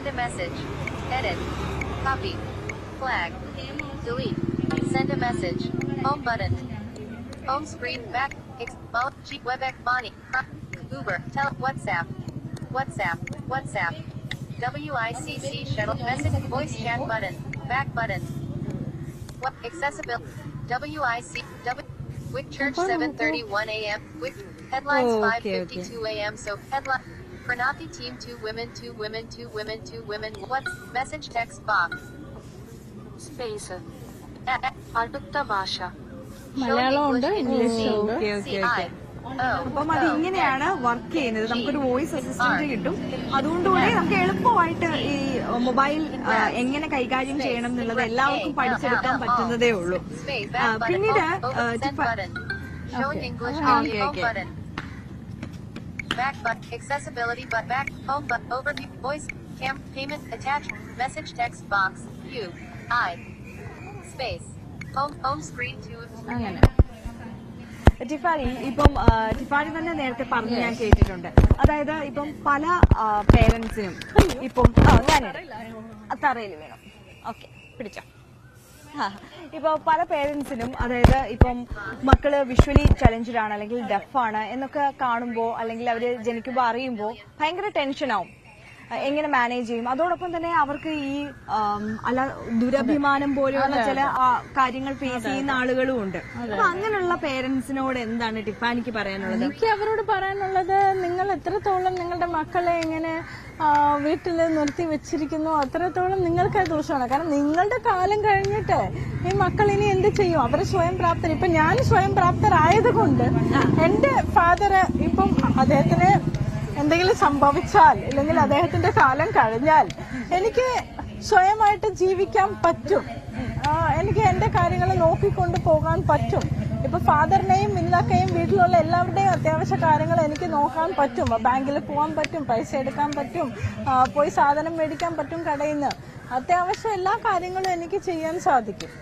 Home screen back Xbox Jeep Webex Bonnie Uber Tele WhatsApp WhatsApp WhatsApp W I C C shuttle message voice chat button back button what accessible W I C W Wick Church seven thirty-one a m Wick headlines oh, five okay, fifty-two okay. a m So headline Pranati team two women two women two women two women what message text box space അടുത്ത ഭാഷ മലയാളം ഉണ്ട്, English ഉണ്ട്. അപ്പം അത് ഇങ്ങനെയാണ് work ചെയ്യുന്നത്. നമുക്കൊരു voice assistant കിട്ടും. അതുകൊണ്ടുകൂടി നമുക്ക് എളുപ്പമായിട്ട് ഈ മൊബൈൽ എങ്ങനെ കൈകാര്യം ചെയ്യണം എന്നുള്ളത് എല്ലാവർക്കും പഠിച്ചെടുക്കാൻ പറ്റുന്നതേ ഉള്ളൂ. പിന്നീട് അങ്ങനെ. ടിഫാനി, ഇപ്പം ടിഫാനി തന്നെ നേരത്തെ പറഞ്ഞ് ഞാൻ കേട്ടിട്ടുണ്ട്. അതായത് ഇപ്പം പല പേരൻസിനും ഇപ്പം തറയിൽ വേണം. ഓക്കെ, പിടിച്ചോ. ഇപ്പൊ പല പേരൻസിനും അതായത് ഇപ്പം മക്കള് വിഷ്വലി ചലഞ്ചഡ് ആണ് അല്ലെങ്കിൽ ഡെഫ് ആണ് എന്നൊക്കെ കാണുമ്പോ അല്ലെങ്കിൽ അവര് ജനിക്കുമ്പോ അറിയുമ്പോ ഭയങ്കര ടെൻഷനാവും. എങ്ങനെ മാനേജ് ചെയ്യും? അതോടൊപ്പം തന്നെ അവർക്ക് ഈ അല്ല ദുരഭിമാനം പോലെയുള്ള ചില കാര്യങ്ങൾ ഫേസ് ചെയ്യുന്ന ആളുകളും ഉണ്ട്. അപ്പൊ അങ്ങനെയുള്ള പേരൻസിനോട് എന്താണ് ടിഫാനിക്ക് പറയാനുള്ളത്? എനിക്ക് അവരോട് പറയാനുള്ളത്, നിങ്ങൾ എത്രത്തോളം നിങ്ങളുടെ മക്കളെ ഇങ്ങനെ വീട്ടിൽ നിർത്തി വെച്ചിരിക്കുന്നു അത്രത്തോളം നിങ്ങൾക്ക് ദോഷമാണ്. കാരണം നിങ്ങളുടെ കാലം കഴിഞ്ഞിട്ട് ഈ മക്കൾ ഇനി എന്ത് ചെയ്യും? അവരെ സ്വയം പ്രാപ്തർ. ഇപ്പൊ ഞാൻ സ്വയം പ്രാപ്തരായത് കൊണ്ട് എന്റെ ഫാദർ ഇപ്പം അദ്ദേഹത്തിന് എന്തെങ്കിലും സംഭവിച്ചാൽ അല്ലെങ്കിൽ അദ്ദേഹത്തിന്റെ കാലം കഴിഞ്ഞാൽ എനിക്ക് സ്വയമായിട്ട് ജീവിക്കാൻ പറ്റും. എനിക്ക് എന്റെ കാര്യങ്ങൾ നോക്കിക്കൊണ്ട് പോകാൻ പറ്റും. ഇപ്പൊ ഫാദറിനെയും ഇന്നൊക്കെയും വീട്ടിലുള്ള എല്ലാവരുടെയും അത്യാവശ്യ കാര്യങ്ങൾ എനിക്ക് നോക്കാൻ പറ്റും. ബാങ്കിൽ പോകാൻ പറ്റും, പൈസ എടുക്കാൻ പറ്റും, പോയി സാധനം മേടിക്കാൻ പറ്റും കടയിൽ നിന്ന്. അത്യാവശ്യം എല്ലാ കാര്യങ്ങളും എനിക്ക് ചെയ്യാൻ സാധിക്കും.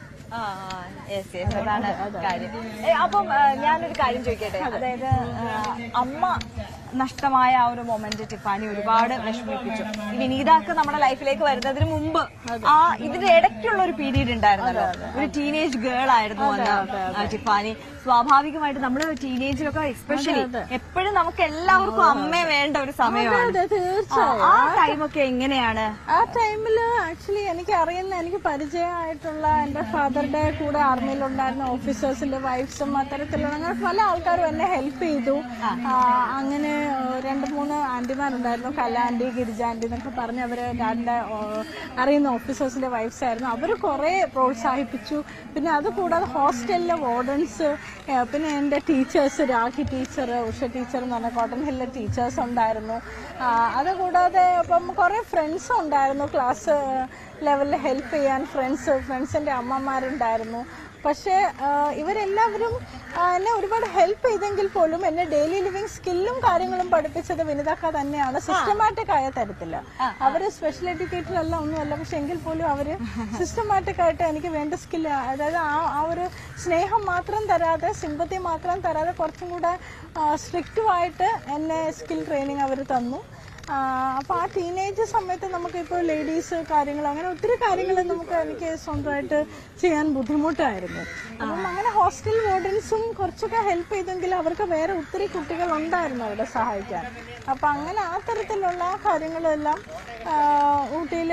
അതാണ് കാര്യം. അപ്പം ഞാനൊരു കാര്യം ചോദിക്കട്ടെ, അതായത് അമ്മ നഷ്ടമായ ആ ഒരു മൊമെന്റ് ടിഫാനി ഒരുപാട് വിഷമിപ്പിച്ചു. ഈ വിനീതാക്ക് നമ്മുടെ ലൈഫിലേക്ക് വരുന്നതിന് മുമ്പ് ആ ഇതിന്റെ ഇടയ്ക്കുള്ള ഒരു പീരീഡ് ഉണ്ടായിരുന്നല്ലോ, ഒരു ടീനേജ് ഗേൾ ആയിരുന്നു അന്ന് ടിഫാനി. സ്വാഭാവികമായിട്ട് നമ്മള് ടീനേജിലൊക്കെ എസ്പെഷ്യലി എപ്പോഴും നമുക്ക് എല്ലാവർക്കും അമ്മയെ വേണ്ട ഒരു സമയമാണ്. തീർച്ചയായും ആ ടൈമൊക്കെ എങ്ങനെയാണ്? ആ ടൈമില് ആക്ച്വലി എനിക്ക് അറിയുന്ന എനിക്ക് പരിചയമായിട്ടുള്ള എന്റെ ഫാദറുടെ കൂടെ ആർമിയിലുണ്ടായിരുന്ന ഓഫീസേഴ്സിന്റെ വൈഫ്സും അത്തരത്തിലുള്ള അങ്ങനെ പല ആൾക്കാരും എന്നെ ഹെൽപ്പ് ചെയ്തു. അങ്ങനെ രണ്ട് മൂന്ന് ആന്റിമാരുണ്ടായിരുന്നു, കലാന്റി, ഗിരിജ ആന്റി എന്നൊക്കെ പറഞ്ഞ് അവര് ഡാഡിന്റെ അറിയുന്ന ഓഫീസേഴ്സിന്റെ വൈഫ്സ് ആയിരുന്നു. അവർ കുറെ പ്രോത്സാഹിപ്പിച്ചു. പിന്നെ അത് കൂടാതെ ഹോസ്റ്റലിലെ വാർഡൻസ്, പിന്നെ എന്റെ teachers, Rakhi teacher, Usha teacher എന്ന് പറഞ്ഞ കോട്ടൺ ഹില്ലിലെ ടീച്ചേഴ്സ് ഉണ്ടായിരുന്നു. അതുകൂടാതെ ഇപ്പം കുറെ ഫ്രണ്ട്സ് ഉണ്ടായിരുന്നു ക്ലാസ് ലെവലിൽ ഹെൽപ്പ് ചെയ്യാൻ. ഫ്രണ്ട്സ് ഫ്രണ്ട്സിന്റെ അമ്മമാരുണ്ടായിരുന്നു. പക്ഷേ ഇവരെല്ലാവരും എന്നെ ഒരുപാട് ഹെൽപ്പ് ചെയ്തെങ്കിൽ പോലും എന്നെ ഡെയിലി ലിവിങ് സ്കില്ലും കാര്യങ്ങളും പഠിപ്പിച്ചത് വിനിതാക്ക തന്നെയാണ്. സിസ്റ്റമാറ്റിക് ആയ തരത്തില്ല. അവര് സ്പെഷ്യൽ എഡ്യൂക്കേറ്റഡ് അല്ല, ഒന്നുമല്ല. പക്ഷെ എങ്കിൽ പോലും അവര് സിസ്റ്റമാറ്റിക് ആയിട്ട് എനിക്ക് വേണ്ട സ്കില്ല്, അതായത് ആ ആ ഒരു സ്നേഹം മാത്രം തരാതെ, സിമ്പതി മാത്രം തരാതെ കുറച്ചും കൂടെ സ്ട്രിക്റ്റുമായിട്ട് എന്നെ സ്കിൽ ട്രെയിനിങ് അവർ തന്നു. അപ്പൊ ആ ടീനേജ് സമയത്ത് നമുക്കിപ്പോൾ ലേഡീസ് കാര്യങ്ങൾ അങ്ങനെ ഒത്തിരി കാര്യങ്ങൾ നമുക്ക് എനിക്ക് സ്വന്തമായിട്ട് ചെയ്യാൻ ബുദ്ധിമുട്ടായിരുന്നു. അപ്പം അങ്ങനെ ഹോസ്റ്റൽ വാർഡൻസും കുറച്ചൊക്കെ ഹെൽപ്പ് ചെയ്തെങ്കിൽ അവർക്ക് വേറെ ഒത്തിരി കുട്ടികൾ ഉണ്ടായിരുന്നു അവിടെ സഹായിക്കാൻ. അപ്പൊ അങ്ങനെ ആ തരത്തിലുള്ള കാര്യങ്ങളെല്ലാം ഊട്ടിയിൽ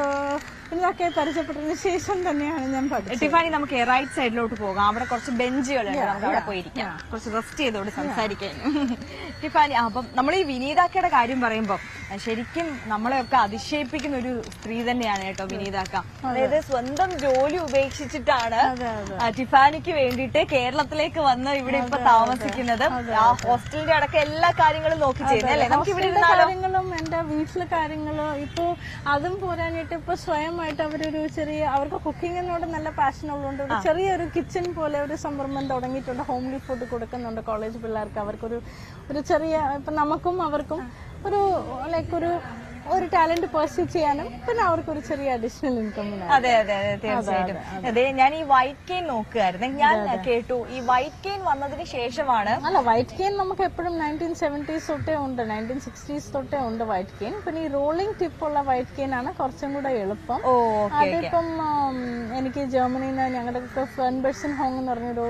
ഇതൊക്കെ പരിചയപ്പെട്ടതിന് ശേഷം തന്നെയാണ് ഞാൻ പഠിച്ചത്. ടിഫാനി, നമുക്ക് റൈറ്റ് സൈഡിലോട്ട് പോകാം. അവിടെ കുറച്ച് ബെഞ്ചുകളുണ്ട്, നമുക്ക് അവിടെ പോയിരിക്കാം, കുറച്ച് റെസ്റ്റ് ചെയ്തോട് സംസാരിക്കാൻ. ടിഫാനി, അപ്പം നമ്മൾ ഈ വിനീതാക്കയുടെ കാര്യം പറയുമ്പോൾ ശരിക്കും നമ്മളെയൊക്കെ അതിശയിപ്പിക്കുന്ന ഒരു സ്ത്രീ തന്നെയാണ് കേട്ടോ വിനീതാക്ക. അതായത് സ്വന്തം ജോലി ഉപേക്ഷിച്ചിട്ടാണ് ടിഫാനിക്ക് വേണ്ടിയിട്ട് കേരളത്തിലേക്ക് വന്ന് ഇവിടെ ഇപ്പൊ താമസിക്കുന്നത്. ആ ഹോസ്റ്റലിന്റെ അടക്കം എല്ലാ കാര്യങ്ങളും നോക്കി ചെയ്യുന്നത് അല്ലേ? നമുക്ക് ഇവിടെ കാര്യങ്ങളും എന്റെ വീട്ടിലെ കാര്യങ്ങളും ഇപ്പൊ അതും പോരാഞ്ഞിട്ട് ഇപ്പൊ സ്വയമായിട്ട് അവരൊരു ചെറിയ, അവർക്ക് കുക്കിങ്ങിനോട് നല്ല പാഷൻ ഉള്ളതുകൊണ്ട് ഒരു ചെറിയൊരു കിച്ചൺ പോലെ ഒരു സംരംഭം തുടങ്ങിയിട്ടുണ്ട്. ഹോംലി ഫുഡ് കൊടുക്കുന്നുണ്ട് കോളേജ് പിള്ളേർക്ക്. അവർക്കൊരു ഒരു ചെറിയ, ഇപ്പൊ നമുക്കും അവർക്കും ഒരു ലൈക്ക് ഒരു ഒരു ടാലന്റ് പെർസ്യൂ ചെയ്യാനും പിന്നെ അവർക്കൊരു ചെറിയ അഡീഷണൽ ഇൻകം. അതെ അതെ അതെ തീർച്ചയായിട്ടും. അതെ, ഞാൻ ഈ വൈറ്റ് കെയിൻ നോക്കുകയായിരുന്നു. ഞാൻ കേട്ടു ഈ വൈറ്റ് കെയിൻ വന്നതിന് ശേഷമാണ്. അല്ല, വൈറ്റ് കെയിൻ നമുക്ക് എപ്പോഴും നയൻറ്റീൻ സെവന്റീസ് തൊട്ടേ ഉണ്ട്, നയൻറ്റീൻ സിക്സ്റ്റീസ് തൊട്ടേ ഉണ്ട് വൈറ്റ് കെയിൻ. പിന്നെ ഈ റോളിംഗ് ടിപ്പുള്ള വൈറ്റ് കെയിൻ ആണ് കുറച്ചും കൂടെ എളുപ്പം. അതിപ്പം എനിക്ക് ജർമ്മനിയിൽ നിന്ന് ഞങ്ങളുടെ ഫെൻബേഴ്സൺ ഹോങ് എന്ന് പറഞ്ഞൊരു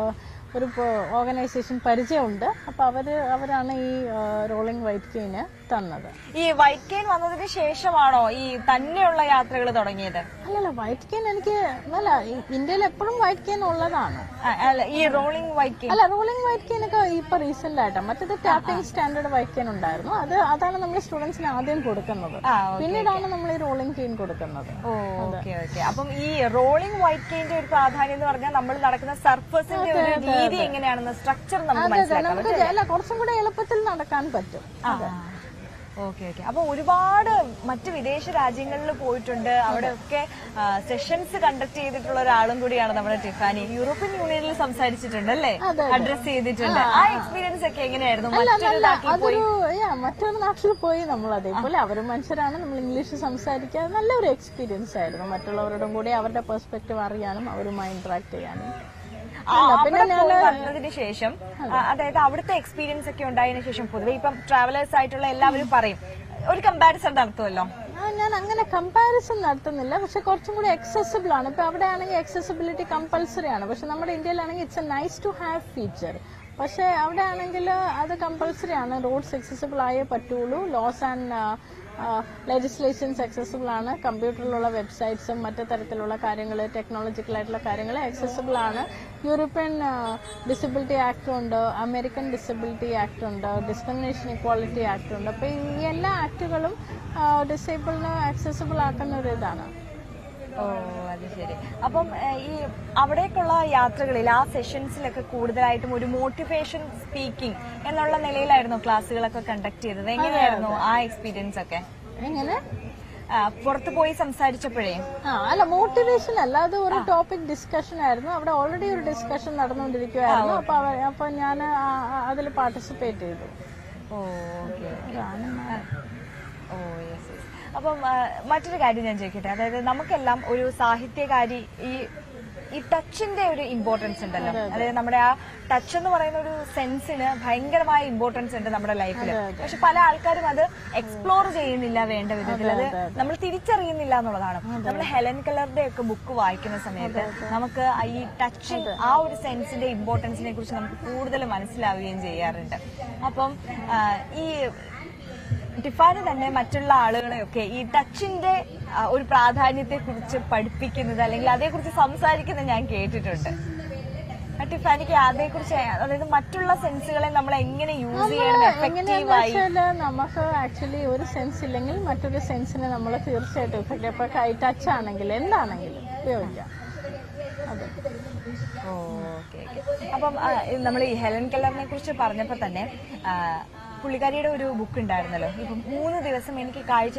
ഒരു ഓർഗനൈസേഷൻ പരിചയമുണ്ട്. അപ്പൊ അവര് അവരാണ് ഈ റോളിംഗ് വൈറ്റ് കെയിന് തന്നത്. ഈ വൈറ്റ് കെയിൻ വന്നതിന് ശേഷമാണോ ഈ തന്നെയുള്ള യാത്രകൾ തുടങ്ങിയത്? അല്ലല്ല, വൈറ്റ് കെയിൻ എനിക്ക് അല്ല, ഇന്ത്യയിൽ എപ്പോഴും വൈറ്റ് കെയിൻ ഉള്ളതാണ്. ഈ റോളിംഗ് വൈറ്റ് കെയിൻ അല്ല, റോളിംഗ് വൈറ്റ് കെയിൻ ഒക്കെ ഇപ്പൊ റീസെന്റ് ആയിട്ടാണ്. മറ്റേത് ടാപ്പിംഗ് സ്റ്റാൻഡേർഡ് വൈറ്റ് കെയിൻ ഉണ്ടായിരുന്നു. അത് അതാണ് നമ്മൾ സ്റ്റുഡൻസിന് ആദ്യം കൊടുക്കുന്നത്. പിന്നീടാണ് നമ്മൾ ഈ റോളിംഗ് കെയിൻ കൊടുക്കുന്നത്. Okay okay. അപ്പം ഈ റോളിംഗ് വൈറ്റ് കെയിന്റെ ഒരു പ്രാധാന്യം എന്ന് പറഞ്ഞാൽ നമ്മൾ നടക്കുന്ന സർഫസിന്റെ ഒരു രീതി എങ്ങനെയാണെന്ന്, സ്ട്രക്ചർ നമുക്ക് മനസ്സിലാക്കാം. അല്ല, കുറച്ചും കൂടെ എളുപ്പത്തിൽ നടക്കാൻ പറ്റും. Okay okay. അപ്പൊ ഒരുപാട് മറ്റ് വിദേശ രാജ്യങ്ങളിൽ പോയിട്ടുണ്ട്, അവിടെയൊക്കെ സെഷൻസ് കണ്ടക്ട് ചെയ്തിട്ടുള്ള ഒരാളും കൂടിയാണ് നമ്മുടെ ടിഫാനി. യൂറോപ്യൻ യൂണിയനിൽ സംസാരിച്ചിട്ടുണ്ട് അല്ലേ, അഡ്രസ് ചെയ്തിട്ടുണ്ട്. ആ എക്സ്പീരിയൻസ് ഒക്കെ എങ്ങനെയായിരുന്നു? മറ്റൊരു നാട്ടിൽ പോയി നമ്മൾ അതേപോലെ, അവരും മനുഷ്യരാണ്, നമ്മൾ ഇംഗ്ലീഷ് സംസാരിക്കുക, നല്ലൊരു എക്സ്പീരിയൻസ് ആയിരുന്നു. മറ്റുള്ളവരോടും കൂടി അവരുടെ പെർസ്പെക്റ്റീവ് അറിയാനും അവരുമായി ഇന്ററാക്ട് ചെയ്യാനും. വന്നതിന് ശേഷം, അതായത് അവിടുത്തെ എക്സ്പീരിയൻസ് ഒക്കെ ഉണ്ടായതിനു ശേഷം പൊതുവെ ഇപ്പം ട്രാവലേഴ്സ് ആയിട്ടുള്ള എല്ലാവരും പറയും ഒരു കമ്പാരിസൺ നടത്തുമല്ലോ. ഞാൻ അങ്ങനെ കമ്പാരിസൺ നടത്തുന്നില്ല, പക്ഷെ കുറച്ചും കൂടി accessible ആണ്. ഇപ്പൊ അവിടെ ആണെങ്കിൽ accessibility കമ്പൽസറി ആണ്, പക്ഷെ നമ്മുടെ ഇന്ത്യയിലാണെങ്കിൽ it's a nice to have feature. പക്ഷെ അവിടെ ആണെങ്കിൽ അത് കമ്പൽസറി ആണ്. റോഡ്സ് accessible ആയേ പറ്റുള്ളൂ. ലോസ് ആൻഡ് ലെജിസ്ലേഷൻസ് accessible ആണ്. കമ്പ്യൂട്ടറിലുള്ള വെബ്സൈറ്റ്സും മറ്റു തരത്തിലുള്ള കാര്യങ്ങൾ, ടെക്നോളജിക്കൽ ആയിട്ടുള്ള കാര്യങ്ങൾ accessible ആണ്. യൂറോപ്യൻ ഡിസബിലിറ്റി ആക്ട് ഉണ്ട്, അമേരിക്കൻ ഡിസബിലിറ്റി ആക്ട് ഉണ്ട്, ഡിസ്ക്രിമിനേഷൻ ഇക്വാളിറ്റി ആക്ട് ഉണ്ട്. അപ്പൊ ഈ എല്ലാ ആക്ടുകളും ഡിസേബിളിന് accessible ആക്കുന്ന ഒരു ഇതാണ്. ഓ, അത് ശരി. അപ്പം ഈ അവിടേക്കുള്ള യാത്രകളിൽ ആ സെഷൻസിലൊക്കെ കൂടുതലായിട്ടും ഒരു മോട്ടിവേഷൻ സ്പീക്കിംഗ് എന്നുള്ള നിലയിലായിരുന്നു ക്ലാസ്സുകളൊക്കെ കണ്ടക്ട് ചെയ്തത്. എങ്ങനെയായിരുന്നു ആ എക്സ്പീരിയൻസ് ഒക്കെ? എങ്ങനെ പുറത്തു പോയി സംസാരിച്ചപ്പോഴേ? ആ അല്ല, മോട്ടിവേഷൻ അല്ല, അത് ഒരു ടോപ്പിക് ഡിസ്കഷൻ ആയിരുന്നു. അവിടെ ഓൾറെഡി ഒരു ഡിസ്കഷൻ നടന്നുകൊണ്ടിരിക്കുവായിരുന്നു. അപ്പൊ അപ്പൊ ഞാൻ അതിൽ പാർട്ടിസിപ്പേറ്റ് ചെയ്തു. Oh okay. Oh yes yes. അപ്പം മറ്റൊരു കാര്യം ഞാൻ ചോദിക്കട്ടെ, അതായത് നമുക്കെല്ലാം ഒരു സാഹിത്യകാരി ഈ ഈ ടച്ചിന്റെ ഒരു ഇമ്പോർട്ടൻസ് ഉണ്ടല്ലോ. അതായത് നമ്മുടെ ആ ടച്ച് എന്ന് പറയുന്ന ഒരു സെൻസിന് ഭയങ്കരമായ ഇമ്പോർട്ടൻസ് ഉണ്ട് നമ്മുടെ ലൈഫിൽ. പക്ഷെ പല ആൾക്കാരും അത് എക്സ്പ്ലോർ ചെയ്യുന്നില്ല വേണ്ട വിധത്തിൽ, അത് നമ്മൾ തിരിച്ചറിയുന്നില്ല എന്നുള്ളതാണ്. നമ്മൾ ഹെലൻ കെല്ലറുടെ ഒക്കെ ബുക്ക് വായിക്കുന്ന സമയത്ത് നമുക്ക് ഈ ടച്ച്, ആ ഒരു സെൻസിന്റെ ഇമ്പോർട്ടൻസിനെ കുറിച്ച് നമുക്ക് കൂടുതൽ മനസ്സിലാവുകയും ചെയ്യാറുണ്ട്. അപ്പം ഈ ടിഫാനി തന്നെ മറ്റുള്ള ആളുകളെയൊക്കെ ഈ ടച്ചിന്റെ ഒരു പ്രാധാന്യത്തെ കുറിച്ച് പഠിപ്പിക്കുന്നത് അല്ലെങ്കിൽ അതേക്കുറിച്ച് സംസാരിക്കുന്നത് ഞാൻ കേട്ടിട്ടുണ്ട്. ടിഫാനിക്ക് അതേക്കുറിച്ച്, അതായത് മറ്റുള്ള സെൻസുകളെ നമ്മൾ എങ്ങനെ യൂസ് ചെയ്യണം എഫക്റ്റീവായി? നമുക്ക് ആക്ച്വലി ഒരു സെൻസ് ഇല്ലെങ്കിൽ മറ്റൊരു സെൻസിനെ നമ്മൾ തീർച്ചയായിട്ടും എഫക്റ്റ്, ഇപ്പൊ കൈ ടച്ച് ആണെങ്കിൽ എന്താണെങ്കിലും ഉപയോഗിക്കാം. അതെ. Okay okay. അപ്പം നമ്മൾ ഈ ഹെലൻ കെല്ലറിനെ കുറിച്ച് പറഞ്ഞപ്പോ തന്നെ പുള്ളിക്കാരിയുടെ ഒരു ബുക്ക് ഉണ്ടായിരുന്നല്ലോ, ഇപ്പൊ മൂന്ന് ദിവസം എനിക്ക് കാഴ്ച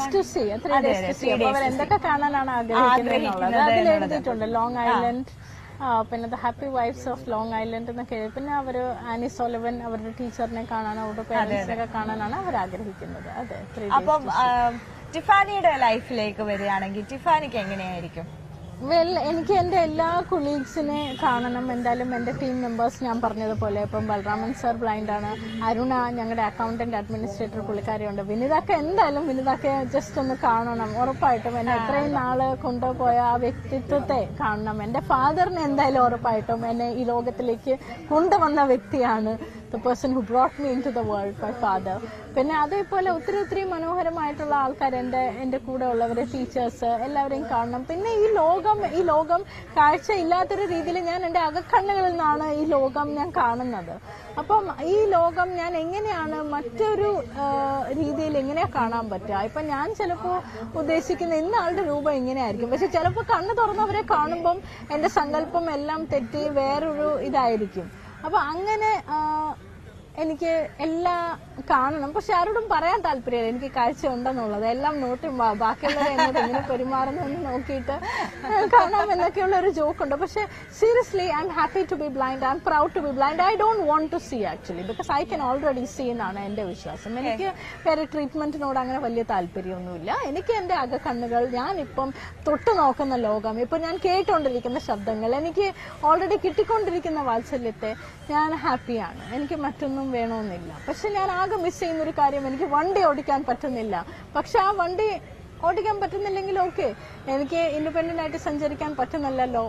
എന്തൊക്കെ കാണാനാണ് ആഗ്രഹിക്കുന്നത് അതിൽ എഴുതിയിട്ടുണ്ട്. ലോങ് ഐലൻഡ്, പിന്നെ the happy wifes of Long Island എന്നൊക്കെ എഴുതി. പിന്നെ അവർ ആനി സോലവൻ അവരുടെ ടീച്ചറിനെ കാണാൻ അവരുടെ പേരൻസിനൊക്കെ കാണാനാണ് അവർ ആഗ്രഹിക്കുന്നത്. അതെ. അപ്പം ടിഫാനിയുടെ ലൈഫിലേക്ക് വരികയാണെങ്കിൽ ടിഫാനിക്ക് എങ്ങനെയായിരിക്കും? വെൽ, എനിക്ക് എൻ്റെ എല്ലാ കൊളീഗ്സിനെ കാണണം. എന്തായാലും എൻ്റെ ടീം മെമ്പേഴ്സ് ഞാൻ പറഞ്ഞതുപോലെ ഇപ്പം ബൽറാമൻ സർ ബ്ലൈൻഡാണ്, അരുണ ഞങ്ങളുടെ അക്കൗണ്ടന്റ് അഡ്മിനിസ്ട്രേറ്റർ പുള്ളിക്കാരിയുണ്ട്, വിനിതക്കെ എന്തായാലും വിനിതക്കെ ജസ്റ്റ് ഒന്ന് കാണണം ഉറപ്പായിട്ടും. എന്നെ ഇത്രയും നാള് കൊണ്ടുപോയ ആ വ്യക്തിത്വത്തെ കാണണം. എൻ്റെ ഫാദറിനെ എന്തായാലും ഉറപ്പായിട്ടും എന്നെ ഈ ലോകത്തിലേക്ക് കൊണ്ടുവന്ന വ്യക്തിയാണ്. the person who brought me into the world, my father. പിന്നെ അതേപോലെ ഒത്തിരി ഒത്തിരി മനോഹരമായിട്ടുള്ള ആൾക്കാർ എൻ്റെ എൻ്റെ കൂടെ ഉള്ളവരെ, ടീച്ചേഴ്സ് എല്ലാവരെയും കാണണം. പിന്നെ ഈ ലോകം ഈ ലോകം കാഴ്ച ഇല്ലാത്തൊരു രീതിയിൽ ഞാൻ എൻ്റെ അകക്കണ്ണുകളിൽ നിന്നാണ് ഈ ലോകം ഞാൻ കാണുന്നത്. അപ്പം ഈ ലോകം ഞാൻ എങ്ങനെയാണ് മറ്റൊരു രീതിയിൽ എങ്ങനെയാ കാണാൻ പറ്റുക? ഇപ്പം ഞാൻ ചിലപ്പോൾ ഉദ്ദേശിക്കുന്ന ഇന്ന ആളുടെ രൂപം ഇങ്ങനെയായിരിക്കും, പക്ഷെ ചിലപ്പോൾ കണ്ണ് തുറന്നവരെ കാണുമ്പം എൻ്റെ സങ്കല്പം എല്ലാം തെറ്റി വേറൊരു ഇതായിരിക്കും. അപ്പൊ അങ്ങനെ എനിക്ക് എല്ലാം കാണണം, പക്ഷെ ആരോടും പറയാൻ താല്പര്യമില്ല എനിക്ക് കാഴ്ച ഉണ്ടെന്നുള്ളത്. എല്ലാം നോട്ടി ബാക്കിയുള്ളവർ എന്നോട് എങ്ങനെ പെരുമാറുന്നെന്ന് നോക്കിയിട്ട് കാണാം എന്നൊക്കെയുള്ള ഒരു ജോക്കുണ്ട്. പക്ഷെ seriously I'm happy to be blind, I'm proud to be blind. I don't want to see actually, because I can already see എന്നാണ് എന്റെ വിശ്വാസം. എനിക്ക് വേറെ ട്രീറ്റ്മെന്റിനോട് അങ്ങനെ വലിയ താല്പര്യമൊന്നുമില്ല. എനിക്ക് എന്റെ അകക്കണ്ണുകൾ, ഞാനിപ്പം തൊട്ടു നോക്കുന്ന ലോകം, ഇപ്പൊ ഞാൻ കേട്ടുകൊണ്ടിരിക്കുന്ന ശബ്ദങ്ങൾ, എനിക്ക് ഓൾറെഡി കിട്ടിക്കൊണ്ടിരിക്കുന്ന വാത്സല്യത്തെ ഞാൻ ഹാപ്പിയാണ്. എനിക്ക് മറ്റൊന്നും വേണമെന്നില്ല. പക്ഷെ ഞാൻ ആകെ മിസ് ചെയ്യുന്ന ഒരു കാര്യം, എനിക്ക് വണ്ടി ഓടിക്കാൻ പറ്റുന്നില്ല. പക്ഷെ ആ വണ്ടി ഓടിക്കാൻ പറ്റുന്നില്ലെങ്കിൽ ഓക്കെ, എനിക്ക് ഇൻഡിപെൻഡന്റ് ആയിട്ട് സഞ്ചരിക്കാൻ പറ്റുന്നില്ലല്ലോ.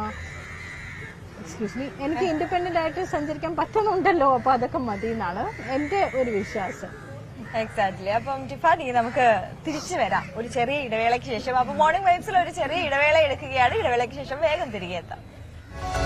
എക്സ്ക്യൂസ് മീ, എനിക്ക് ഇൻഡിപെൻഡന്റ് ആയിട്ട് സഞ്ചരിക്കാൻ പറ്റുന്നുണ്ടല്ലോ, അപ്പൊ അതൊക്കെ മതി എന്നാണ് എന്റെ ഒരു വിശ്വാസം. എക്സാക്ട്ലി. അപ്പം ടിഫാനി, നമുക്ക് തിരിച്ചു വരാം ഒരു ചെറിയ ഇടവേളയ്ക്ക് ശേഷം. അപ്പൊ മോർണിംഗ് വൈബ്സിൽ ഒരു ചെറിയ ഇടവേള എടുക്കുകയാണ്. ഇടവേളയ്ക്ക് ശേഷം വേഗം തിരികെ എത്താം.